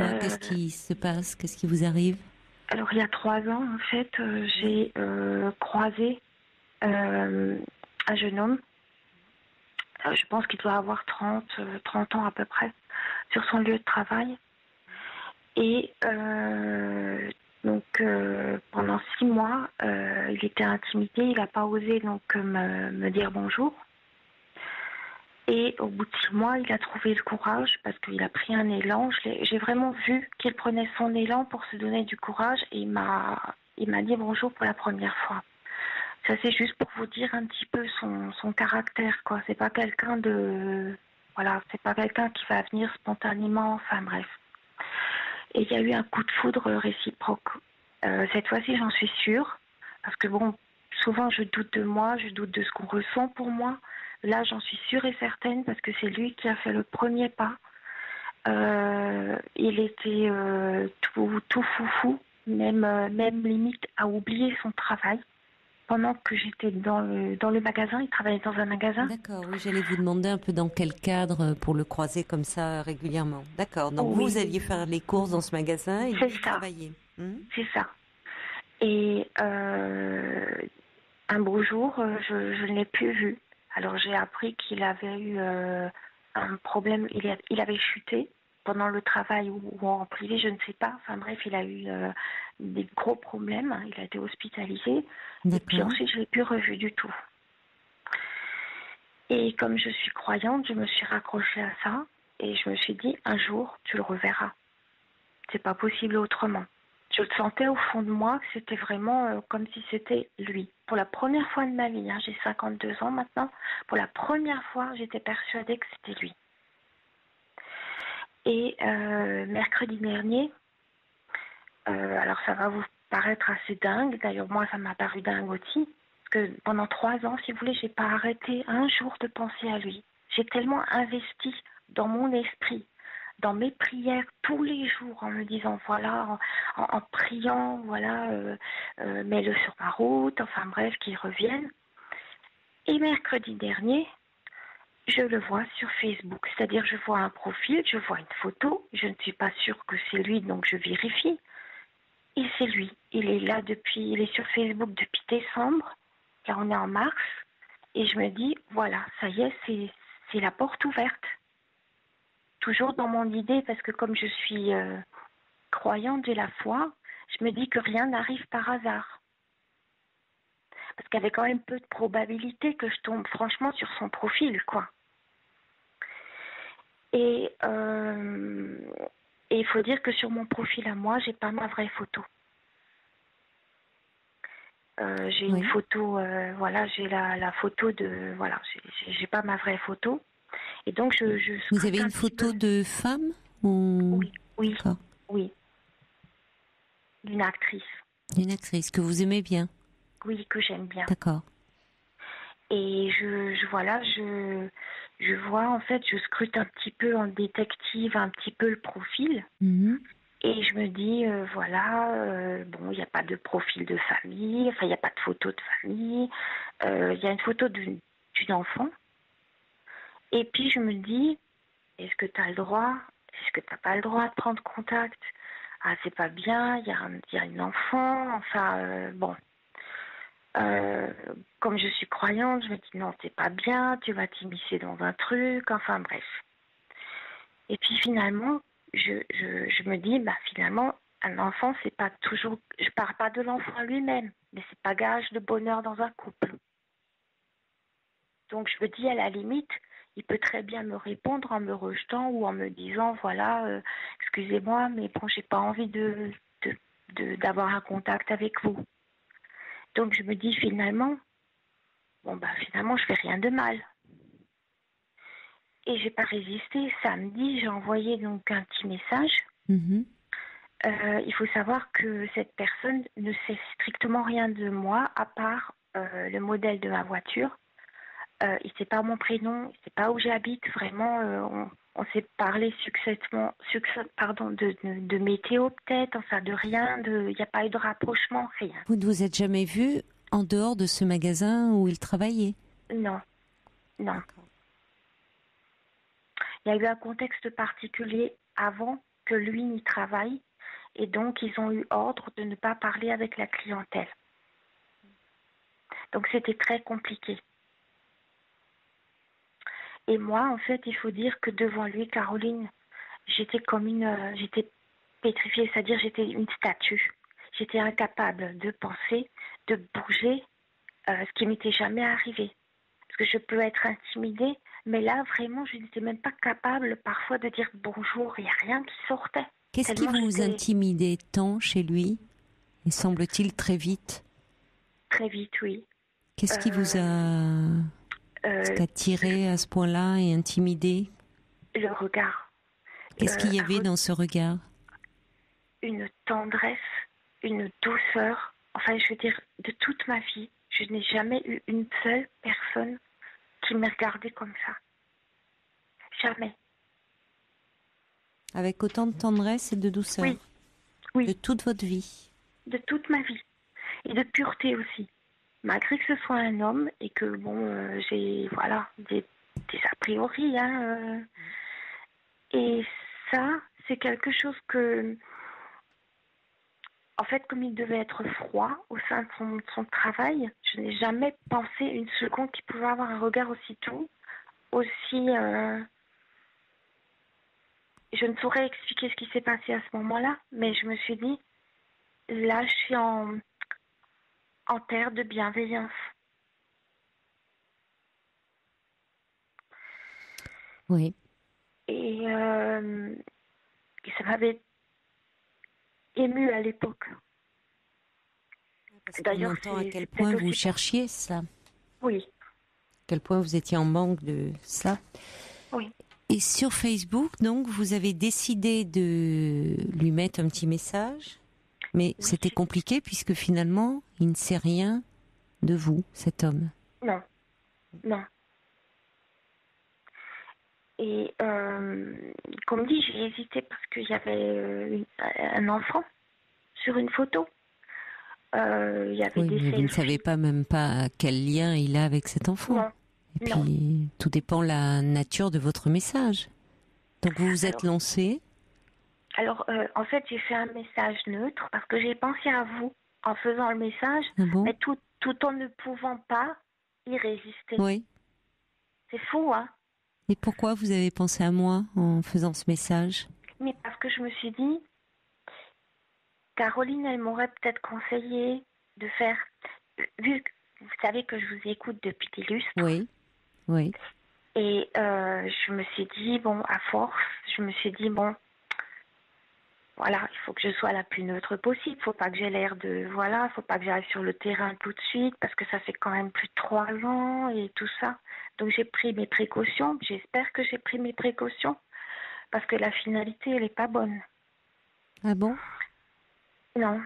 Qu'est-ce qui se passe ? Qu'est-ce qui vous arrive ? Alors, il y a 3 ans, en fait, j'ai croisé un jeune homme. Je pense qu'il doit avoir 30 ans à peu près, sur son lieu de travail. Et donc, pendant 6 mois, il était intimidé. Il n'a pas osé donc me dire bonjour. Et au bout de 6 mois, il a trouvé le courage parce qu'il a pris un élan. J'ai vraiment vu qu'il prenait son élan pour se donner du courage. Et il m'a dit bonjour pour la première fois. Ça, c'est juste pour vous dire un petit peu son caractère, quoi. C'est pas quelqu'un c'est pas quelqu'un qui va venir spontanément, enfin bref. Et il y a eu un coup de foudre réciproque. Cette fois-ci, j'en suis sûre, parce que souvent je doute de moi, je doute de ce qu'on ressent pour moi. Là, j'en suis sûre et certaine, parce que c'est lui qui a fait le premier pas. Il était tout foufou, même limite à oublier son travail. Pendant que j'étais dans le magasin, il travaillait dans un magasin. D'accord, oui, j'allais vous demander un peu dans quel cadre pour le croiser comme ça régulièrement. D'accord, donc vous alliez faire les courses dans ce magasin et lui travailler. C'est ça. Et un beau jour, je ne l'ai plus vu. Alors j'ai appris qu'il avait eu un problème, il avait chuté pendant le travail ou en privé, je ne sais pas. Enfin bref, il a eu des gros problèmes. Il a été hospitalisé. D'accord. Et puis ensuite, je ne l'ai plus revu du tout. Et comme je suis croyante, je me suis raccrochée à ça et je me suis dit, un jour, tu le reverras. C'est pas possible autrement. Je le sentais au fond de moi que c'était vraiment comme si c'était lui. Pour la première fois de ma vie, j'ai 52 ans maintenant, pour la première fois, j'étais persuadée que c'était lui. Et mercredi dernier, alors ça va vous paraître assez dingue, d'ailleurs moi ça m'a paru dingue aussi, parce que pendant 3 ans, si vous voulez, j'ai pas arrêté un jour de penser à lui. J'ai tellement investi dans mon esprit, dans mes prières tous les jours, en me disant voilà, en priant, voilà, mets-le sur ma route, enfin bref, qu'il revienne. Et mercredi dernier, je le vois sur Facebook, c'est-à-dire je vois un profil, je vois une photo, je ne suis pas sûre que c'est lui, donc je vérifie. Et c'est lui. Il est là il est sur Facebook depuis décembre, là on est en mars, et je me dis, voilà, ça y est, c'est la porte ouverte. Toujours dans mon idée, parce que comme je suis croyante, j'ai la foi, je me dis que rien n'arrive par hasard. Parce qu'il y avait quand même peu de probabilité que je tombe franchement sur son profil, quoi. Et il faut dire que sur mon profil à moi, j'ai pas ma vraie photo. J'ai une photo, voilà, j'ai la photo de, voilà, j'ai pas ma vraie photo. Et donc Vous avez une photo de femme ou... Oui, oui. D'une actrice. D'une actrice que vous aimez bien. Oui, que j'aime bien. D'accord. Et je vois, en fait, je scrute un petit peu en détective, un petit peu le profil. Et je me dis, bon, il n'y a pas de profil de famille, enfin, il n'y a pas de photo de famille. Il y a une photo d'une enfant. Et puis, je me dis, est-ce que tu as le droit? Est-ce que tu n'as pas le droit de prendre contact? Ah, c'est pas bien, il y a une enfant, enfin, bon. Comme je suis croyante, je me dis non, c'est pas bien, tu vas t'immiscer dans un truc, enfin bref. Et puis finalement, je me dis, finalement, un enfant, c'est pas toujours. Je parle pas de l'enfant lui-même, mais c'est pas gage de bonheur dans un couple. Donc je me dis, à la limite, il peut très bien me répondre en me rejetant ou en me disant, voilà, excusez-moi, mais bon, j'ai pas envie d'avoir un contact avec vous. Donc je me dis finalement, finalement je fais rien de mal. Et j'ai pas résisté. Samedi, j'ai envoyé donc un petit message. Il faut savoir que cette personne ne sait strictement rien de moi, à part le modèle de ma voiture. Il ne sait pas mon prénom, il ne sait pas où j'habite. Vraiment, on s'est parlé succinctement, de météo peut-être, enfin de rien. Il n'y a pas eu de rapprochement, rien. Vous ne vous êtes jamais vu en dehors de ce magasin où il travaillait? Non. Il y a eu un contexte particulier avant que lui n'y travaille et donc ils ont eu ordre de ne pas parler avec la clientèle. Donc c'était très compliqué. Et moi, en fait, il faut dire que devant lui, Caroline, j'étais j'étais pétrifiée, c'est-à-dire j'étais une statue. J'étais incapable de penser, de bouger, ce qui m'était jamais arrivé. Parce que je peux être intimidée, mais là, vraiment, je n'étais même pas capable parfois de dire bonjour. Il n'y a rien qui sortait. Qu'est-ce qui vous intimidait tant chez lui? Et semble-t-il très vite. Très vite, oui. Qu'est-ce qui vous a attiré à ce point-là et intimidé? Le regard. Qu'est-ce qu'il y avait dans ce regard? Une tendresse, une douceur. Enfin, je veux dire, de toute ma vie, je n'ai jamais eu une seule personne qui m'ait regardée comme ça. Jamais. Avec autant de tendresse et de douceur? Oui. De toute votre vie? De toute ma vie. Et de pureté aussi. Malgré que ce soit un homme et que, bon, j'ai, des a priori, Et ça, c'est quelque chose que... En fait, comme il devait être froid au sein de son travail, je n'ai jamais pensé une seconde qu'il pouvait avoir un regard aussi doux, aussi... Je ne saurais expliquer ce qui s'est passé à ce moment-là, mais je me suis dit, là, je suis en terre de bienveillance. Oui. Et ça m'avait émue à l'époque. D'ailleurs, on entend à quel point vous cherchiez ça. Oui. À quel point vous étiez en manque de ça. Oui. Et sur Facebook, donc, vous avez décidé de lui mettre un petit message, mais c'était compliqué puisque finalement, il ne sait rien de vous, cet homme. Non. Et comme dit, j'ai hésité parce qu'il y avait un enfant sur une photo. Il y avait des mais vous ne savez même pas quel lien il a avec cet enfant. Non. Et puis, tout dépend de la nature de votre message. Donc, vous vous êtes lancé. Alors, en fait, j'ai fait un message neutre parce que j'ai pensé à vous en faisant le message, mais tout en ne pouvant pas y résister. Oui. C'est fou, hein? Et pourquoi vous avez pensé à moi en faisant ce message? Mais parce que je me suis dit, Caroline, elle m'aurait peut-être conseillé de faire... Vu que vous savez que je vous écoute depuis des lustres. Oui. Et je me suis dit, bon, à force, voilà, il faut que je sois la plus neutre possible. Il faut pas que j'ai l'air de... Voilà, il faut pas que j'aille sur le terrain tout de suite parce que ça fait quand même plus de 3 ans et tout ça. Donc j'ai pris mes précautions. J'espère que j'ai pris mes précautions parce que la finalité, elle n'est pas bonne. Ah bon? Non.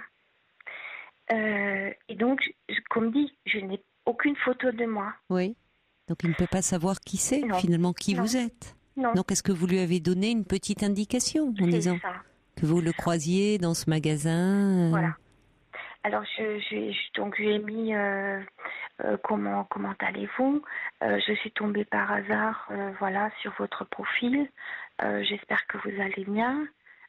Et donc, comme dit, je n'ai aucune photo de moi. Oui. Donc il ne peut pas savoir qui c'est, finalement, qui vous êtes. Non. Donc est-ce que vous lui avez donné une petite indication en disant que vous le croisiez dans ce magasin? Voilà. Alors donc je lui ai mis comment allez-vous? Je suis tombée par hasard sur votre profil. J'espère que vous allez bien.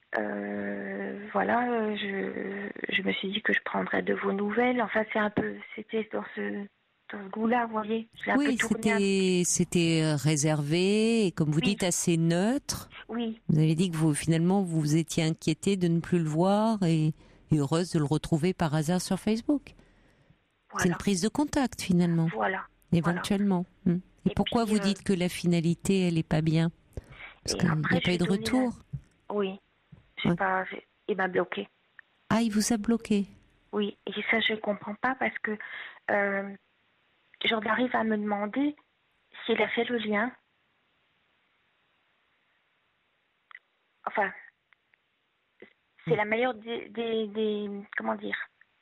Je me suis dit que je prendrais de vos nouvelles. Enfin, c'était dans ce goût-là, vous voyez. Oui, c'était réservé et, comme vous dites, assez neutre. Oui. Vous avez dit que vous vous étiez inquiétée de ne plus le voir et heureuse de le retrouver par hasard sur Facebook. Voilà. C'est une prise de contact, finalement. Voilà. Éventuellement. Voilà. Et pourquoi vous dites que la finalité, elle n'est pas bien? Parce qu'il n'y a pas eu de retour. Oui. Il m'a bloqué. Ah, il vous a bloqué? Oui, et ça, je ne comprends pas parce que j'en arrive à me demander s'il a fait le lien. Enfin, c'est la meilleure des comment dire?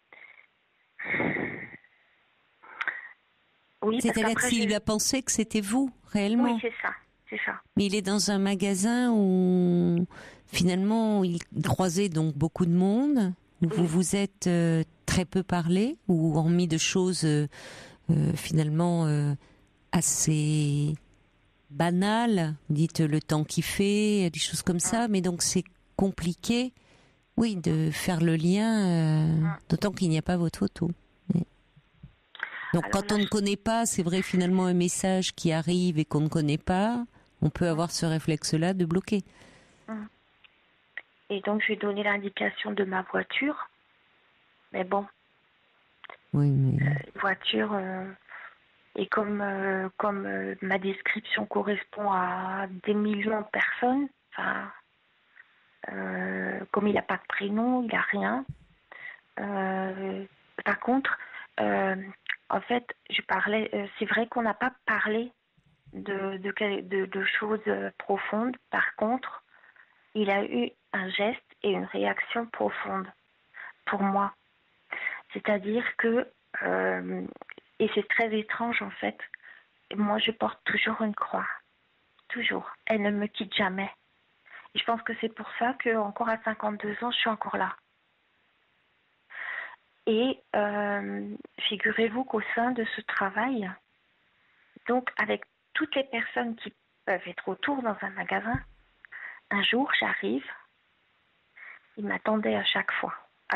Oui, c'est-à-dire qu'il a pensé que c'était vous, réellement. Oui, c'est ça. Mais il est dans un magasin où, finalement, il croisait donc beaucoup de monde, où vous vous êtes très peu parlé, ou hormis de choses finalement assez banales, vous dites le temps qu'il fait, des choses comme ça, mais donc c'est compliqué, oui, de faire le lien, d'autant qu'il n'y a pas votre photo. Donc quand on ne connaît pas, c'est vrai, finalement, un message qui arrive et qu'on ne connaît pas, on peut avoir ce réflexe-là de bloquer. Et donc, je lui ai donné l'indication de ma voiture. Mais bon. Oui, mais... voiture, et comme ma description correspond à des millions de personnes, comme il n'a pas de prénom, il n'a rien. Par contre, en fait, c'est vrai qu'on n'a pas parlé de choses profondes. Par contre, il a eu un geste et une réaction profonde pour moi. C'est-à-dire que, et c'est très étrange en fait, moi je porte toujours une croix. Toujours. Elle ne me quitte jamais. Et je pense que c'est pour ça qu'encore à 52 ans, je suis encore là. Et figurez-vous qu'au sein de ce travail, donc avec toutes les personnes qui peuvent être autour dans un magasin, un jour j'arrive, il m'attendait à chaque fois.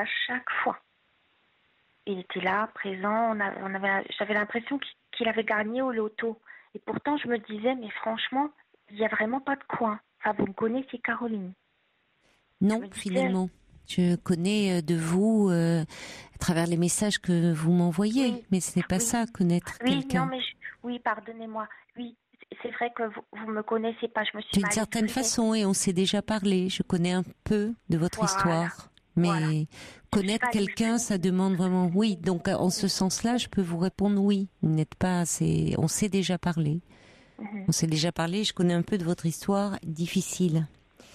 Il était là, présent, j'avais l'impression qu'il avait gagné au loto. Et pourtant je me disais, mais franchement, il n'y a vraiment pas de coin. Enfin, vous me connaissez, Caroline? Non, finalement. Je connais de vous à travers les messages que vous m'envoyez, mais ce n'est pas ça, connaître quelqu'un. Oui, pardonnez-moi. Oui, c'est vrai que vous me connaissez pas. Je me suis d'une certaine façon, et on s'est déjà parlé. Je connais un peu de votre histoire. Mais connaître quelqu'un, ça demande vraiment oui. Donc, en ce sens-là, je peux vous répondre oui. Vous n'êtes pas assez... On s'est déjà parlé. On s'est déjà parlé. Je connais un peu de votre histoire difficile.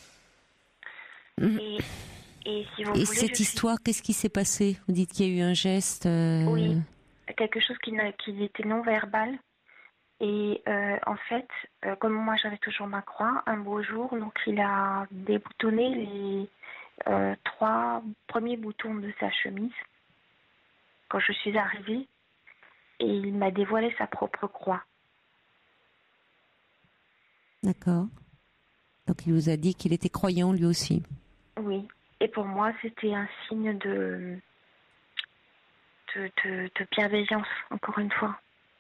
Et si vous voulez, cette histoire, qu'est-ce qui s'est passé? Vous dites qu'il y a eu un geste. Oui, quelque chose qui était non verbal. Et en fait, comme moi j'avais toujours ma croix, un beau jour, donc il a déboutonné les 3 premiers boutons de sa chemise quand je suis arrivée, et il m'a dévoilé sa propre croix. D'accord. Donc il vous a dit qu'il était croyant lui aussi. Oui. Et pour moi, c'était un signe de bienveillance, encore une fois.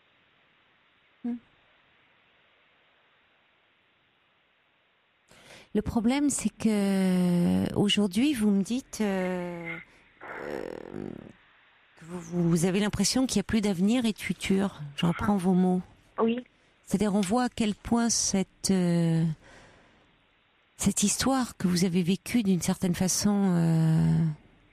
Le problème, c'est que aujourd'hui, vous me dites que vous avez l'impression qu'il n'y a plus d'avenir et de futur. Je reprends vos mots. Oui. C'est-à-dire, on voit à quel point cette histoire que vous avez vécue d'une certaine façon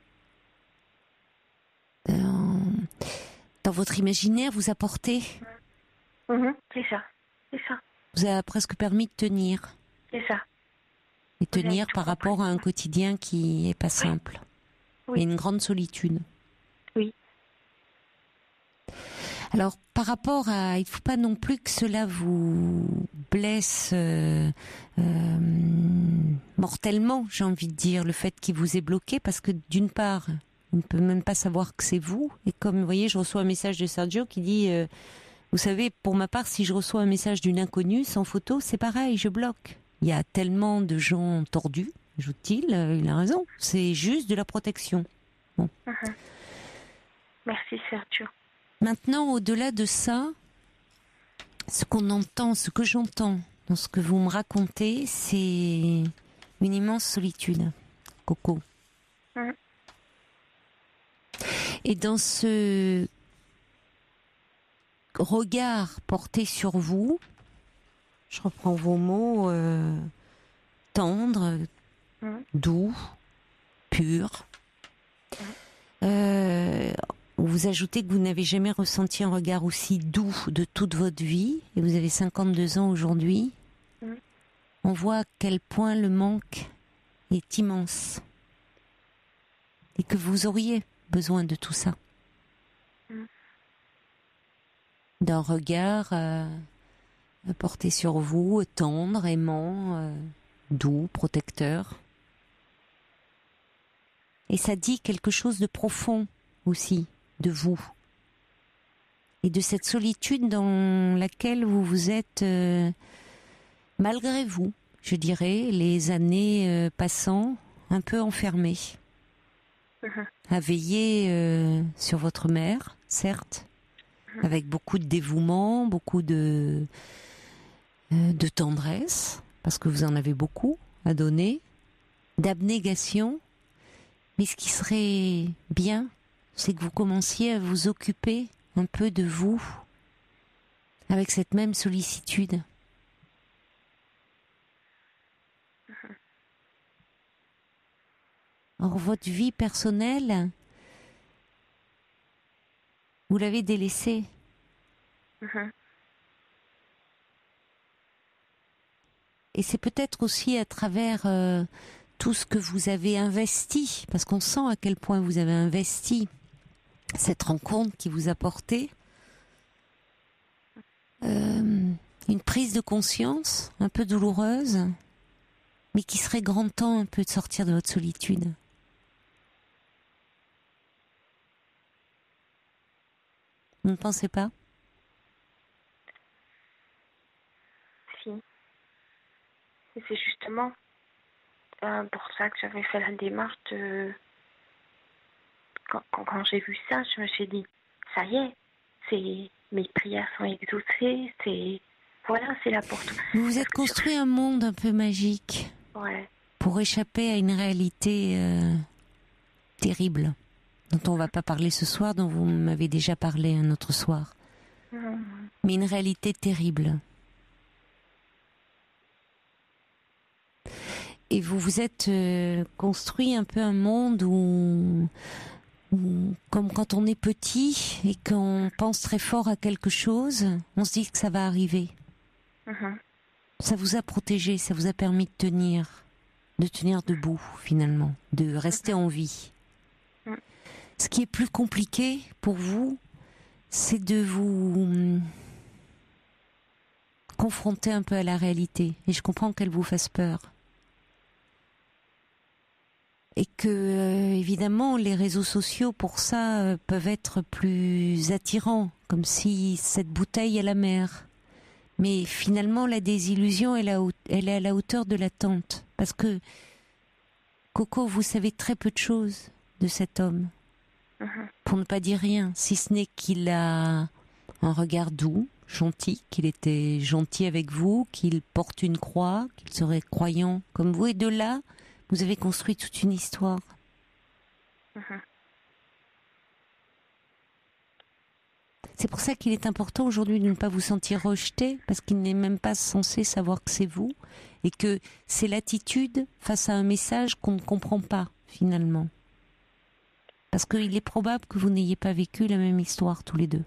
dans votre imaginaire vous a porté. C'est ça. Vous a presque permis de tenir. C'est ça. Et tenir par rapport à un quotidien qui est pas simple. Oui. Et une grande solitude. Oui. Alors, par rapport à... Il ne faut pas non plus que cela vous blesse mortellement, j'ai envie de dire, le fait qu'il vous ait bloqué, parce que d'une part, on ne peut même pas savoir que c'est vous. Et comme, vous voyez, je reçois un message de Sergio qui dit... vous savez, pour ma part, si je reçois un message d'une inconnue sans photo, c'est pareil, je bloque. Il y a tellement de gens tordus, ajoute-t-il, il a raison. C'est juste de la protection. Bon. Merci Sergio. Maintenant, au-delà de ça, ce qu'on entend, ce que j'entends dans ce que vous me racontez, c'est une immense solitude, Coco. Et dans ce regard porté sur vous, je reprends vos mots, tendre, doux, pur. Vous ajoutez que vous n'avez jamais ressenti un regard aussi doux de toute votre vie, et vous avez 52 ans aujourd'hui. On voit à quel point le manque est immense, et que vous auriez besoin de tout ça. D'un regard porté sur vous, tendre, aimant, doux, protecteur. Et ça dit quelque chose de profond aussi de vous et de cette solitude dans laquelle vous vous êtes, malgré vous, je dirais, les années passant, un peu enfermé, à veiller sur votre mère, certes, avec beaucoup de dévouement, beaucoup de tendresse, parce que vous en avez beaucoup à donner, d'abnégation. Mais ce qui serait bien, c'est que vous commenciez à vous occuper un peu de vous, avec cette même sollicitude. Or, votre vie personnelle, vous l'avez délaissée. Et c'est peut-être aussi à travers tout ce que vous avez investi, parce qu'on sent à quel point vous avez investi cette rencontre qui vous a porté une prise de conscience un peu douloureuse, mais qui serait grand temps un peu de sortir de votre solitude. Vous ne pensez pas ? Si. Et c'est justement pour ça que j'avais fait la démarche de... Quand j'ai vu ça, je me suis dit, ça y est, mes prières sont exaucées, c'est là pour tout. Vous vous êtes construit un monde un peu magique. Ouais. Pour échapper à une réalité terrible, dont on ne va pas parler ce soir, dont vous m'avez déjà parlé un autre soir. Mais une réalité terrible. Et vous vous êtes construit un peu un monde où, comme quand on est petit et qu'on pense très fort à quelque chose, on se dit que ça va arriver. Ça vous a protégé, ça vous a permis de tenir debout finalement, de rester en vie. Ce qui est plus compliqué pour vous, c'est de vous confronter un peu à la réalité. Et je comprends qu'elle vous fasse peur. Et que, évidemment, les réseaux sociaux, pour ça, peuvent être plus attirants, comme si cette bouteille à la mer. Mais finalement, la désillusion, elle est à la hauteur de l'attente. Parce que, Coco, vous savez très peu de choses de cet homme. Pour ne pas dire rien, si ce n'est qu'il a un regard doux, gentil, qu'il était gentil avec vous, qu'il porte une croix, qu'il serait croyant comme vous. Et de là, vous avez construit toute une histoire. C'est pour ça qu'il est important aujourd'hui de ne pas vous sentir rejeté, parce qu'il n'est même pas censé savoir que c'est vous, et que c'est l'attitude face à un message qu'on ne comprend pas, finalement. Parce qu'il est probable que vous n'ayez pas vécu la même histoire tous les deux.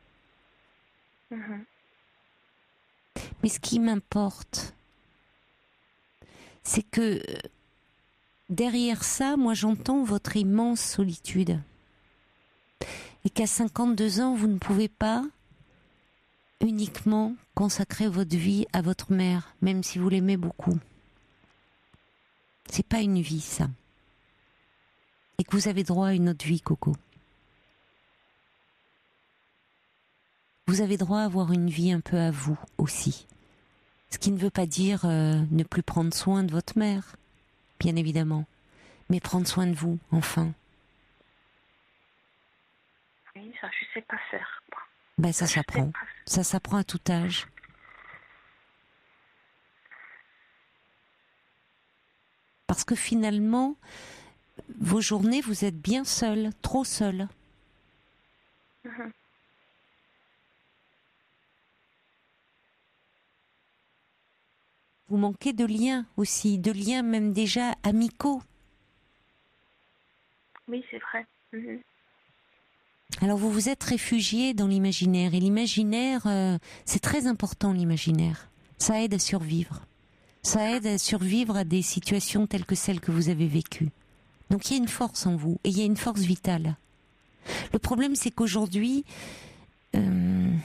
Mais ce qui m'importe, c'est que derrière ça, moi j'entends votre immense solitude. Et qu'à 52 ans, vous ne pouvez pas uniquement consacrer votre vie à votre mère, même si vous l'aimez beaucoup. C'est pas une vie, ça. Et que vous avez droit à une autre vie, Coco. Vous avez droit à avoir une vie un peu à vous aussi. Ce qui ne veut pas dire ne plus prendre soin de votre mère, bien évidemment, mais prendre soin de vous, enfin. Oui, ça, je sais pas faire. Ben, ça s'apprend. Ça s'apprend à tout âge. Parce que finalement, vos journées, vous êtes bien seul, trop seul. Vous manquez de liens aussi, de liens même déjà amicaux. Oui, c'est vrai. Alors vous vous êtes réfugié dans l'imaginaire. Et l'imaginaire, c'est très important, l'imaginaire. Ça aide à survivre. Ça aide à survivre à des situations telles que celles que vous avez vécues. Donc il y a une force en vous, et il y a une force vitale. Le problème, c'est qu'aujourd'hui, vous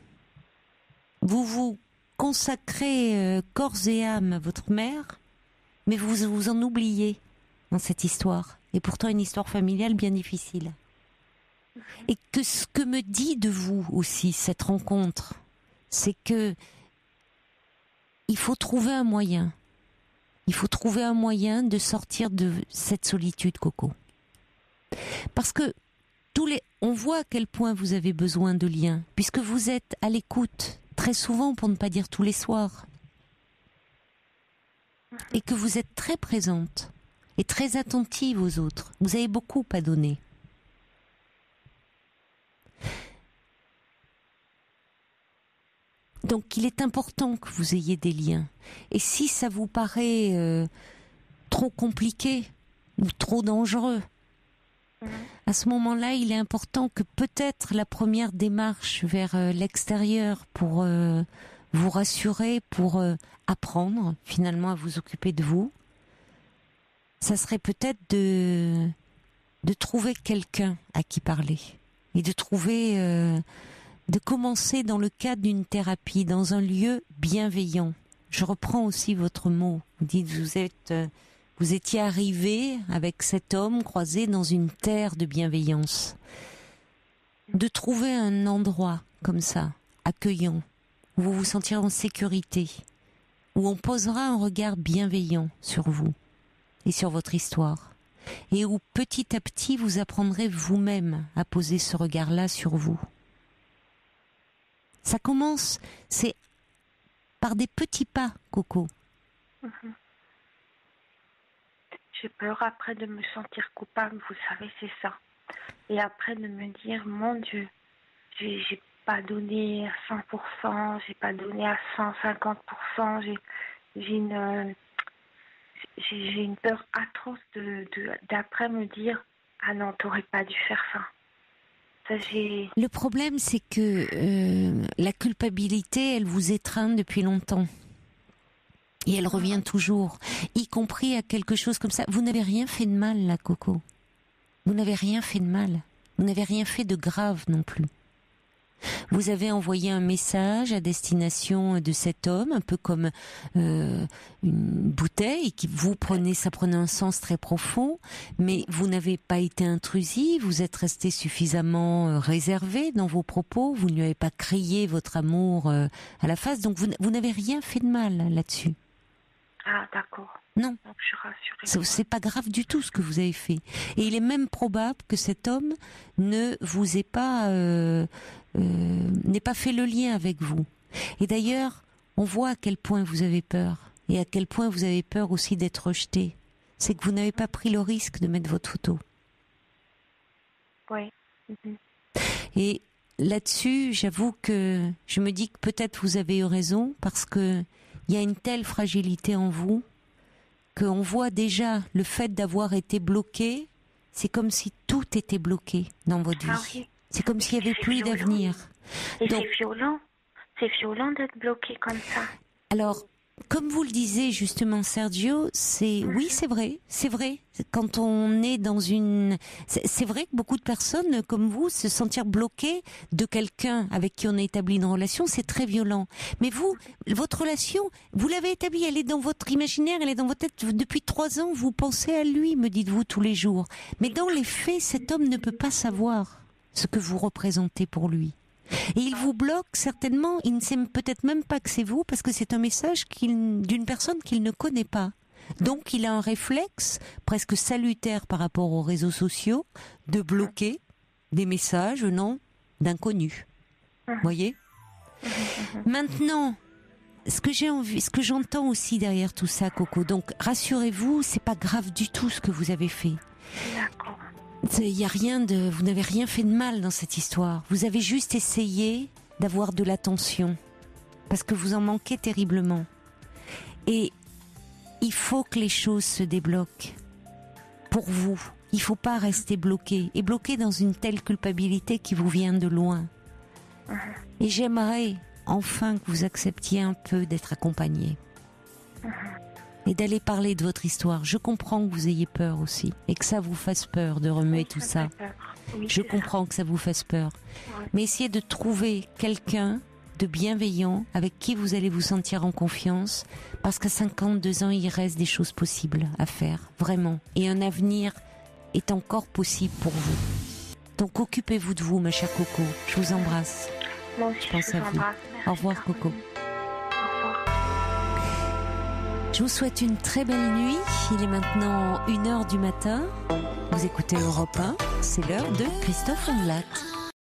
vous consacrez corps et âme à votre mère, mais vous vous en oubliez dans cette histoire. Et pourtant une histoire familiale bien difficile. Et que ce que me dit de vous aussi cette rencontre, c'est que il faut trouver un moyen. Il faut trouver un moyen de sortir de cette solitude, Coco. Parce que on voit à quel point vous avez besoin de liens, puisque vous êtes à l'écoute très souvent, pour ne pas dire tous les soirs, et que vous êtes très présente et très attentive aux autres. Vous avez beaucoup à donner. Donc il est important que vous ayez des liens. Et si ça vous paraît trop compliqué ou trop dangereux, à ce moment-là, il est important que peut-être la première démarche vers l'extérieur pour vous rassurer, pour apprendre finalement à vous occuper de vous, ça serait peut-être de trouver quelqu'un à qui parler et de trouver... de commencer dans le cadre d'une thérapie, dans un lieu bienveillant. Je reprends aussi votre mot. Vous dites, vous étiez arrivé avec cet homme croisé dans une terre de bienveillance. De trouver un endroit comme ça, accueillant, où vous vous sentirez en sécurité, où on posera un regard bienveillant sur vous et sur votre histoire, et où petit à petit vous apprendrez vous-même à poser ce regard-là sur vous. Ça commence, c'est par des petits pas, Coco. J'ai peur après de me sentir coupable, vous savez, c'est ça. Et après de me dire, mon Dieu, j'ai pas donné à 100%, j'ai pas donné à 150%, j'ai j'ai une peur atroce d'après me dire ah non, t'aurais pas dû faire ça. Le problème, c'est que la culpabilité, elle vous étreint depuis longtemps. Et elle revient toujours, y compris à quelque chose comme ça. Vous n'avez rien fait de mal, là, Coco. Vous n'avez rien fait de mal. Vous n'avez rien fait de grave non plus. Vous avez envoyé un message à destination de cet homme, un peu comme une bouteille qui ça prenait un sens très profond, mais vous n'avez pas été intrusive, vous êtes resté suffisamment réservé dans vos propos, vous ne lui avez pas crié votre amour à la face, donc vous n'avez rien fait de mal là-dessus. Ah, d'accord. Non. Donc, je suis rassurée. C'est pas grave du tout ce que vous avez fait. Et il est même probable que cet homme ne vous ait pas n'ait pas fait le lien avec vous. Et d'ailleurs, on voit à quel point vous avez peur et à quel point vous avez peur aussi d'être rejeté. C'est que vous n'avez pas pris le risque de mettre votre photo. Oui. Et là-dessus, j'avoue que je me dis que peut-être vous avez eu raison parce que il y a une telle fragilité en vous qu'on voit déjà le fait d'avoir été bloqué, c'est comme si tout était bloqué dans votre vie. Oui. C'est comme s'il n'y avait plus d'avenir. Et donc, c'est violent d'être bloqué comme ça. Alors, comme vous le disiez justement, Sergio, oui, c'est vrai. Quand on est dans c'est vrai que beaucoup de personnes comme vous se sentir bloquées de quelqu'un avec qui on a établi une relation, c'est très violent. Mais vous, votre relation, vous l'avez établie, elle est dans votre imaginaire, elle est dans votre tête depuis 3 ans. Vous pensez à lui, me dites-vous tous les jours. Mais dans les faits, cet homme ne peut pas savoir ce que vous représentez pour lui. Et il vous bloque certainement, il ne sait peut-être même pas que c'est vous, parce que c'est un message d'une personne qu'il ne connaît pas. Donc il a un réflexe presque salutaire par rapport aux réseaux sociaux de bloquer des messages venant d'inconnus. Voyez ? Maintenant, ce que j'entends aussi derrière tout ça, Coco, donc rassurez-vous, c'est pas grave du tout ce que vous avez fait. D'accord. Vous n'avez rien fait de mal dans cette histoire. Vous avez juste essayé d'avoir de l'attention. Parce que vous en manquez terriblement. Et il faut que les choses se débloquent. Pour vous. Il ne faut pas rester bloqué. Et bloqué dans une telle culpabilité qui vous vient de loin. Et j'aimerais enfin que vous acceptiez un peu d'être accompagné. Et d'aller parler de votre histoire. Je comprends que vous ayez peur aussi, et que ça vous fasse peur de remuer tout ça. Je comprends que ça vous fasse peur. Mais essayez de trouver quelqu'un de bienveillant, avec qui vous allez vous sentir en confiance, parce qu'à 52 ans, il reste des choses possibles à faire, vraiment. Et un avenir est encore possible pour vous. Donc occupez-vous de vous, ma chère Coco. Je vous embrasse. Moi aussi, je pense à vous. Au revoir, Coco. Je vous souhaite une très belle nuit. Il est maintenant 1h du matin. Vous écoutez Europe 1. C'est l'heure de Christophe Ondelat.